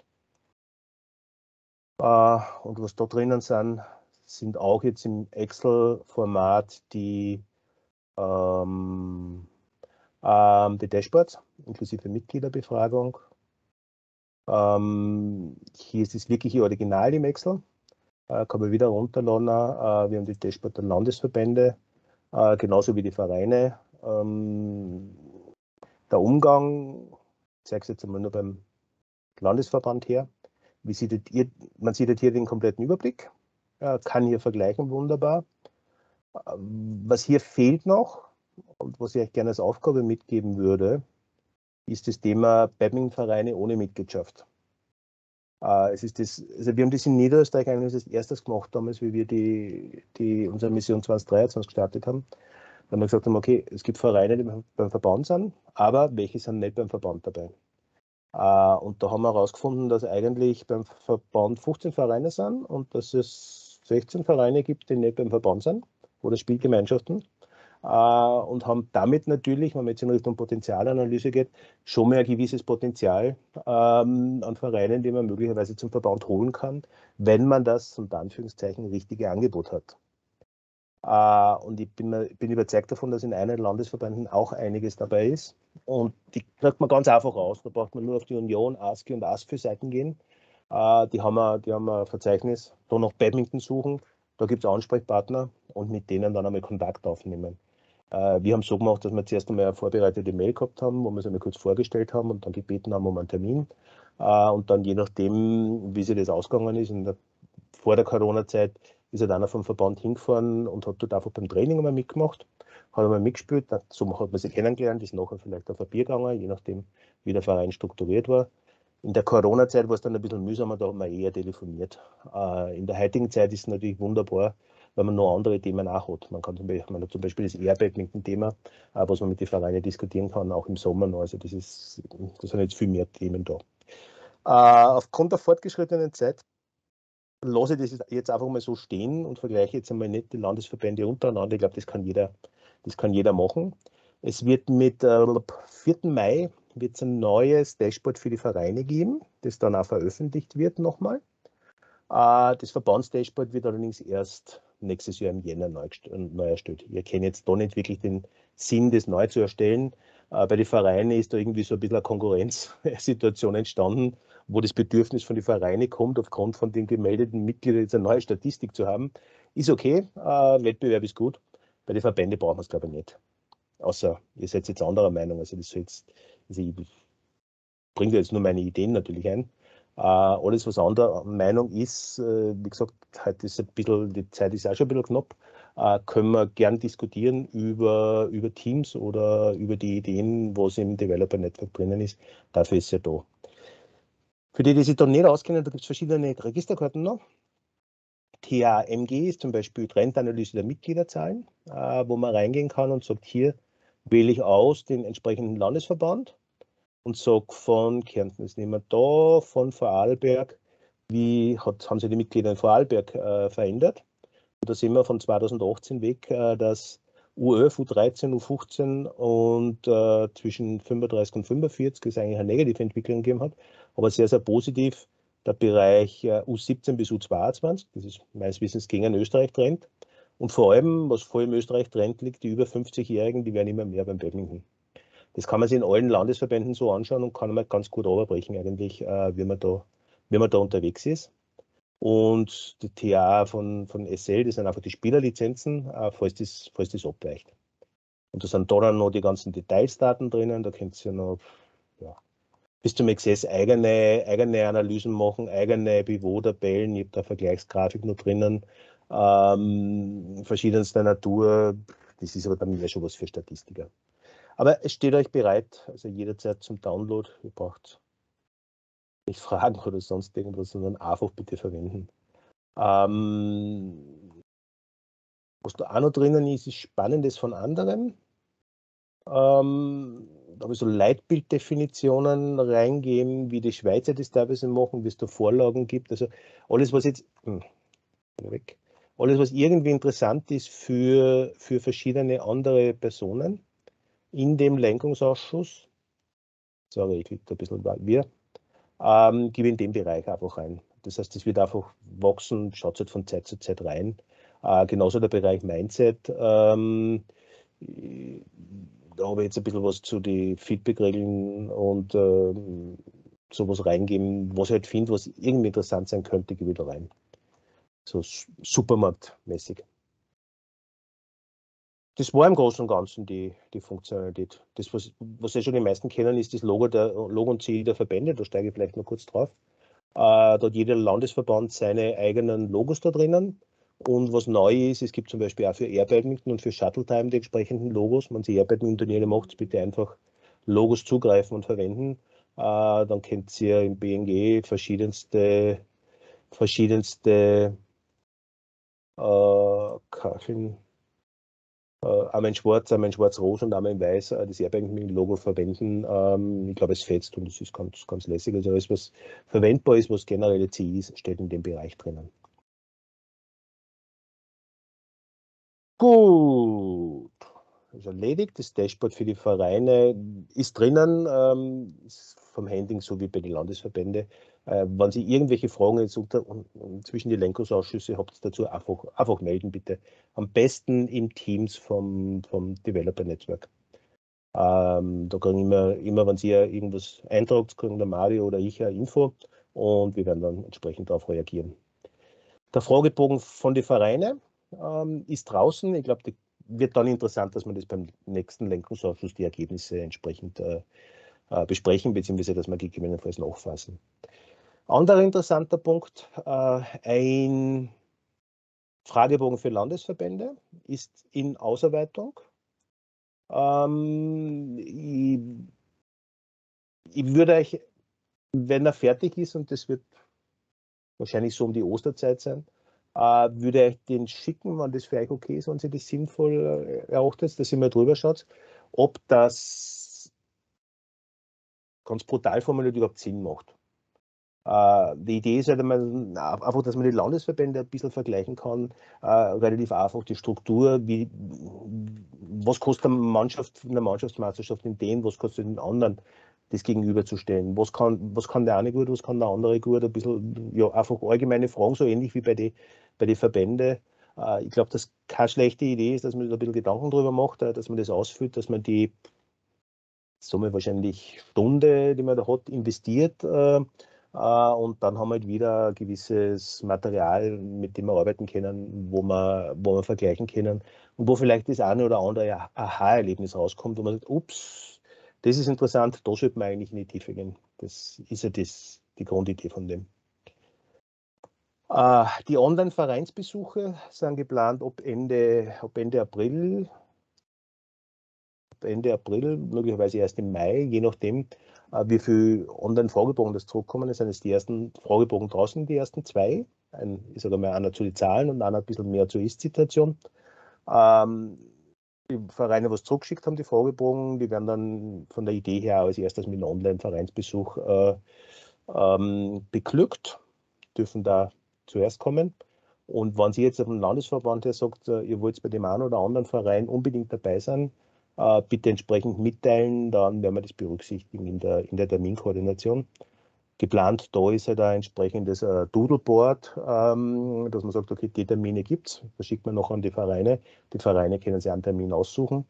Und was da drinnen sind auch jetzt im Excel-Format die Dashboards, inklusive Mitgliederbefragung. Hier ist das wirkliche Original im Excel. Kann man wieder runterladen. Wir haben die Dashboard der Landesverbände, genauso wie die Vereine. Der Umgang, ich zeige es jetzt einmal nur beim Landesverband her. Man sieht hier den kompletten Überblick, kann hier vergleichen, wunderbar. Was hier fehlt noch und was ich euch gerne als Aufgabe mitgeben würde, ist das Thema Badmintonvereine ohne Mitgliedschaft. Also wir haben das in Niederösterreich eigentlich als erstes gemacht damals, wie wir unsere Mission 2023 gestartet haben. Da haben wir gesagt, okay, es gibt Vereine, die beim Verband sind, aber welche sind nicht beim Verband dabei? Und da haben wir herausgefunden, dass eigentlich beim Verband 15 Vereine sind und dass es 16 Vereine gibt, die nicht beim Verband sind oder Spielgemeinschaften. Und haben damit natürlich, wenn man jetzt in Richtung Potenzialanalyse geht, schon mehr ein gewisses Potenzial an Vereinen, die man möglicherweise zum Verband holen kann, wenn man das, unter Anführungszeichen, richtige Angebot hat. Und ich bin überzeugt davon, dass in einen Landesverbänden auch einiges dabei ist. Und die kriegt man ganz einfach aus. Da braucht man nur auf die Union, ASCII und ASFI-Seiten gehen. Die haben ein Verzeichnis, da nach Badminton suchen. Da gibt es Ansprechpartner und mit denen dann einmal Kontakt aufnehmen. Wir haben es so gemacht, dass wir zuerst einmal eine vorbereitete Mail gehabt haben, wo wir es einmal kurz vorgestellt haben und dann gebeten haben um einen Termin. Und dann je nachdem, wie sich das ausgegangen ist, vor der Corona-Zeit ist halt einer vom Verband hingefahren und hat dort einfach beim Training einmal mitgemacht, hat einmal mitgespielt, so hat man sie kennengelernt, ist nachher vielleicht auf ein Bier gegangen, je nachdem, wie der Verein strukturiert war. In der Corona-Zeit war es dann ein bisschen mühsamer, da hat man eher telefoniert. In der heutigen Zeit ist es natürlich wunderbar, weil man noch andere Themen auch hat. Man hat zum Beispiel das Air-Badminton-Thema, was man mit den Vereinen diskutieren kann, auch im Sommer noch. Also das sind jetzt viel mehr Themen da. Aufgrund der fortgeschrittenen Zeit lasse ich das jetzt einfach mal so stehen und vergleiche jetzt einmal nicht die Landesverbände untereinander. Ich glaube, das kann jeder machen. Es wird mit 4. Mai wird es ein neues Dashboard für die Vereine geben, das dann auch veröffentlicht wird nochmal. Das Verbandsdashboard wird allerdings erst nächstes Jahr im Jänner neu erstellt. Ich erkenne jetzt da nicht wirklich den Sinn, das neu zu erstellen. Bei den Vereinen ist da irgendwie so ein bisschen eine Konkurrenzsituation entstanden, wo das Bedürfnis von den Vereinen kommt, aufgrund von den gemeldeten Mitgliedern jetzt eine neue Statistik zu haben. Ist okay, Wettbewerb ist gut. Bei den Verbänden brauchen wir es, glaube ich, nicht. Außer ihr seid jetzt anderer Meinung. Also ich bringe jetzt nur meine Ideen natürlich ein. Alles, was anderer Meinung ist, wie gesagt, heute ist ein bisschen, die Zeit ist auch schon ein bisschen knapp, können wir gern diskutieren über Teams oder über die Ideen, was im Developer Network drinnen ist. Dafür ist ja da. Für die sich da nicht auskennen, da gibt es verschiedene Registerkarten noch. TAMG ist zum Beispiel Trendanalyse der Mitgliederzahlen, wo man reingehen kann und sagt, hier wähle ich aus den entsprechenden Landesverband und sage von Kärnten, das nehmen wir da, von Vorarlberg, haben sich die Mitglieder in Vorarlberg verändert. Und da sehen wir von 2018 weg, dass U11, U13, U15 und zwischen 35 und 45 es eigentlich eine negative Entwicklung gegeben hat, aber sehr, sehr positiv der Bereich U17 bis U22, das ist meines Wissens gegen einen Österreich-Trend. Und vor allem, was voll im Österreich-Trend liegt, die über 50-Jährigen, die werden immer mehr beim Badminton. Das kann man sich in allen Landesverbänden so anschauen und kann man ganz gut runterbrechen eigentlich, wie man da unterwegs ist. Und die TA von SL, das sind einfach die Spielerlizenzen, falls das abweicht. Und da sind da dann noch die ganzen Detailsdaten drinnen, da könnt ihr noch bis zum Exzess eigene Analysen machen, eigene Pivot-Tabellen, ich habe da Vergleichsgrafik noch drinnen, verschiedenster Natur, das ist aber dann mehr schon was für Statistiker. Aber es steht euch bereit, also jederzeit zum Download, ihr braucht nicht fragen oder sonst irgendwas, sondern einfach bitte verwenden. Was da auch noch drinnen ist, ist Spannendes von anderen. Da habe ich so Leitbilddefinitionen reingeben, wie die Schweizer das teilweise machen, wie es da Vorlagen gibt. Also alles, was jetzt alles, was irgendwie interessant ist für verschiedene andere Personen in dem Lenkungsausschuss. Sorry, ich klicke da ein bisschen wir. Gebe in den Bereich einfach rein. Das heißt, es wird einfach wachsen, schaut halt von Zeit zu Zeit rein. Genauso der Bereich Mindset. Da habe ich jetzt ein bisschen was zu den Feedback-Regeln und sowas reingeben, was ich halt finde, was irgendwie interessant sein könnte, gebe ich da rein. So supermarktmäßig. Das war im Großen und Ganzen die Funktionalität. Das, was ja schon die meisten kennen, ist das Logo und Ziel der Verbände. Da steige ich vielleicht noch kurz drauf. Da hat jeder Landesverband seine eigenen Logos da drinnen. Und was neu ist, es gibt zum Beispiel auch für Air Badminton und für Shuttle Time die entsprechenden Logos. Wenn Sie Air Badminton Turniere macht, bitte einfach Logos zugreifen und verwenden. Dann könnt ihr im BNG verschiedenste Kacheln, einmal in schwarz, einmal in schwarz-rot und einmal in weiß das Air Badminton Logo verwenden. Ich glaube, es fetzt und es ist ganz, ganz lässig. Also alles, was verwendbar ist, was generelle CI ist, steht in dem Bereich drinnen. Gut, also erledigt. Das Dashboard für die Vereine ist drinnen, ist vom Handling so wie bei den Landesverbänden. Wenn Sie irgendwelche Fragen jetzt zwischen die Lenkungsausschüsse habt, dazu einfach melden bitte. Am besten im Teams vom Developer Network. Da kriegen immer, wenn Sie irgendwas eintragt, kriegen der Mario oder ich eine Info und wir werden dann entsprechend darauf reagieren. Der Fragebogen von den Vereinen ist draußen. Ich glaube, wird dann interessant, dass wir das beim nächsten Lenkungsausschuss die Ergebnisse entsprechend besprechen, beziehungsweise dass wir gegebenenfalls nachfassen. Anderer interessanter Punkt, ein Fragebogen für Landesverbände ist in Ausarbeitung. Ich würde euch, wenn er fertig ist, und das wird wahrscheinlich so um die Osterzeit sein, würde ich den schicken, wenn das für euch okay ist, wenn Sie das sinnvoll erachtet, dass ihr mal drüber schaut, ob das ganz brutal formuliert überhaupt Sinn macht. Die Idee ist halt einfach, dass man die Landesverbände ein bisschen vergleichen kann, relativ einfach die Struktur, was kostet eine Mannschaftsmeisterschaft in dem, was kostet den anderen, das gegenüberzustellen. Was kann der eine gut, was kann der andere gut, ein bisschen, ja, einfach allgemeine Fragen, so ähnlich wie bei den Verbänden. Ich glaube, dass keine schlechte Idee ist, dass man da ein bisschen Gedanken drüber macht, dass man das ausfüllt, dass man die Summe wahrscheinlich Stunde, die man da hat, investiert. Und dann haben wir halt wieder ein gewisses Material, mit dem wir arbeiten können, wo wir vergleichen können und wo vielleicht das eine oder andere Aha-Erlebnis rauskommt, wo man sagt, ups, das ist interessant, da sollte man eigentlich in die Tiefe gehen. Das ist ja das die Grundidee von dem. Die Online-Vereinsbesuche sind geplant ab Ende April, möglicherweise erst im Mai, je nachdem, wie viel Online-Fragebogen das zurückkommen. Es sind jetzt die ersten Fragebogen draußen, die ersten 2. Ich sage mal, einer zu den Zahlen und einer ein bisschen mehr zur Ist-Situation. Die Vereine, die es zurückgeschickt haben, die Fragebogen, die werden dann von der Idee her als erstes mit einem Online-Vereinsbesuch beglückt, dürfen da zuerst kommen. Und wenn Sie jetzt auf dem Landesverband her sagt, ihr wollt bei dem einen oder anderen Verein unbedingt dabei sein, bitte entsprechend mitteilen, dann werden wir das berücksichtigen in der Terminkoordination. Geplant da ist halt ein entsprechendes Doodleboard, dass man sagt, okay, die Termine gibt es, das schickt man noch an die Vereine. Die Vereine können sich einen Termin aussuchen.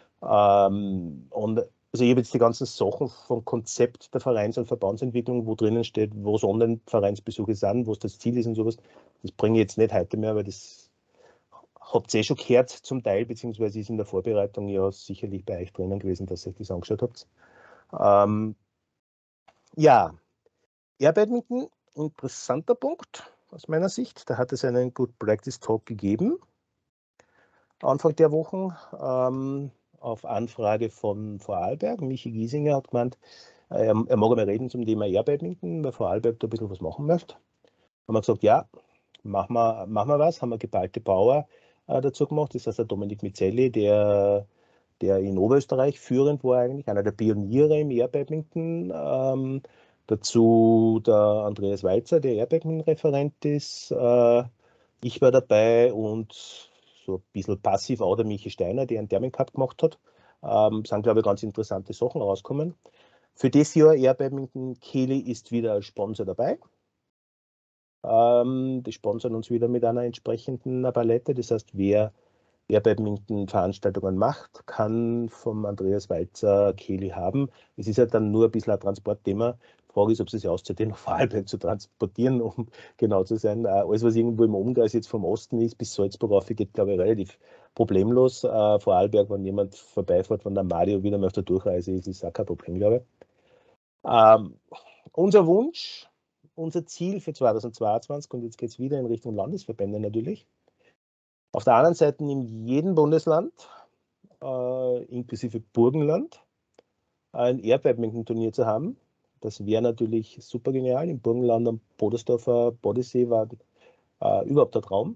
Und also ich habe jetzt die ganzen Sachen vom Konzept der Vereins- und Verbandsentwicklung, wo drinnen steht, wo es Online-Vereinsbesuche sind, was das Ziel ist und sowas, das bringe ich jetzt nicht heute mehr, weil das habt ihr schon gehört zum Teil, beziehungsweise ist in der Vorbereitung ja sicherlich bei euch drinnen gewesen, dass ihr euch das angeschaut habt. Ja, Air-Badminton, interessanter Punkt aus meiner Sicht. Da hat es einen Good Practice Talk gegeben, Anfang der Wochen, auf Anfrage von Vorarlberg. Michi Giesinger hat gemeint, er mag einmal reden zum Thema Air-Badminton, weil Vorarlberg da ein bisschen was machen möchte. Haben wir gesagt, ja, machen wir was, haben wir geballte Power dazu gemacht. Das heißt, der Dominik Mizzelli, der in Oberösterreich führend war eigentlich, einer der Pioniere im Air-Badminton. Dazu der Andreas Walzer, der Air-Badminton-Referent ist. Ich war dabei und so ein bisschen passiv auch der Michi Steiner, der einen Thermen-Cup gemacht hat. Sind, glaube ich, ganz interessante Sachen rausgekommen. Für das Jahr Air-Badminton Kehli ist wieder als Sponsor dabei. Die sponsern uns wieder mit einer entsprechenden Palette. Das heißt, wer Air-Badminton-Veranstaltungen macht, kann vom Andreas Walzer Kehli haben. Es ist halt dann nur ein bisschen ein Transportthema. Die Frage ist, ob es sich auszahlt, den nach Vorarlberg zu transportieren, um genau zu sein. Alles, was irgendwo im Umkreis jetzt vom Osten ist, bis Salzburg rauf, geht, glaube ich, relativ problemlos. Vorarlberg, wenn jemand vorbeifährt, wenn der Mario wieder mal auf der Durchreise ist, ist auch kein Problem, glaube ich. Unser Wunsch, unser Ziel für 2022, und jetzt geht es wieder in Richtung Landesverbände natürlich, auf der anderen Seite in jedem Bundesland, inklusive Burgenland, ein Air-Badminton-Turnier zu haben. Das wäre natürlich super genial. Im Burgenland am Bodersdorfer Bodensee war überhaupt der Traum.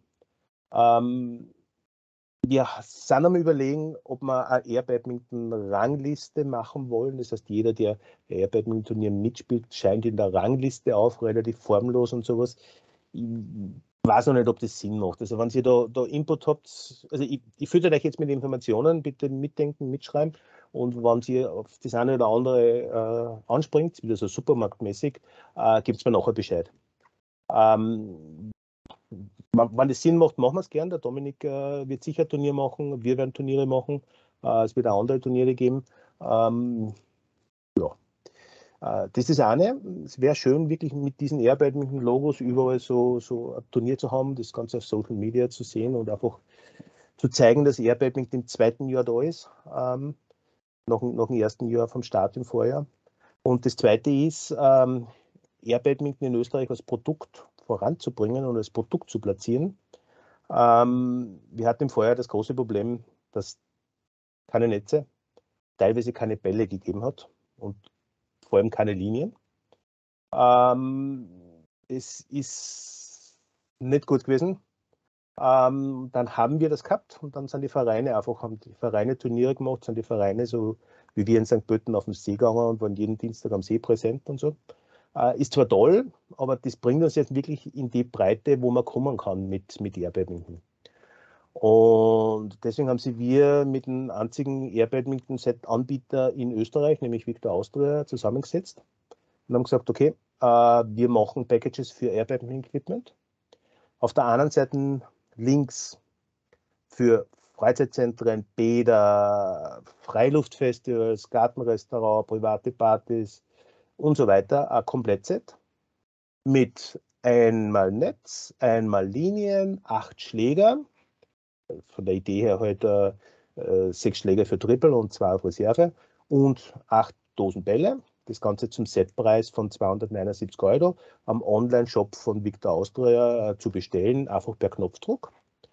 Wir sind am Überlegen, ob wir eine Air-Badminton-Rangliste machen wollen. Das heißt, jeder, der Air-Badminton-Turnier mitspielt, scheint in der Rangliste auf, relativ formlos und sowas. Ich weiß noch nicht, ob das Sinn macht. Also wenn ihr da Input habt, also ich fülle euch jetzt mit Informationen, bitte mitdenken, mitschreiben. Und wenn ihr auf das eine oder andere anspringt, wieder so supermarktmäßig, gibt es mir nachher Bescheid. Wenn das Sinn macht, machen wir es gern. Der Dominik wird sicher ein Turnier machen, wir werden Turniere machen, es wird auch andere Turniere geben. Das ist eine. Es wäre schön, wirklich mit diesen Air-Badminton-Logos überall so ein Turnier zu haben, das Ganze auf Social Media zu sehen und einfach zu zeigen, dass Air-Badminton im zweiten Jahr da ist, nach dem ersten Jahr vom Start im Vorjahr. Und das zweite ist, Air-Badminton in Österreich als Produkt voranzubringen und als Produkt zu platzieren. Wir hatten im Vorjahr das große Problem, dass keine Netze, teilweise keine Bälle gegeben hat und vor allem keine Linien. Es ist nicht gut gewesen. Dann haben wir das gehabt und dann sind die Vereine haben die Vereine Turniere gemacht, sind die Vereine so wie wir in St. Pölten auf dem See gegangen und waren jeden Dienstag am See präsent und so. Ist zwar toll, aber das bringt uns jetzt wirklich in die Breite, wo man kommen kann mit Air-Badminton. Und deswegen haben wir mit dem einzigen Air-Badminton-Set-Anbieter in Österreich, nämlich Victor Austria, zusammengesetzt und haben gesagt, okay, wir machen Packages für Air-Badminton-Equipment. Auf der anderen Seite Links für Freizeitzentren, Bäder, Freiluftfestivals, Gartenrestaurant, private Partys und so weiter, ein Komplettset mit einmal Netz, einmal Linien, 8 Schläger, von der Idee her halt 6 Schläger für Triple und 2 auf Reserve und 8 Dosen Bälle Das Ganze zum Setpreis von 279 € am Online-Shop von Victor Austria zu bestellen, einfach per Knopfdruck.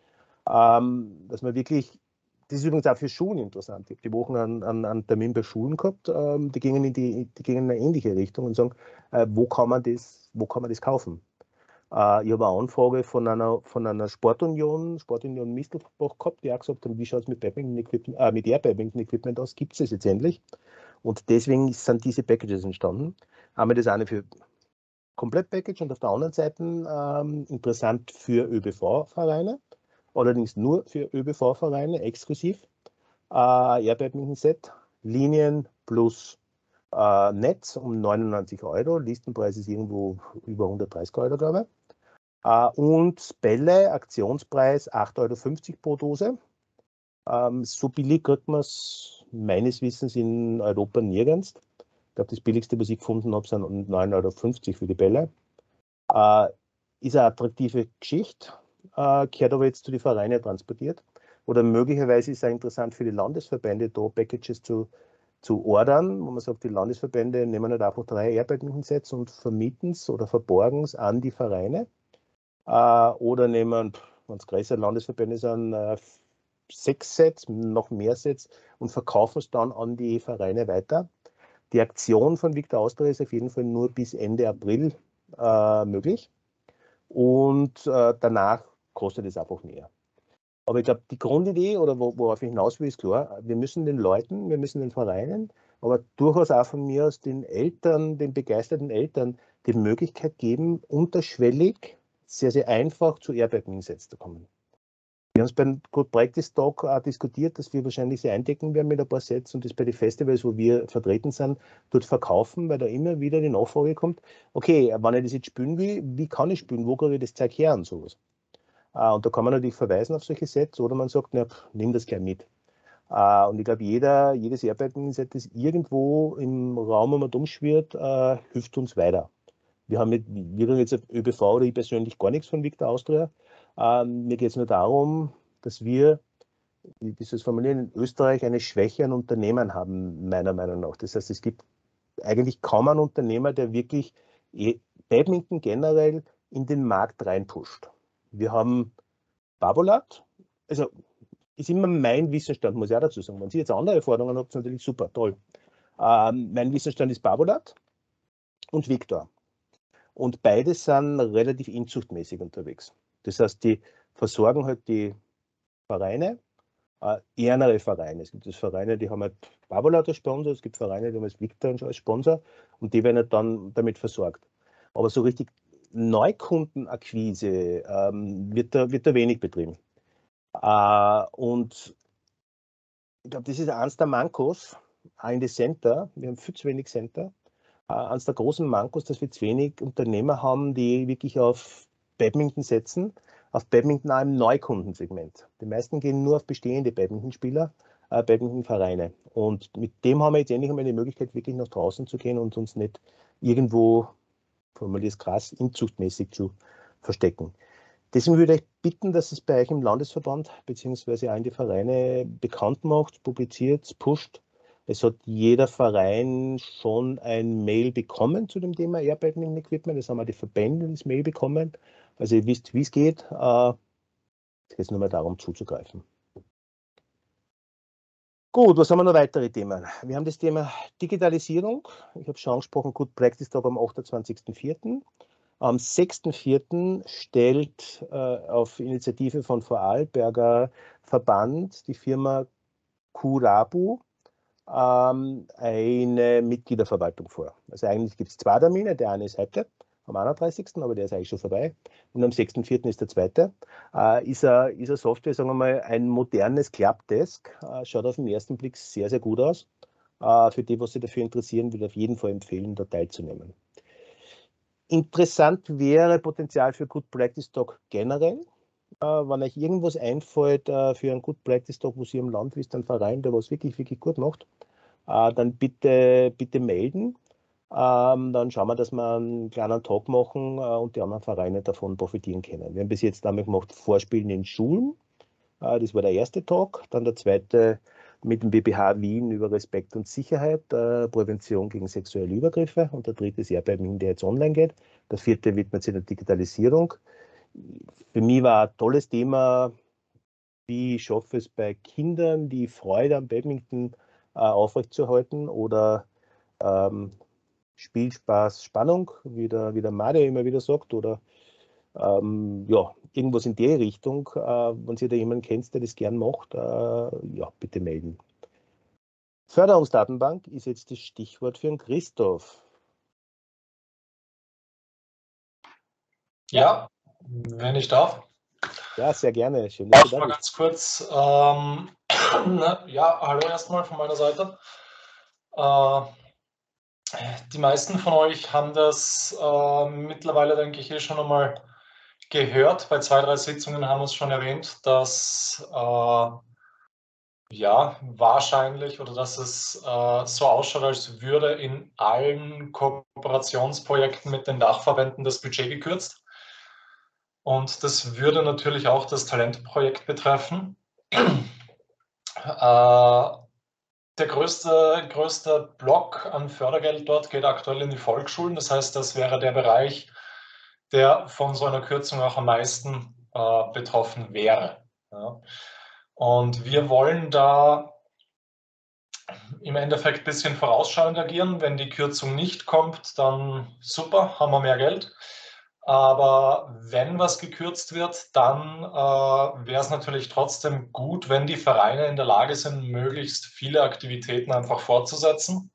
Dass man wirklich, das ist übrigens auch für Schulen interessant. Ich habe die Wochen einen Termin bei Schulen gehabt, die gingen in eine ähnliche Richtung und sagen, wo kann man das kaufen? Ich habe eine Anfrage von einer Sportunion Mistelbach gehabt, die auch gesagt haben, wie schaut es mit Air-Badminton-Equipment aus? Gibt es das jetzt endlich? Und deswegen sind diese Packages entstanden. Einmal das eine für Komplett-Package und auf der anderen Seite interessant für ÖBV-Vereine, allerdings nur für ÖBV-Vereine, exklusiv. Air-Badminton-Set, Linien plus Netz um 99 €, Listenpreis ist irgendwo über 130 €, glaube ich. Und Bälle, Aktionspreis 8,50 € pro Dose. So billig kriegt man es meines Wissens in Europa nirgends. Ich glaube, das billigste, was ich gefunden habe, sind 9,50 € für die Bälle. Ist eine attraktive Geschichte, gehört aber jetzt zu den Vereinen transportiert. Oder möglicherweise ist es auch interessant für die Landesverbände, da Packages zu ordern, wo man sagt, die Landesverbände nehmen nicht einfach 3 Air-Badminton-Sets und vermieten es oder verborgen es an die Vereine. Oder nehmen, wenn es größere Landesverbände sind, 6 Sets, noch mehr Sets und verkaufen es dann an die Vereine weiter. Die Aktion von Victor Austria ist auf jeden Fall nur bis Ende April möglich und danach kostet es einfach mehr. Aber ich glaube, die Grundidee oder worauf ich hinaus will, ist klar, wir müssen den Leuten, wir müssen den Vereinen, aber durchaus auch von mir aus den Eltern, den begeisterten Eltern die Möglichkeit geben, unterschwellig sehr, sehr einfach zu Air-Badminton-Sets zu kommen. Wir haben es beim Good Practice Talk auch diskutiert, dass wir wahrscheinlich sie eindecken werden mit ein paar Sets und das bei den Festivals, wo wir vertreten sind, dort verkaufen, weil da immer wieder die Nachfrage kommt, okay, wenn ich das jetzt spielen will, wie kann ich spielen, wo kriege ich das Zeug her und sowas. Und da kann man natürlich verweisen auf solche Sets oder man sagt, na, nimm das gleich mit. Und ich glaube, jedes Air-Badminton-Set, das irgendwo im Raum umschwirrt, hilft uns weiter. Wir kriegen jetzt auf ÖBV oder ich persönlich gar nichts von Victor Austria. Mir geht es nur darum, dass wir, wie soll ich es formulieren, in Österreich eine Schwäche an Unternehmen haben, meiner Meinung nach. Das heißt, es gibt eigentlich kaum einen Unternehmer, der wirklich Badminton generell in den Markt reinpusht. Wir haben Babolat, also ist immer mein Wissensstand, muss ich auch dazu sagen. Wenn Sie jetzt andere Forderungen habt, ist natürlich super, toll. Mein Wissensstand ist Babolat und Victor. Und beide sind relativ inzuchtmäßig unterwegs. Das heißt, die versorgen halt die Vereine, ehrenere Vereine. Es gibt Vereine, die haben halt Babolat als Sponsor, es gibt Vereine, die haben als Victor als Sponsor und die werden halt dann damit versorgt. Aber so richtig Neukundenakquise wird da wenig betrieben. Und ich glaube, das ist eines der Mankos, auch in die Center. Wir haben viel zu wenig Center. Eines der großen Mankos, dass wir zu wenig Unternehmer haben, die wirklich auf Badminton setzen, auf Badminton auch im Neukundensegment. Die meisten gehen nur auf bestehende Badmintonspieler, Badmintonvereine. Und mit dem haben wir jetzt endlich einmal die Möglichkeit, wirklich nach draußen zu gehen und uns nicht irgendwo, formuliere es krass, inzuchtmäßig zu verstecken. Deswegen würde ich bitten, dass es bei euch im Landesverband bzw. auch in die Vereine bekannt macht, publiziert, pusht. Es hat jeder Verein schon ein Mail bekommen zu dem Thema Air-Badminton-Equipment. Das haben auch die Verbände das Mail bekommen. Also ihr wisst, wie es geht. Es geht nur mal darum, zuzugreifen. Gut, was haben wir noch weitere Themen? Wir haben das Thema Digitalisierung. Ich habe schon angesprochen, Good Practice Talk am 28.04. Am 6.04. stellt auf Initiative von Vorarlberger Verband die Firma Kurabu eine Mitgliederverwaltung vor. Also eigentlich gibt es 2 Termine. Der eine ist heute am 31., aber der ist eigentlich schon vorbei. Und am 6.04. ist der zweite. Ist eine Software, sagen wir mal, ein modernes Clubdesk. Schaut auf den ersten Blick sehr, sehr gut aus. Für die, was sich dafür interessieren, würde ich auf jeden Fall empfehlen, da teilzunehmen. Interessant wäre Potenzial für Good Practice Talk generell. Wenn euch irgendwas einfällt für einen Good Practice Talk, wo Sie im Land wisst, ein Verein, der was wirklich, wirklich gut macht, dann bitte melden. Dann schauen wir, dass wir einen kleinen Talk machen und die anderen Vereine davon profitieren können. Wir haben bis jetzt damit gemacht, Vorspielen in Schulen. Das war der erste Talk. Dann der zweite mit dem BBH Wien über Respekt und Sicherheit, Prävention gegen sexuelle Übergriffe und der dritte ist Erdbebenmin, der jetzt online geht. Der vierte widmet sich der Digitalisierung. Für mich war ein tolles Thema, wie schaffe es bei Kindern, die Freude am Badminton aufrechtzuerhalten oder Spielspaß, Spannung, wie der Mario immer wieder sagt, oder ja, irgendwas in die Richtung. Wenn ihr da jemanden kennt, der das gern macht, ja, bitte melden. Förderungsdatenbank ist jetzt das Stichwort für den Christoph. Ja, wenn ich darf. Ja, sehr gerne. Schön, dass du da Mal bist. ganz kurz. Ja, hallo erstmal von meiner Seite. Die meisten von euch haben das mittlerweile, denke ich, schon einmal gehört. Bei 2, 3 Sitzungen haben wir es schon erwähnt, dass ja, wahrscheinlich oder dass es so ausschaut, als würde in allen Kooperationsprojekten mit den Dachverbänden das Budget gekürzt. Und das würde natürlich auch das Talentprojekt betreffen. Der größte Block an Fördergeld dort geht aktuell in die Volksschulen. Das heißt, das wäre der Bereich, der von so einer Kürzung auch am meisten betroffen wäre. Ja. Und wir wollen da im Endeffekt ein bisschen vorausschauend agieren. Wenn die Kürzung nicht kommt, dann super, haben wir mehr Geld. Aber wenn was gekürzt wird, dann wäre es natürlich trotzdem gut, wenn die Vereine in der Lage sind, möglichst viele Aktivitäten einfach fortzusetzen.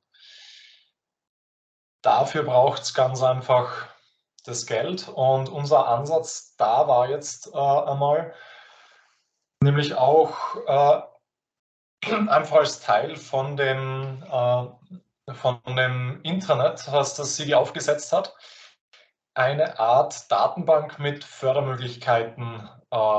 Dafür braucht es ganz einfach das Geld. Und unser Ansatz da war jetzt einmal, nämlich auch einfach als Teil von dem Intranet, was das Sigi aufgesetzt hat, eine Art Datenbank mit Fördermöglichkeiten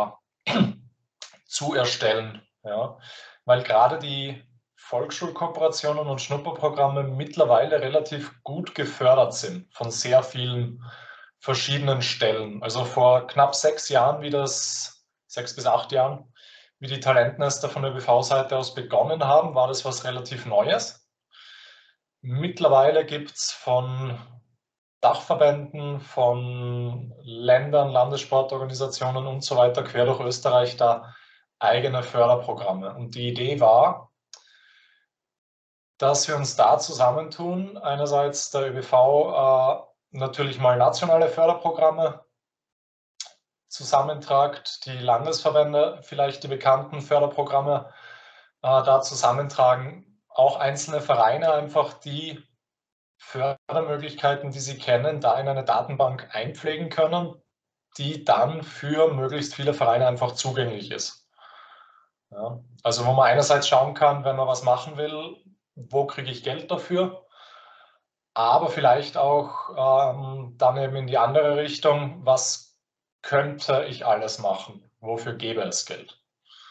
zu erstellen. Ja? Weil gerade die Volksschulkooperationen und Schnupperprogramme mittlerweile relativ gut gefördert sind von sehr vielen verschiedenen Stellen. Also vor knapp 6 Jahren, 6 bis 8 Jahren, wie die Talentnester von der ÖBV-Seite aus begonnen haben, war das was relativ Neues. Mittlerweile gibt es von Dachverbänden, von Ländern, Landessportorganisationen und so weiter quer durch Österreich da eigene Förderprogramme. Und die Idee war, dass wir uns da zusammentun. Einerseits der ÖBV natürlich mal nationale Förderprogramme zusammentragt, die Landesverbände vielleicht die bekannten Förderprogramme da zusammentragen, auch einzelne Vereine einfach die Fördermöglichkeiten, die sie kennen, da in eine Datenbank einpflegen können, die dann für möglichst viele Vereine einfach zugänglich ist. Ja, also wo man einerseits schauen kann, wenn man was machen will, wo kriege ich Geld dafür, aber vielleicht auch dann eben in die andere Richtung, was könnte ich alles machen, wofür gäbe es Geld.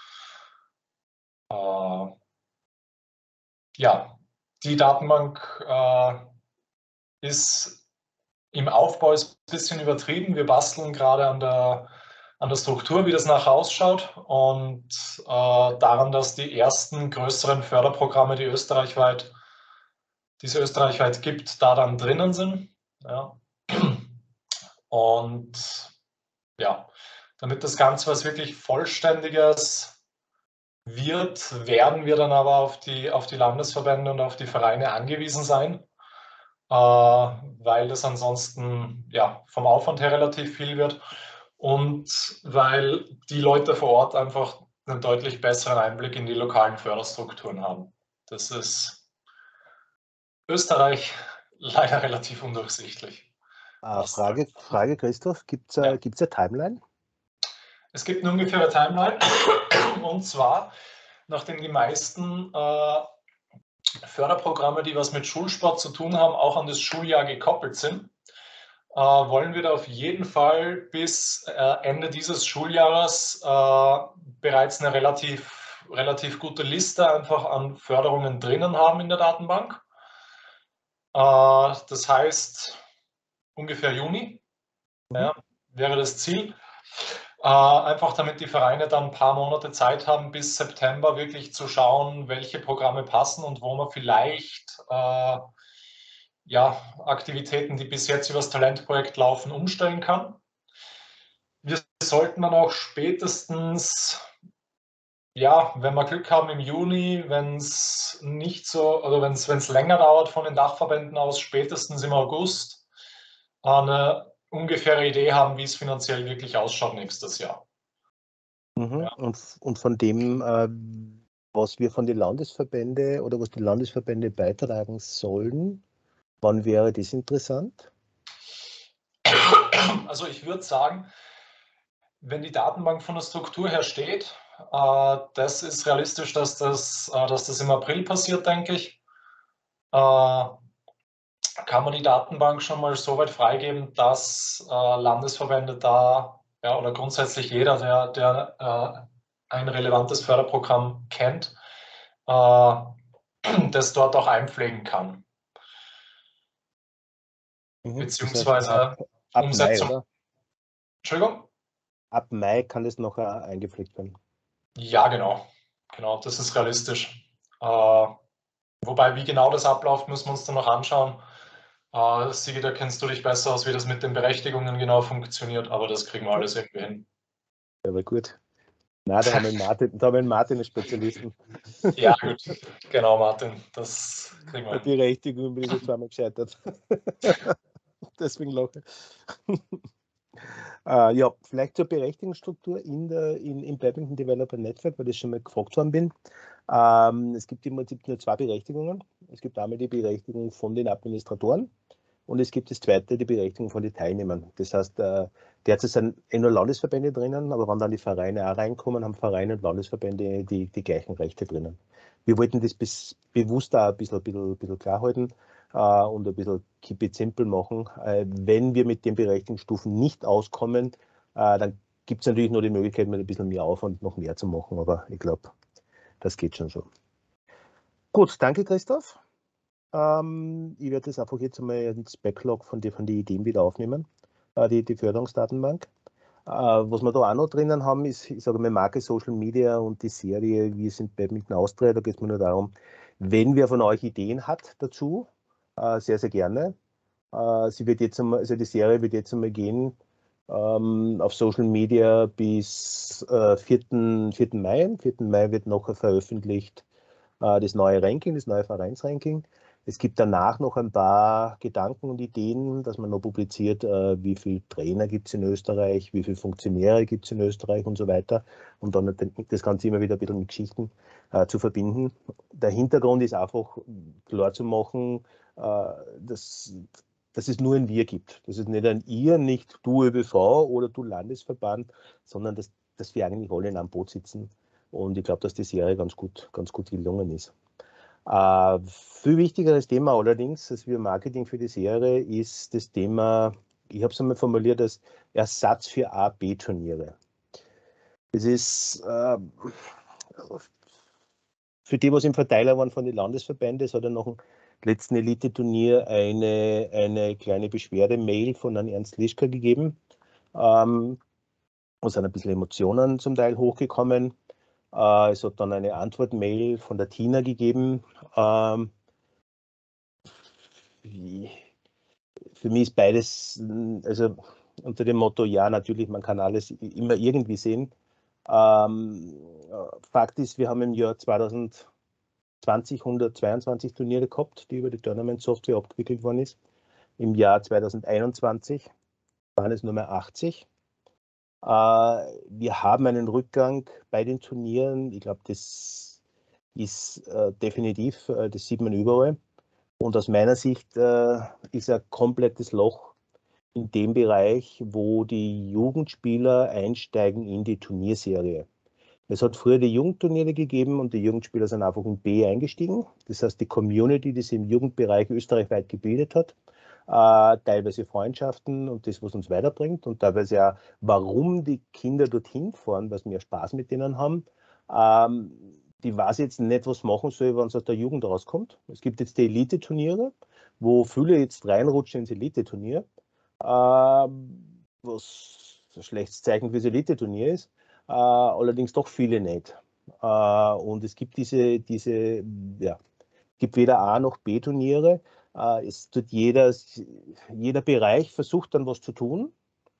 Ja, die Datenbank ist im Aufbau ist ein bisschen übertrieben. Wir basteln gerade an der Struktur, wie das nachher ausschaut und daran, dass die ersten größeren Förderprogramme, die es österreichweit gibt, da dann drinnen sind. Ja. Und ja, damit das Ganze was wirklich Vollständiges wird, werden wir dann aber auf die Landesverbände und auf die Vereine angewiesen sein, weil das ansonsten ja, vom Aufwand her relativ viel wird und weil die Leute vor Ort einfach einen deutlich besseren Einblick in die lokalen Förderstrukturen haben. Das ist Österreich leider relativ undurchsichtig. Frage, Christoph, gibt es eine Timeline? Es gibt eine ungefähre Timeline und zwar, nachdem die meisten Förderprogramme, die was mit Schulsport zu tun haben, auch an das Schuljahr gekoppelt sind, wollen wir da auf jeden Fall bis Ende dieses Schuljahres bereits eine relativ gute Liste einfach an Förderungen drinnen haben in der Datenbank. Das heißt, ungefähr Juni wäre das Ziel. Einfach damit die Vereine dann ein paar Monate Zeit haben, bis September wirklich zu schauen, welche Programme passen und wo man vielleicht Aktivitäten, die bis jetzt über das Talentprojekt laufen, umstellen kann. Wir sollten dann auch spätestens, wenn wir Glück haben im Juni, wenn es nicht so, oder wenn es länger dauert von den Dachverbänden aus, spätestens im August eine ungefähre Idee haben, wie es finanziell wirklich ausschaut nächstes Jahr. Ja. Und von dem, was wir von den Landesverbänden oder was die Landesverbände beitragen sollen, wann wäre das interessant? Also ich würde sagen, wenn die Datenbank von der Struktur her steht, das ist realistisch, dass das im April passiert, denke ich. Kann man die Datenbank schon mal so weit freigeben, dass Landesverbände da, oder grundsätzlich jeder, der ein relevantes Förderprogramm kennt, das dort auch einpflegen kann. Beziehungsweise das heißt, ab Umsetzung. Mai, oder? Entschuldigung? Ab Mai kann das noch eingepflegt werden. Ja, genau. Genau, das ist realistisch. Wobei, wie genau das abläuft, müssen wir uns dann noch anschauen. Sigi, da kennst du dich besser aus, wie das mit den Berechtigungen genau funktioniert, aber das kriegen wir alles irgendwie hin. Ja, aber gut. Na, da haben wir Martin einen Spezialisten. Ja, gut. Genau, Martin. Das kriegen wir hin. Die Berechtigung bin ich schon zweimal gescheitert. Deswegen lache ich. Ja, vielleicht zur Berechtigungsstruktur im Badminton Developer Network, weil ich schon mal gefragt worden bin. Es gibt im Prinzip nur zwei Berechtigungen. Es gibt einmal die Berechtigung von den Administratoren und es gibt das zweite, die Berechtigung von den Teilnehmern. Das heißt, derzeit sind nur Landesverbände drinnen, aber wenn dann die Vereine auch reinkommen, haben Vereine und Landesverbände die gleichen Rechte drinnen. Wir wollten das bewusst auch ein bisschen klar halten und ein bisschen keep it simple machen. Wenn wir mit den Berechtigungsstufen nicht auskommen, dann gibt es natürlich nur die Möglichkeit, mit ein bisschen mehr Aufwand noch mehr zu machen, aber ich glaube, das geht schon so. Gut, danke Christoph. Ich werde das einfach jetzt einmal ins Backlog von den Ideen wieder aufnehmen, die Förderungsdatenbank. Was wir da auch noch drinnen haben, ist, ich sage mal, Marke Social Media und die Serie Wir sind Badminton Austria. Da geht es mir nur darum, wenn wer von euch Ideen hat dazu, sehr, sehr gerne. Die Serie wird jetzt einmal gehen auf Social Media bis 4. Mai. Am 4. Mai wird nachher veröffentlicht das neue Ranking, das neue Vereinsranking. Es gibt danach noch ein paar Gedanken und Ideen, dass man noch publiziert, wie viele Trainer gibt es in Österreich, wie viele Funktionäre gibt es in Österreich und so weiter. Und dann das Ganze immer wieder ein bisschen mit Geschichten zu verbinden. Der Hintergrund ist einfach klar zu machen, dass es nur ein Wir gibt. Dass es nicht ein Ihr, nicht du ÖBV oder du Landesverband, sondern dass wir eigentlich alle in einem Boot sitzen. Und ich glaube, dass die Serie ganz gut gelungen ist. Viel wichtigeres Thema allerdings, als wir Marketing für die Serie, ist das Thema, ich habe es einmal formuliert, als Ersatz für A-B-Turniere. Das ist für die, was im Verteiler waren von den Landesverbänden, es hat ja nach dem letzten Elite-Turnier eine kleine Beschwerde-Mail von Herrn Ernst Lischka gegeben. Es sind ein bisschen Emotionen zum Teil hochgekommen. Es hat dann eine Antwort-Mail von der Tina gegeben. Für mich ist beides, also unter dem Motto, ja, natürlich, man kann alles immer irgendwie sehen. Fakt ist, wir haben im Jahr 2020 122 Turniere gehabt, die über die Tournament-Software abgewickelt worden ist. Im Jahr 2021 waren es nur mehr 80. Wir haben einen Rückgang bei den Turnieren. Ich glaube, das ist definitiv, das sieht man überall. Und aus meiner Sicht ist ein komplettes Loch in dem Bereich, wo die Jugendspieler einsteigen in die Turnierserie. Es hat früher die Jugendturniere gegeben und die Jugendspieler sind einfach in B eingestiegen. Das heißt, die Community, die sich im Jugendbereich österreichweit gebildet hat, teilweise Freundschaften und das, was uns weiterbringt und teilweise auch, warum die Kinder dorthin fahren, weil sie mehr Spaß mit denen haben. Die weiß jetzt nicht, was machen soll, wenn es aus der Jugend rauskommt. Es gibt jetzt die Elite-Turniere, wo viele jetzt reinrutschen ins Elite-Turnier, was ein schlechtes Zeichen für das Elite-Turnier ist, allerdings doch viele nicht. Und es gibt gibt weder A- noch B-Turniere. Es tut jeder Bereich versucht dann was zu tun.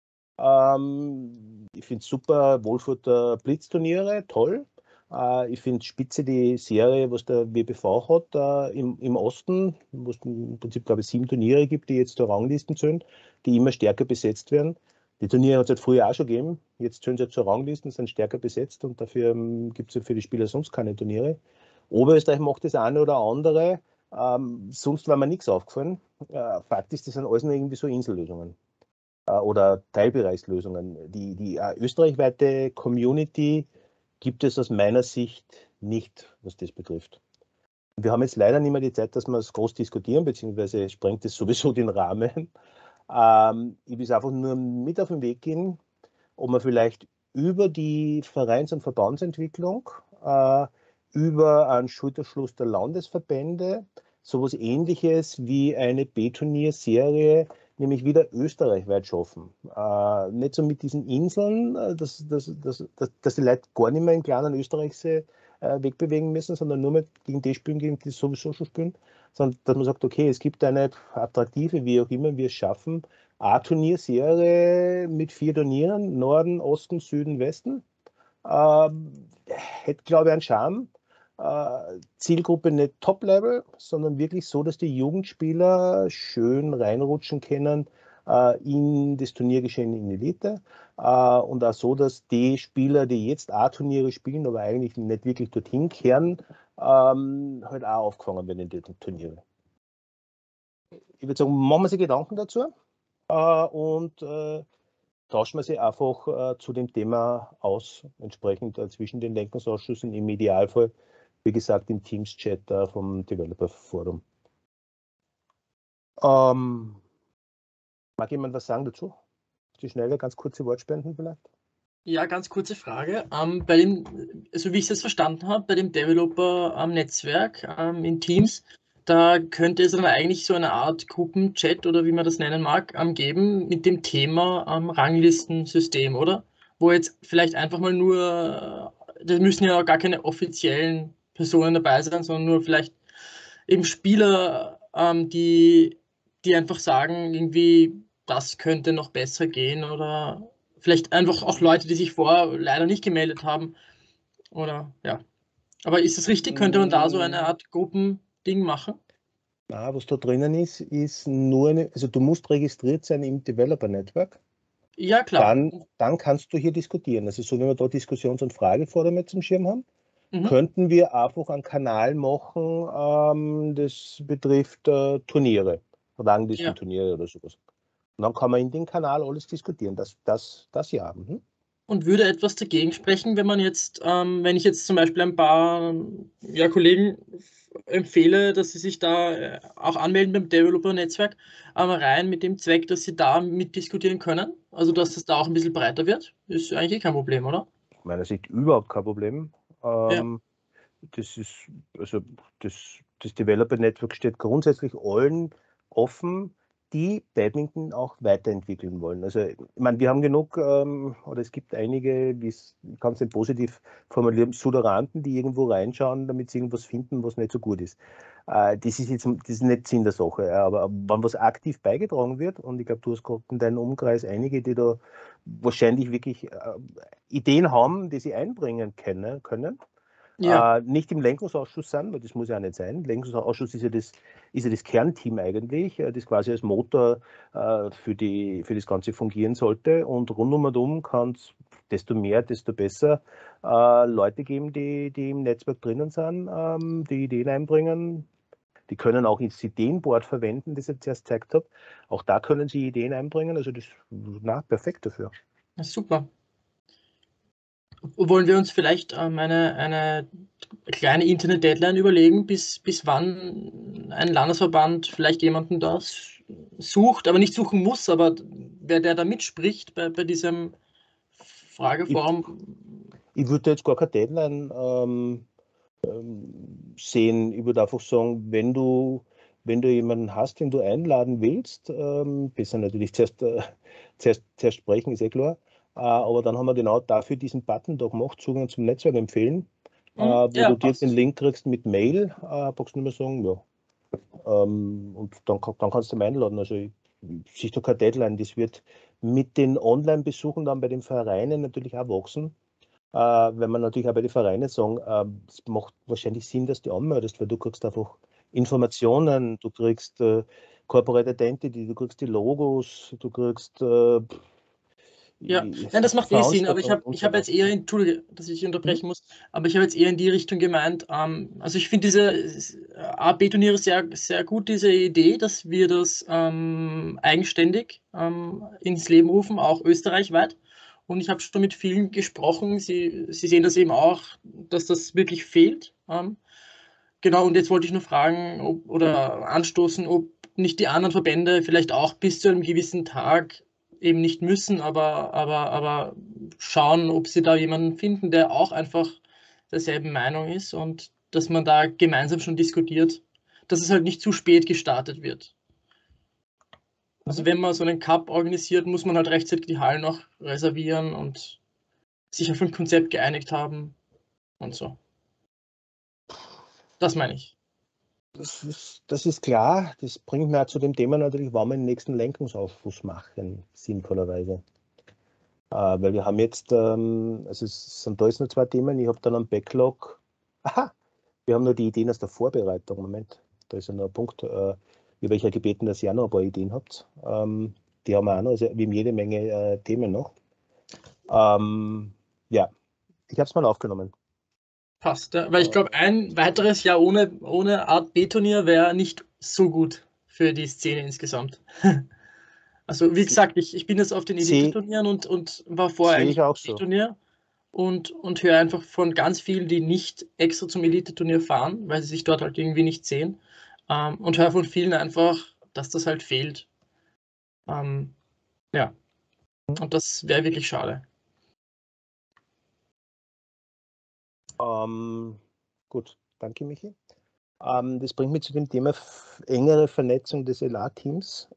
Ich finde es super, Wolfurter Blitzturniere, toll. Ich finde spitze die Serie, was der WBV hat im Osten, wo es im Prinzip, glaube ich, 7 Turniere gibt, die jetzt zur Ranglisten zählen, die immer stärker besetzt werden. Die Turniere hat es halt früher auch schon gegeben, jetzt zählen sie zur Ranglisten, sind stärker besetzt und dafür gibt es ja für die Spieler sonst keine Turniere. Oberösterreich macht das eine oder andere, sonst war mir nichts aufgefallen. Fakt ist, das sind alles nur irgendwie so Insellösungen oder Teilbereichslösungen. Die österreichweite Community gibt es aus meiner Sicht nicht, was das betrifft. Wir haben jetzt leider nicht mehr die Zeit, dass wir es groß diskutieren, beziehungsweise sprengt es sowieso den Rahmen. Ich will es einfach nur mit auf den Weg gehen, ob man vielleicht über die Vereins- und Verbandsentwicklung, über einen Schulterschluss der Landesverbände, sowas Ähnliches wie eine B-Turnier-Serie, nämlich wieder österreichweit schaffen. Nicht so mit diesen Inseln, dass die Leute gar nicht mehr im kleinen Österreich sich wegbewegen müssen, sondern nur mit gegen die spielen, gegen die sowieso schon spielen, sondern dass man sagt, okay, es gibt eine attraktive, wie auch immer wir es schaffen, A-Turnierserie mit 4 Turnieren, Norden, Osten, Süden, Westen. Hätte, glaube ich, einen Charme. Zielgruppe nicht Top-Level, sondern wirklich so, dass die Jugendspieler schön reinrutschen können in das Turniergeschehen in Elite und auch so, dass die Spieler, die jetzt A-Turniere spielen, aber eigentlich nicht wirklich dorthin kehren, halt auch aufgefangen werden in die Turniere. Ich würde sagen, machen wir sich Gedanken dazu und tauschen wir sie einfach zu dem Thema aus, entsprechend zwischen den Lenkungsausschüssen, im Idealfall, wie gesagt, im Teams-Chat vom Developer Forum. Mag jemand was sagen dazu? Die schnelle, ganz kurze Wortspenden vielleicht? Ja, ganz kurze Frage. Bei dem, so wie ich es jetzt verstanden habe, bei dem Developer-Netzwerk in Teams, da könnte es dann eigentlich so eine Art Gruppenchat oder wie man das nennen mag, geben mit dem Thema Ranglistensystem, oder? Wo jetzt vielleicht einfach mal nur, da müssen ja gar keine offiziellen Personen dabei sein, sondern nur vielleicht eben Spieler, die einfach sagen, irgendwie, das könnte noch besser gehen oder vielleicht einfach auch Leute, die sich vorher leider nicht gemeldet haben. Oder ja. Aber ist es richtig? Könnte man da so eine Art Gruppending machen? Na, was da drinnen ist nur also du musst registriert sein im Developer Network. Ja, klar. Dann kannst du hier diskutieren. Also so wie wir da Diskussions- und Frageforum zum Schirm haben, Mhm. könnten wir einfach einen Kanal machen, das betrifft Turniere, Ranglistenturniere oder sowas. Und dann kann man in den Kanal alles diskutieren. Das ja. Mhm. Und würde etwas dagegen sprechen, wenn man jetzt, wenn ich jetzt zum Beispiel ein paar Kollegen empfehle, dass sie sich da auch anmelden beim Developer-Netzwerk, rein mit dem Zweck, dass sie da mitdiskutieren können? Also dass das da auch ein bisschen breiter wird? Ist eigentlich kein Problem, oder? Aus meiner Sicht überhaupt kein Problem. Das ist, also das Developer Network steht grundsätzlich allen offen, die Badminton auch weiterentwickeln wollen. Also, ich meine, wir haben genug, oder es gibt einige, wie es ganz positiv formulieren, Suderanten, die irgendwo reinschauen, damit sie irgendwas finden, was nicht so gut ist. Das ist nicht Sinn der Sache. Aber wenn was aktiv beigetragen wird, und ich glaube, du hast gerade in deinem Umkreis einige, die da wahrscheinlich wirklich Ideen haben, die sie einbringen können. Ja. Nicht im Lenkungsausschuss sind, weil das muss ja auch nicht sein. Lenkungsausschuss ist ja das Kernteam eigentlich, das quasi als Motor für das Ganze fungieren sollte. Und rundum kann es desto mehr, desto besser Leute geben, die im Netzwerk drinnen sind, die Ideen einbringen. Die können auch ins Ideenboard verwenden, das ich zuerst gezeigt habe. Auch da können sie Ideen einbringen. Also das ist perfekt dafür. Ja, super. Wollen wir uns vielleicht eine kleine Internet-Deadline überlegen, bis wann ein Landesverband vielleicht jemanden da sucht, aber nicht suchen muss, aber wer der da mitspricht bei diesem Frageforum? Ich würde jetzt gar keine Deadline sehen. Ich würde einfach sagen, wenn du jemanden hast, den du einladen willst, besser natürlich zuerst sprechen, ist klar. aber dann haben wir genau dafür diesen Button da gemacht, Zugang zum Netzwerk empfehlen, wo Ja, du dir passt. den Link kriegst mit Mail, magst du nicht mehr sagen, ja. Und dann kannst du ihn einladen. Also ich sehe da keine Deadline. Das wird mit den Online-Besuchen dann bei den Vereinen natürlich auch wachsen. Wenn man natürlich auch bei den Vereinen sagen, es macht wahrscheinlich Sinn, dass du anmeldest, weil du kriegst einfach Informationen, du kriegst Corporate Identity, du kriegst die Logos, du kriegst Ja, nein, das macht Sinn, aber ich Veranstaltungen habe jetzt eher, Entschuldige, dass ich unterbrechen muss, aber ich habe jetzt eher in die Richtung gemeint, also ich finde diese AB-Turniere sehr, sehr gut, diese Idee, dass wir das eigenständig ins Leben rufen, auch österreichweit. Und ich habe schon mit vielen gesprochen, sie sehen das eben auch, dass das wirklich fehlt. Genau, und jetzt wollte ich nur fragen oder anstoßen, ob nicht die anderen Verbände vielleicht auch bis zu einem gewissen Tag eben nicht müssen, aber schauen, ob sie da jemanden finden, der auch einfach derselben Meinung ist und dass man da gemeinsam schon diskutiert, dass es halt nicht zu spät gestartet wird. Also wenn man so einen Cup organisiert, muss man halt rechtzeitig die Hallen noch reservieren und sich auf ein Konzept geeinigt haben und so. Das meine ich. Das ist klar. Das bringt mir auch zu dem Thema natürlich, wann wir den nächsten Lenkungsausschuss machen, sinnvollerweise. Weil wir haben jetzt, also es sind da jetzt nur 2 Themen. Ich habe dann einen Backlog. Aha, wir haben nur die Ideen aus der Vorbereitung. Moment, da ist ja noch ein Punkt. Ich habe euch ja gebeten, dass ihr auch noch ein paar Ideen habt. Die haben wir auch noch. Also wir haben jede Menge Themen noch. Ja, ich habe es mal aufgenommen. Passt, ja. Weil ich glaube, ein weiteres Jahr ohne Art B-Turnier wäre nicht so gut für die Szene insgesamt. Also wie gesagt, ich bin jetzt auf den Elite-Turnieren und war vorher eigentlich auch so. Turnier und höre einfach von ganz vielen, die nicht extra zum Elite-Turnier fahren, weil sie sich dort halt irgendwie nicht sehen. Und höre von vielen einfach, dass das halt fehlt. Ja. Und das wäre wirklich schade. Gut, danke Michi. Das bringt mich zu dem Thema engere Vernetzung des LA-Teams.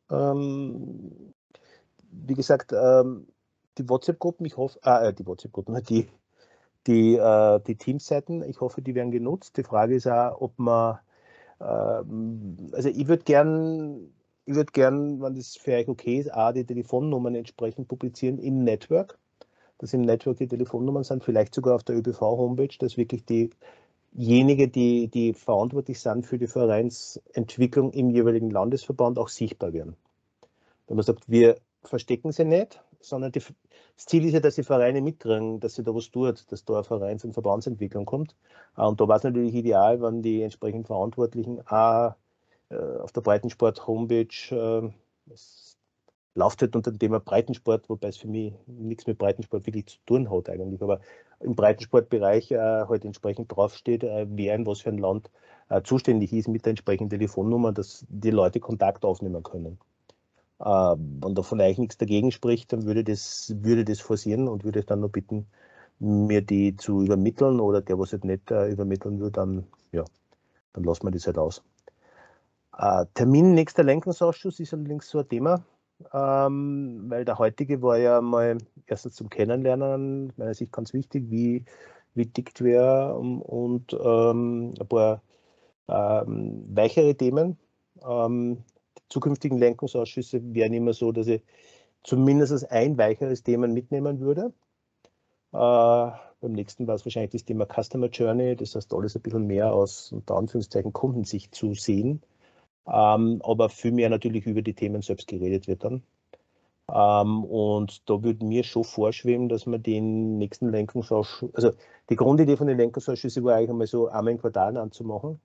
Wie gesagt, die WhatsApp-Gruppen, ich hoffe, die WhatsApp-Gruppen, die Teamseiten, ich hoffe, die werden genutzt. Die Frage ist auch, ob man, also ich würde gern, wenn das für euch okay ist, auch die Telefonnummern entsprechend publizieren im Network, dass im Network die Telefonnummern sind, vielleicht sogar auf der ÖBV-Homepage, dass wirklich diejenigen, die verantwortlich sind für die Vereinsentwicklung im jeweiligen Landesverband, auch sichtbar werden. Wenn man sagt, wir verstecken sie nicht, sondern das Ziel ist ja, dass die Vereine mitkriegen, dass sie da was tut, dass da eine Vereins- und Verbandsentwicklung kommt. Und da war es natürlich ideal, wenn die entsprechend Verantwortlichen auch auf der Breitensport-Homepage, es läuft halt unter dem Thema Breitensport, wobei es für mich nichts mit Breitensport wirklich zu tun hat eigentlich, aber im Breitensportbereich halt entsprechend draufsteht, wer in was für ein Land zuständig ist mit der entsprechenden Telefonnummer, dass die Leute Kontakt aufnehmen können. Wenn da von euch nichts dagegen spricht, dann würde das forcieren und würde dann nur bitten, mir die zu übermitteln, oder der, was halt nicht übermitteln will, dann lassen wir das halt aus. Termin nächster Lenkungsausschuss ist allerdings so ein Thema, weil der heutige war ja mal erstens zum Kennenlernen, meiner Sicht ganz wichtig, wie tickt wer, und ein paar weichere Themen. Die zukünftigen Lenkungsausschüsse wären immer so, dass ich zumindest ein weicheres Thema mitnehmen würde. Beim nächsten war es wahrscheinlich das Thema Customer Journey, das heißt alles ein bisschen mehr aus, unter Anführungszeichen, Kundensicht zu sehen, aber viel mehr natürlich über die Themen selbst geredet wird dann. Und da würde mir schon vorschweben, dass man den nächsten Lenkungsausschuss, also die Grundidee von den Lenkungsausschüssen war eigentlich einmal so einmal im Quartal anzumachen.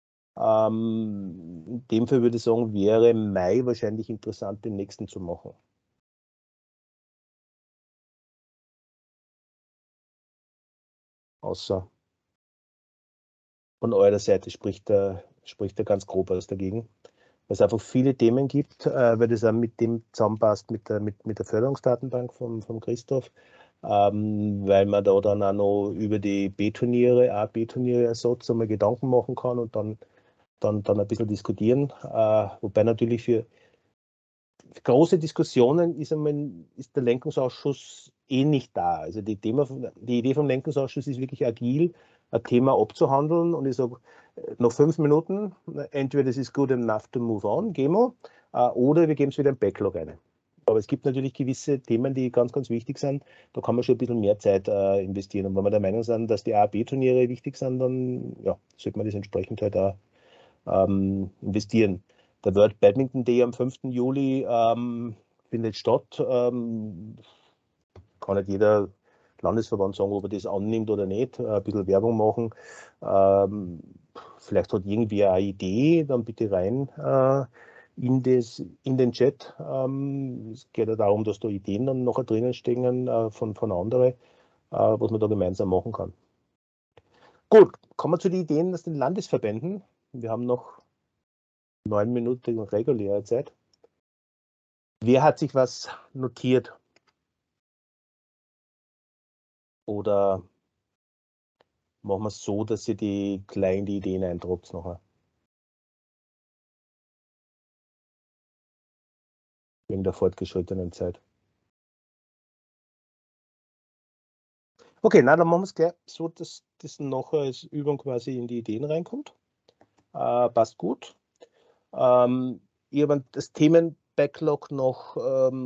In dem Fall würde ich sagen, wäre im Mai wahrscheinlich interessant, den nächsten zu machen. Außer von eurer Seite spricht er ganz grob was dagegen. Weil es einfach viele Themen gibt, weil das auch mit dem zusammenpasst mit der Förderungsdatenbank von Christoph, weil man da dann auch noch über die B-Turniere-Ersatz einmal Gedanken machen kann und dann ein bisschen diskutieren. Wobei natürlich für große Diskussionen ist der Lenkungsausschuss nicht da. Also die Idee vom Lenkungsausschuss ist wirklich agil, ein Thema abzuhandeln, und ich sage, noch 5 Minuten, entweder das ist good enough to move on, gehen wir, oder wir geben es wieder im Backlog rein. Aber es gibt natürlich gewisse Themen, die ganz, ganz wichtig sind. Da kann man schon ein bisschen mehr Zeit investieren. Und wenn wir der Meinung sind, dass die A-B-Turniere wichtig sind, dann ja, sollte man das entsprechend halt auch investieren. Der World Badminton Day am 5. Juli findet statt. Kann nicht jeder Landesverband sagen, ob er das annimmt oder nicht. Ein bisschen Werbung machen. Vielleicht hat irgendwie eine Idee, dann bitte rein in den Chat. Es geht ja darum, dass da Ideen dann nachher drinnen stehen von anderen, was man da gemeinsam machen kann. Gut, kommen wir zu den Ideen aus den Landesverbänden. Wir haben noch 9 Minuten reguläre Zeit. Wer hat sich was notiert? Oder machen wir es so, dass ihr die kleinen Ideen eindruckt nachher? Wegen der fortgeschrittenen Zeit. Okay, na, dann machen wir es gleich so, dass das nachher als Übung quasi in die Ideen reinkommt. Passt gut. Ich habe das Themen-Backlog noch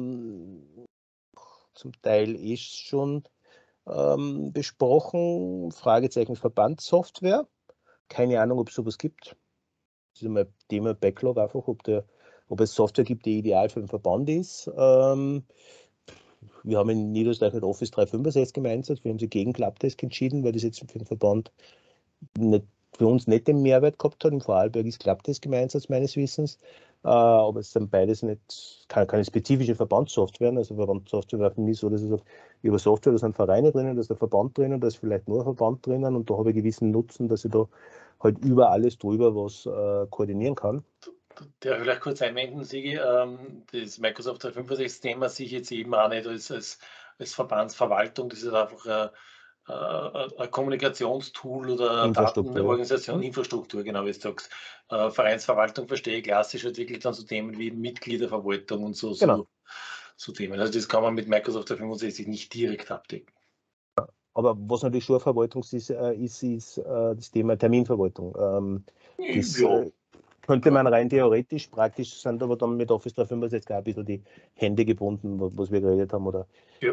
zum Teil schon besprochen. Fragezeichen Verbandssoftware. Keine Ahnung, ob es sowas gibt. Das ist einmal Thema Backlog einfach, ob es Software gibt, die ideal für den Verband ist. Wir haben in Niederösterreich mit Office 365 im Einsatz. Wir haben sich gegen Clubdesk entschieden, weil das jetzt für den Verband für uns nicht den Mehrwert gehabt hat. Im Vorarlberg ist Clubdesk im Einsatz, meines Wissens. Aber es sind beides keine spezifische Verbandssoftware. Also Verbandssoftware war für mich so, dass ich sage, über Software, da sind Vereine drinnen, da ist der Verband drinnen, da ist vielleicht nur ein Verband drinnen, und da habe ich gewissen Nutzen, dass ich da halt über alles drüber was koordinieren kann. Der vielleicht kurz einwenden, Sigi, das Microsoft 365-Thema sich jetzt eben auch nicht als Verbandsverwaltung, das ist einfach ein Kommunikationstool oder Datenorganisation, Infrastruktur, genau wie du sagst. Vereinsverwaltung verstehe ich klassisch halt wirklich dann so Themen wie Mitgliederverwaltung und so Themen. Also das kann man mit Microsoft 365 nicht direkt abdecken. Aber was natürlich schon Verwaltung ist das Thema Terminverwaltung. Könnte man rein theoretisch, praktisch sind aber dann mit Office 365 auch ein bisschen die Hände gebunden, was wir geredet haben, oder? Ja.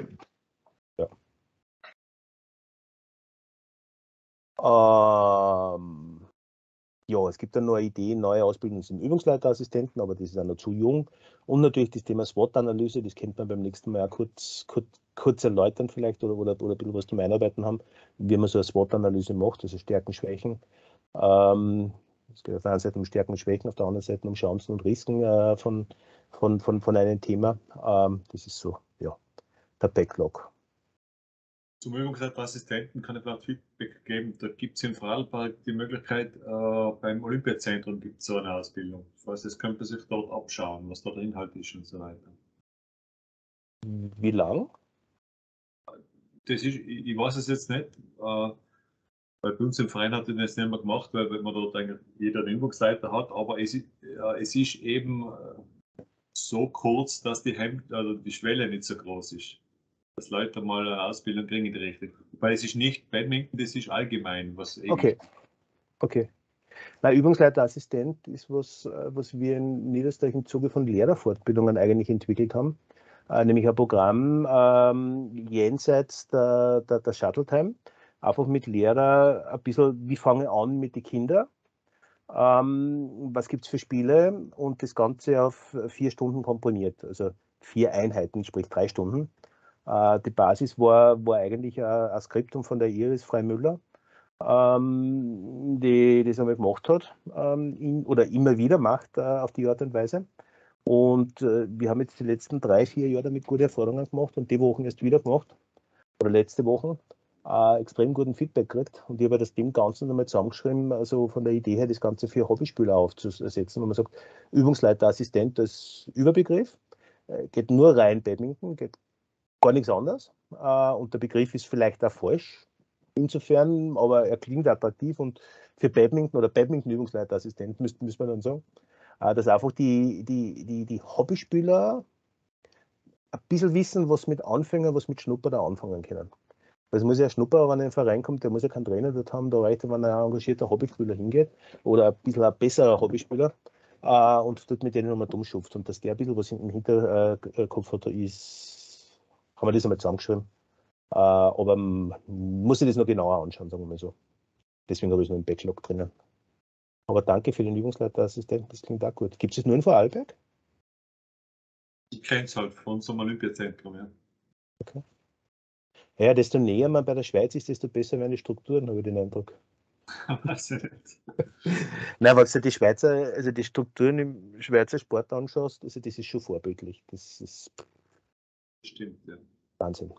Ja, es gibt dann noch eine Idee, neue Ausbildung zum Übungsleiterassistenten, aber das ist auch noch zu jung. Und natürlich das Thema SWOT-Analyse, das könnte man beim nächsten Mal auch kurz erläutern vielleicht, oder ein bisschen was zum Einarbeiten haben, wie man so eine SWOT-Analyse macht, also Stärken, Schwächen. Es geht auf der einen Seite um Stärken und Schwächen, auf der anderen Seite um Chancen und Risiken von einem Thema. Das ist so, ja, der Backlog. Zum Übungsleiterassistenten kann ich vielleicht Feedback geben. Da gibt es in Vorarlberg die Möglichkeit, beim Olympiazentrum gibt es so eine Ausbildung. Das heißt, das könnte man sich dort abschauen, was da der Inhalt ist und so weiter. Wie lang? Ich weiß es jetzt nicht, weil bei uns im Verein hat das nicht mehr gemacht, weil man dort eigentlich jeder einen Übungsleiter hat, aber es ist eben so kurz, dass die Schwelle nicht so groß ist, dass Leute mal eine Ausbildung kriegen in die Richtung. Weil es ist nicht Badminton, das ist allgemein. Okay. Na, Übungsleiterassistent ist was wir in Niederösterreich im Zuge von Lehrerfortbildungen eigentlich entwickelt haben. Nämlich ein Programm jenseits der Shuttle Time. Einfach mit Lehrer ein bisschen, wie fange ich an mit den Kindern? Was gibt es für Spiele? Und das Ganze auf 4 Stunden komprimiert. Also 4 Einheiten, sprich 3 Stunden. Die Basis war eigentlich ein Skriptum von der Iris Freimüller, die das einmal gemacht hat oder immer wieder macht auf die Art und Weise. Und wir haben jetzt die letzten 3-4 Jahre damit gute Erfahrungen gemacht und die Wochen erst wieder gemacht, oder letzte Woche, extrem guten Feedback gekriegt. Und ich habe das Ding Ganzen nochmal zusammengeschrieben, also von der Idee her, das Ganze für Hobbyspieler aufzusetzen, wo man sagt, Übungsleiterassistent als Überbegriff, geht nur rein Badminton, geht gar nichts anderes. Und der Begriff ist vielleicht auch falsch, insofern, aber er klingt attraktiv, und für Badminton oder Badminton-Übungsleiterassistent müsste man dann sagen, dass einfach die Hobbyspieler ein bisschen wissen, was mit Anfängern, was mit Schnupper da anfangen können. Weil es muss ja ein Schnupper, wenn er in den Verein kommt, der muss ja keinen Trainer dort haben, da reicht, wenn ein engagierter Hobbyspieler hingeht oder ein bisschen ein besserer Hobbyspieler und dort mit denen nochmal dumm schupft. Und dass der ein bisschen was im Hinterkopf hat, haben wir das einmal zusammengeschrieben. Aber muss ich das noch genauer anschauen, sagen wir mal so. Deswegen habe ich es noch im Backlog drinnen. Aber danke für den Übungsleiterassistenten, das klingt auch gut. Gibt es das nur in Vorarlberg? Ich kenne es halt von unserem Olympiazentrum, ja. Okay. Ja, desto näher man bei der Schweiz ist, desto besser werden die Strukturen, habe ich den Eindruck. Weiß ich nicht. Nein, wenn du die Schweizer, also die Strukturen im Schweizer Sport anschaust, also das ist schon vorbildlich. Das ist Stimmt, ja. Wahnsinn.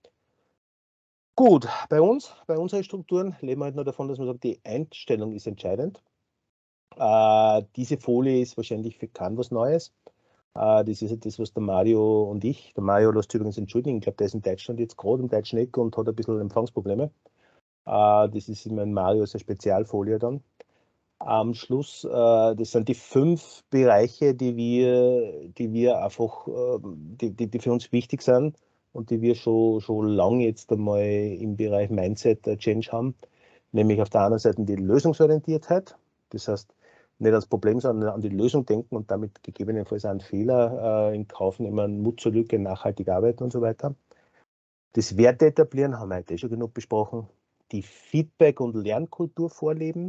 Gut, bei unseren Strukturen leben wir halt nur davon, dass man sagt, die Einstellung ist entscheidend. Diese Folie ist wahrscheinlich für keinen was Neues. Das ist das, was der Mario und der Mario lässt sich übrigens entschuldigen, ich glaube, der ist in Deutschland jetzt gerade im deutschen Eck und hat ein bisschen Empfangsprobleme. Das ist immer ein Mario, so eine Spezialfolie dann. Am Schluss, das sind die 5 Bereiche, die wir einfach, die für uns wichtig sind und die wir schon lange jetzt einmal im Bereich Mindset Change haben. Nämlich auf der einen Seite die Lösungsorientiertheit, das heißt, nicht ans Problem, sondern an die Lösung denken und damit gegebenenfalls einen Fehler in Kauf nehmen, Mut zur Lücke, nachhaltig arbeiten und so weiter. Das Werte etablieren haben wir heute schon genug besprochen. Die Feedback- und Lernkultur vorleben.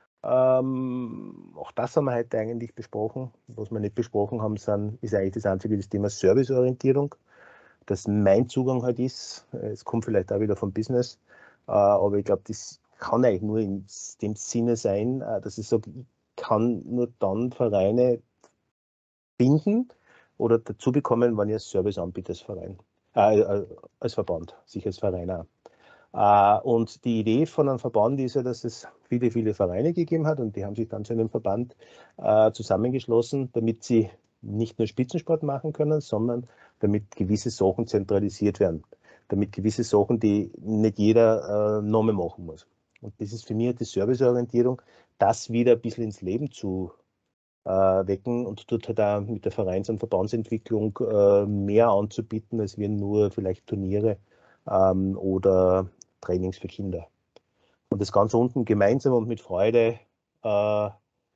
Auch das haben wir heute eigentlich besprochen. Was wir nicht besprochen haben, ist eigentlich das einzige das Thema Serviceorientierung. Dass mein Zugang halt ist, es kommt vielleicht auch wieder vom Business, aber ich glaube, das kann eigentlich nur in dem Sinne sein, dass ich sage, ich kann nur dann Vereine binden oder dazu bekommen, wenn ich als Service anbiete als Verein, als Verband, sich als Verein auch. Und die Idee von einem Verband ist ja, dass es viele, viele Vereine gegeben hat und die haben sich dann zu einem Verband zusammengeschlossen, damit sie nicht nur Spitzensport machen können, sondern damit gewisse Sachen zentralisiert werden. Damit gewisse Sachen, die nicht jeder noch mehr machen muss. Und das ist für mich die Serviceorientierung, das wieder ein bisschen ins Leben zu wecken und dort halt auch mit der Vereins- und Verbandsentwicklung mehr anzubieten, als wir nur vielleicht Turniere oder Trainings für Kinder. Und das Ganze unten gemeinsam und mit Freude, ja,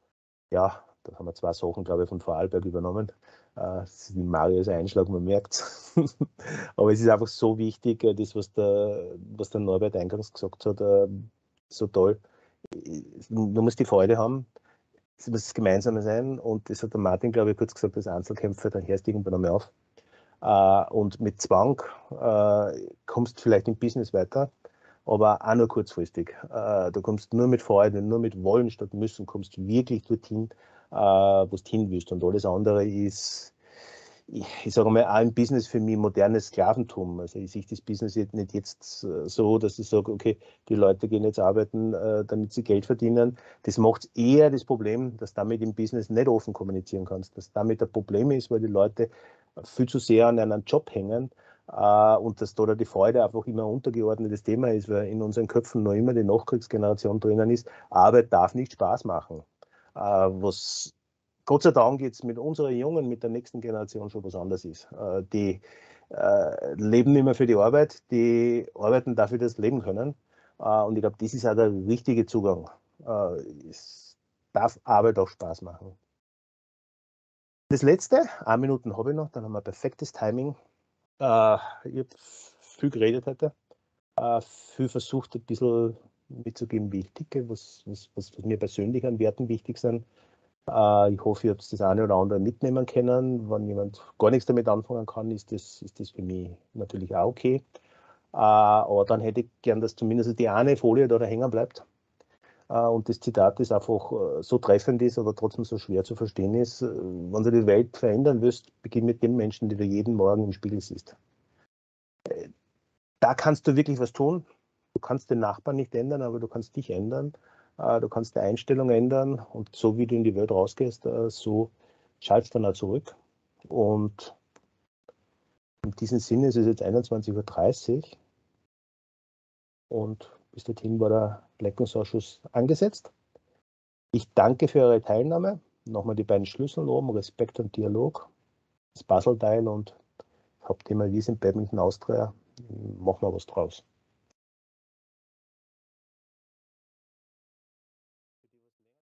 da haben wir 2 Sachen, glaube ich, von Vorarlberg übernommen. Das ist wie Marius Einschlag, man merkt es. Aber es ist einfach so wichtig, das, was der Norbert eingangs gesagt hat, so toll. Du musst die Freude haben, es muss das Gemeinsame sein und das hat der Martin, glaube ich, kurz gesagt, als Einzelkämpfer, dann hörst du irgendwann einmal auf. Und mit Zwang kommst du vielleicht im Business weiter, aber auch nur kurzfristig. Du kommst nur mit Freude, nur mit Wollen statt Müssen, kommst wirklich dorthin, wo du hin willst. Und alles andere ist, ich sage mal, auch im Business für mich modernes Sklaventum. Also ich sehe das Business nicht jetzt so, dass ich sage, okay, die Leute gehen jetzt arbeiten, damit sie Geld verdienen. Das macht eher das Problem, dass damit im Business nicht offen kommunizieren kannst. Dass damit ein Problem ist, weil die Leute viel zu sehr an einem Job hängen und dass da die Freude einfach immer ein untergeordnetes Thema ist, weil in unseren Köpfen noch immer die Nachkriegsgeneration drinnen ist, Arbeit darf nicht Spaß machen. Was Gott sei Dank jetzt mit unserer Jungen, mit der nächsten Generation schon was anderes ist. Die leben nicht mehr für die Arbeit, die arbeiten dafür, dass sie leben können. Und ich glaube, das ist auch der richtige Zugang. Es darf Arbeit auch Spaß machen. Das letzte, 1 Minute habe ich noch, dann haben wir perfektes Timing. Ich habe viel geredet heute, viel versucht, ein bisschen mitzugeben, wie ich ticke, was mir persönlich an Werten wichtig sind. Ich hoffe, ihr habt das eine oder andere mitnehmen können. Wenn jemand gar nichts damit anfangen kann, ist das für mich natürlich auch okay. Aber dann hätte ich gern, dass zumindest die eine Folie da hängen bleibt. Und das Zitat ist einfach so treffend ist, aber trotzdem so schwer zu verstehen ist. Wenn du die Welt verändern willst, beginn mit den Menschen, die du jeden Morgen im Spiegel siehst. Da kannst du wirklich was tun. Du kannst den Nachbarn nicht ändern, aber du kannst dich ändern. Du kannst die Einstellung ändern und so wie du in die Welt rausgehst, so schaltest du dann auch zurück. Und in diesem Sinne ist es jetzt 21:30 Uhr und bis dorthin war der Lenkungsausschuss angesetzt. Ich danke für eure Teilnahme. Nochmal die beiden Schlüssel oben, Respekt und Dialog, das Puzzleteil und Hauptthema, wir sind Badminton Austria, machen wir was draus.